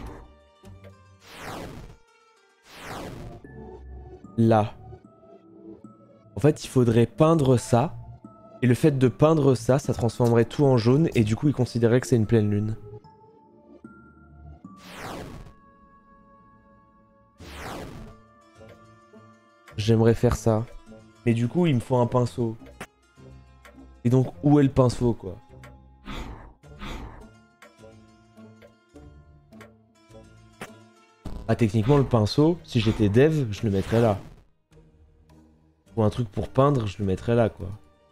là. En fait, il faudrait peindre ça. Et le fait de peindre ça, ça transformerait tout en jaune et du coup il considérait que c'est une pleine lune. J'aimerais faire ça. Mais du coup il me faut un pinceau. Et donc où est le pinceau quoi? Ah techniquement le pinceau, si j'étais dev, je le mettrais là. Ou un truc pour peindre, je le mettrais là quoi.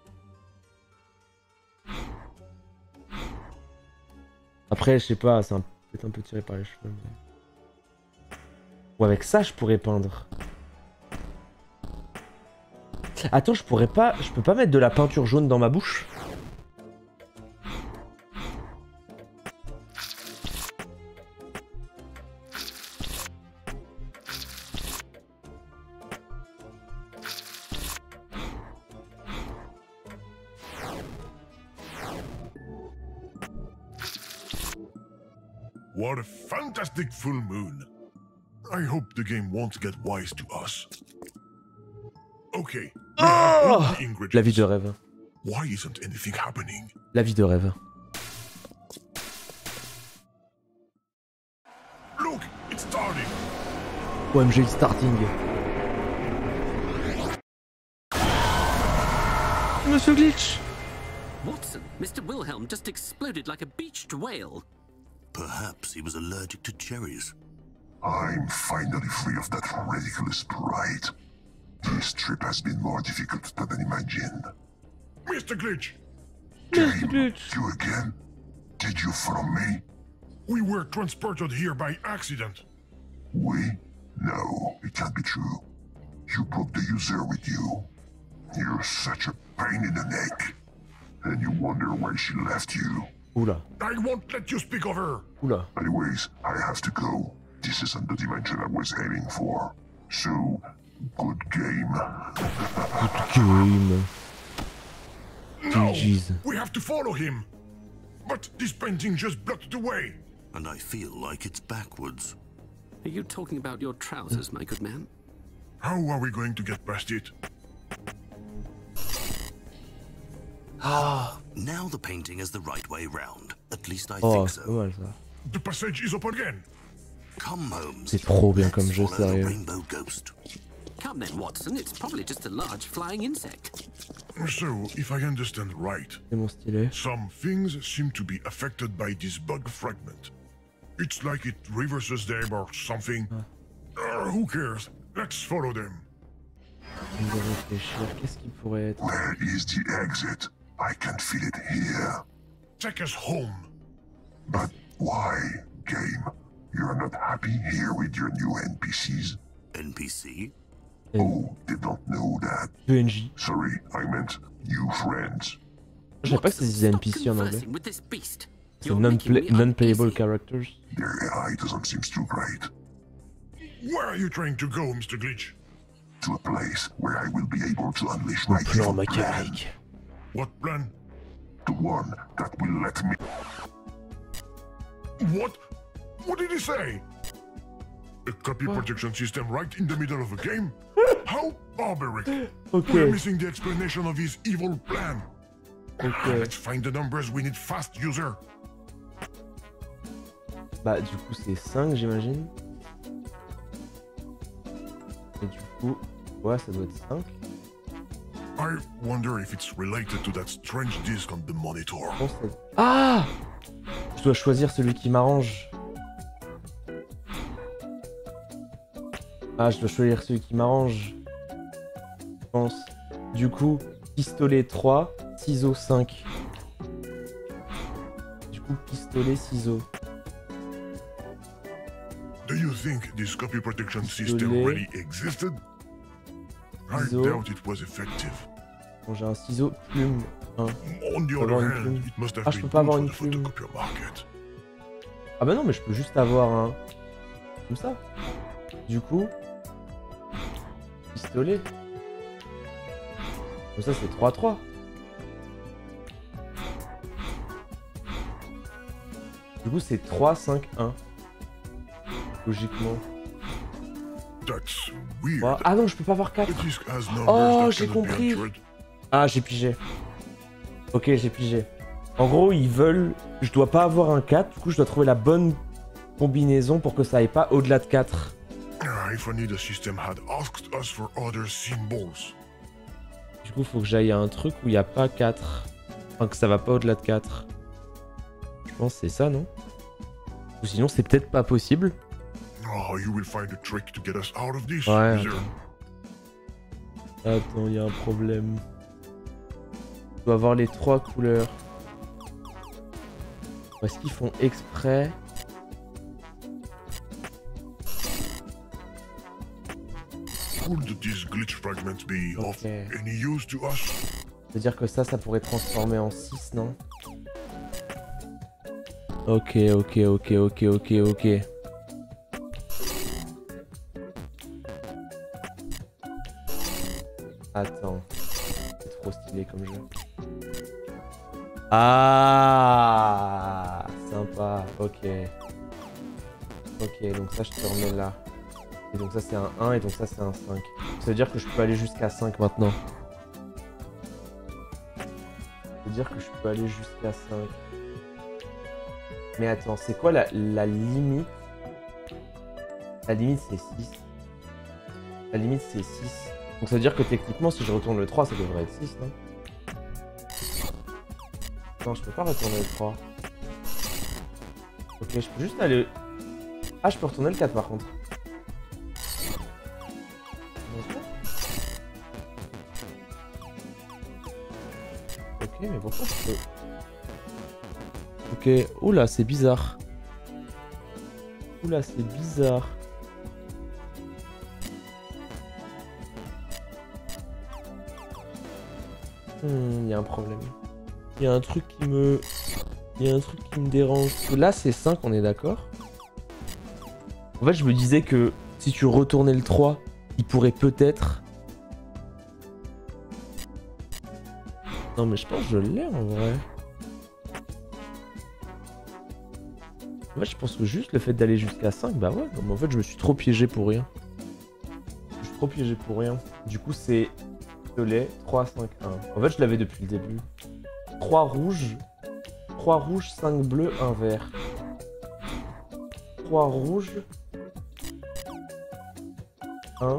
Après, je sais pas, c'est peut-être un peu tiré par les cheveux. Mais... Ou avec ça, je pourrais peindre. Attends, je pourrais pas... Je peux pas mettre de la peinture jaune dans ma bouche? What a fantastic full moon. I hope the game won't get wise to us. Okay. Oh, la vie de rêve. Why isn't anything happening? La vie de rêve. Look, it's starting. O M G starting. Monsieur Glitch. Watson, Mister Wilhelm just exploded like a beached whale. Perhaps he was allergic to cherries. I'm finally free of that ridiculous pride. This trip has been more difficult than I imagined. Mister Glitch, Mister Glitch. You again? Did you follow me? we were transported here by accident. We? No, it can't be true. You brought the user with you. You're such a pain in the neck. And you wonder why she left you. Oula. I won't let you speak of her. Oula. Anyways, I have to go. This isn't the dimension I was aiming for. So, good game. Game. No, Jeez. we have to follow him. But this painting just blocked the way. And I feel like it's backwards. Are you talking about your trousers, my good man? How are we going to get past it? Ah, now the painting is the right way round. At least I Oh, think c'est pas so. mal ça. The passage is up again. Come, Holmes. C'est trop bien Let's comme jeu, follow the sérieux. Rainbow Ghost. Come then, Watson. It's probably just a large flying insect. So, if I understand right, C'est mon stylet. some things seem to be affected by this bug fragment. It's like it reverses them or something. Uh, who cares? Let's follow them. Je vais réfléchir. Qu'est-ce qu'il pourrait être? Where is the exit? I can feel it here. Take us home. But why, game? You're not happy here with your new N P Cs? N P C? Oh, they don't know that. P N J. Sorry, I meant new friends. Je savais pas que ça se disait Stop N P C en anglais. conversing with this beast. C'est You're making non-play- me non-playable uneasy. characters. Their A I doesn't seem too great. Where are you trying to go, Mister Glitch? To a place where I will be able to unleash my Plan evil plan. machiavélique. What plan? The one that will let me... What? What did he say? A copy protection system right in the middle of a game? How barbaric! Ok. We're missing the explanation of his evil plan. Ok. Let's find the numbers we need fast, user. Bah du coup c'est cinq j'imagine. Et du coup, ouais ça doit être cinq. I wonder if it's related to that strange disc on the monitor. Je pense que c'est- Ah! Je dois choisir celui qui m'arrange. Ah, je dois choisir celui qui m'arrange. Je pense. Du coup, pistolet trois, ciseaux cinq. Du coup, pistolet, ciseaux. Do you think this copy protection system Désolé. really existed? I Ciseaux. doubt it was effective. Bon, j'ai un ciseau, plume, un. On the Faut avoir other une hand, plume. it must have Ah, je been peux pas good avoir for une the plume. photocopier market. Ah bah non, mais je peux juste avoir un... Comme ça. Du coup... Pistolet. Comme ça, c'est trois trois. Du coup, c'est trois cinq un. Logiquement. That's weird. Trois- Ah non, je peux pas avoir quatre. The disc has numbers Oh, that j'ai cannot be compris. altered. Ah, j'ai pigé. Ok, j'ai pigé. En gros, ils veulent... Je dois pas avoir un quatre, du coup, je dois trouver la bonne combinaison pour que ça aille pas au-delà de quatre. Ah, if only the system had asked us for other symbols. Du coup, faut que j'aille à un truc où il n'y a pas quatre. Enfin, que ça va pas au-delà de quatre. Je pense que c'est ça, non? Ou sinon, c'est peut-être pas possible. Oh, you will find a trick to get us out of this. Ouais, user. attends. Attends, il y a un problème. Je dois avoir les trois couleurs. Est-ce qu'ils font exprès? Could these glitch fragments be of Okay. any use to us? C'est-à-dire que ça, ça pourrait transformer en six, non? Ok, ok, ok, ok, ok, ok. Attends. C'est trop stylé comme jeu. Ah, sympa, ok. Ok, donc ça je te remets là. Et donc ça c'est un un et donc ça c'est un cinq. Ça veut dire que je peux aller jusqu'à cinq maintenant. Ça veut dire que je peux aller jusqu'à cinq. Mais attends, c'est quoi la, la limite? La limite c'est six. La limite c'est six. Donc ça veut dire que techniquement si je retourne le trois ça devrait être six, non? Non, je peux pas retourner le trois. Ok, je peux juste aller... Ah, je peux retourner le quatre par contre. Ok, mais pourquoi je peux... Ok, oula, c'est bizarre. Oula, c'est bizarre. Hmm, y a un problème. Il y a un truc qui me... Il y a un truc qui me dérange. Là, c'est cinq, on est d'accord. En fait, je me disais que si tu retournais le trois, il pourrait peut-être... Non, mais je pense que je l'ai en vrai. En fait, je pense que juste le fait d'aller jusqu'à cinq, bah ouais. Non, mais en fait, je me suis trop piégé pour rien. Je suis trop piégé pour rien. Du coup, c'est... Je l'ai, trois, cinq, un. En fait, je l'avais depuis le début. trois rouges. trois rouges, cinq bleus, un vert. trois rouges. un.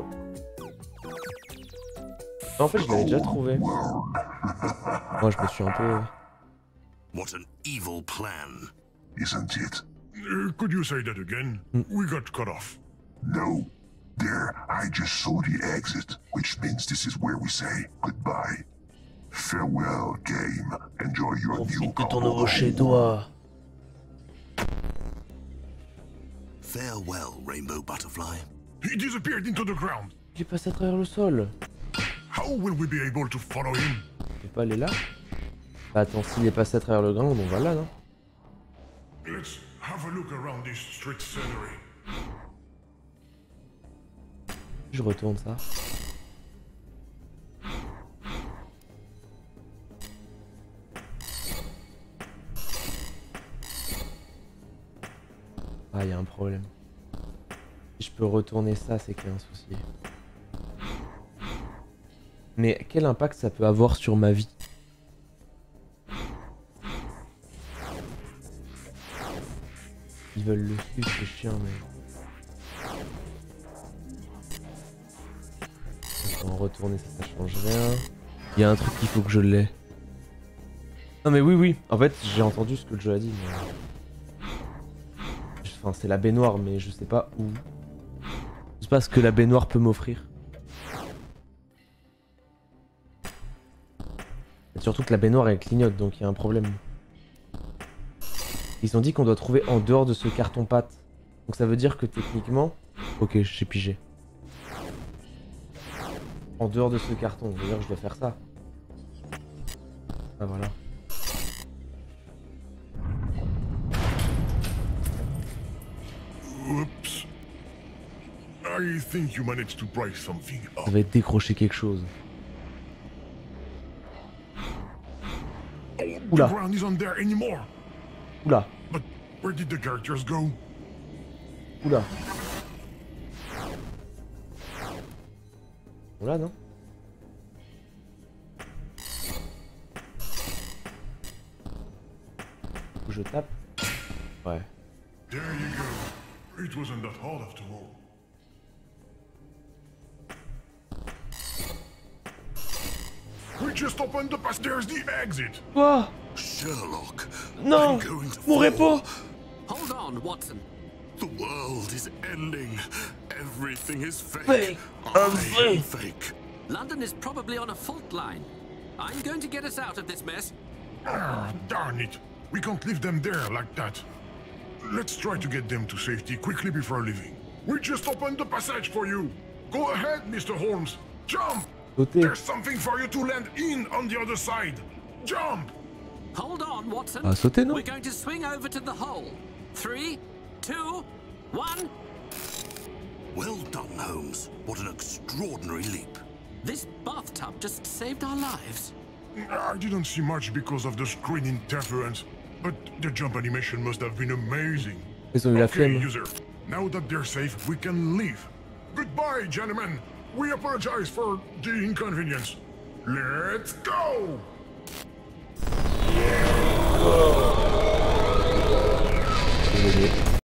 En fait, je l'avais déjà trouvé. Moi, je me suis un peu... What an evil plan. Isn't it? Uh, could you say that again? Mm. We got cut off. No. There, I just saw the exit, which means this is where we say goodbye. Farewell, game. Enjoy your new Profite de ton nouveau chez toi. Farewell, Rainbow Butterfly. He disappeared into the ground. Il est passé à travers le sol. How will we be able to follow him? Je peux pas aller là. Bah attends, s'il est passé à travers le ground, on va là, non? Let's have a look around this street scenery. Je retourne ça. Ah, il y a un problème. Si je peux retourner ça, c'est qu'il y a un souci. Mais quel impact ça peut avoir sur ma vie? Ils veulent le suivre, c'est chiant, mais... Attends, retourner ça, ça change rien. Il y a un truc qu'il faut que je l'ai. Non mais oui, oui. En fait, j'ai entendu ce que le jeu a dit, mais... Enfin, c'est la baignoire, mais je sais pas où. Je sais pas ce que la baignoire peut m'offrir. Surtout que la baignoire elle clignote, donc il y a un problème. Ils ont dit qu'on doit trouver en dehors de ce carton-pâte. Donc ça veut dire que techniquement... Ok, j'ai pigé. En dehors de ce carton, ça veut dire que je dois faire ça. Ah voilà. Oops. I think you managed to price something up. Ça va être décrocher quelque chose. Oula. The ground isn't there anymore. Oula. But where did the characters go? Oula. Oula, non? Faut que je tape? Ouais. There you go. It wasn't that hard after all. We just opened the pass. There's the exit. Quoi? Sherlock. Non! I'm going to Mon fall. repos! Hold on, Watson. The world is ending. Everything is fake. Fake. I I'm am fake. fake. London is probably on a fault line. I'm going to get us out of this mess. Ah, darn it. We can't leave them there like that. Let's try to get them to safety quickly before leaving. We just opened the passage for you. Go ahead, Mister Holmes. Jump! Sauter. There's something for you to land in on the other side. Jump! Hold on, Watson. Ah, sauter, non? We're going to swing over to the hole. Three, two, one. Well done, Holmes. What an extraordinary leap. This bathtub just saved our lives. I didn't see much because of the screen interference, but the jump animation must have been amazing. Ils ont eu la Okay, flemme. user. Now that they're safe, we can leave. Goodbye, gentlemen. We apologize for the inconvenience. Let's go! Désolé.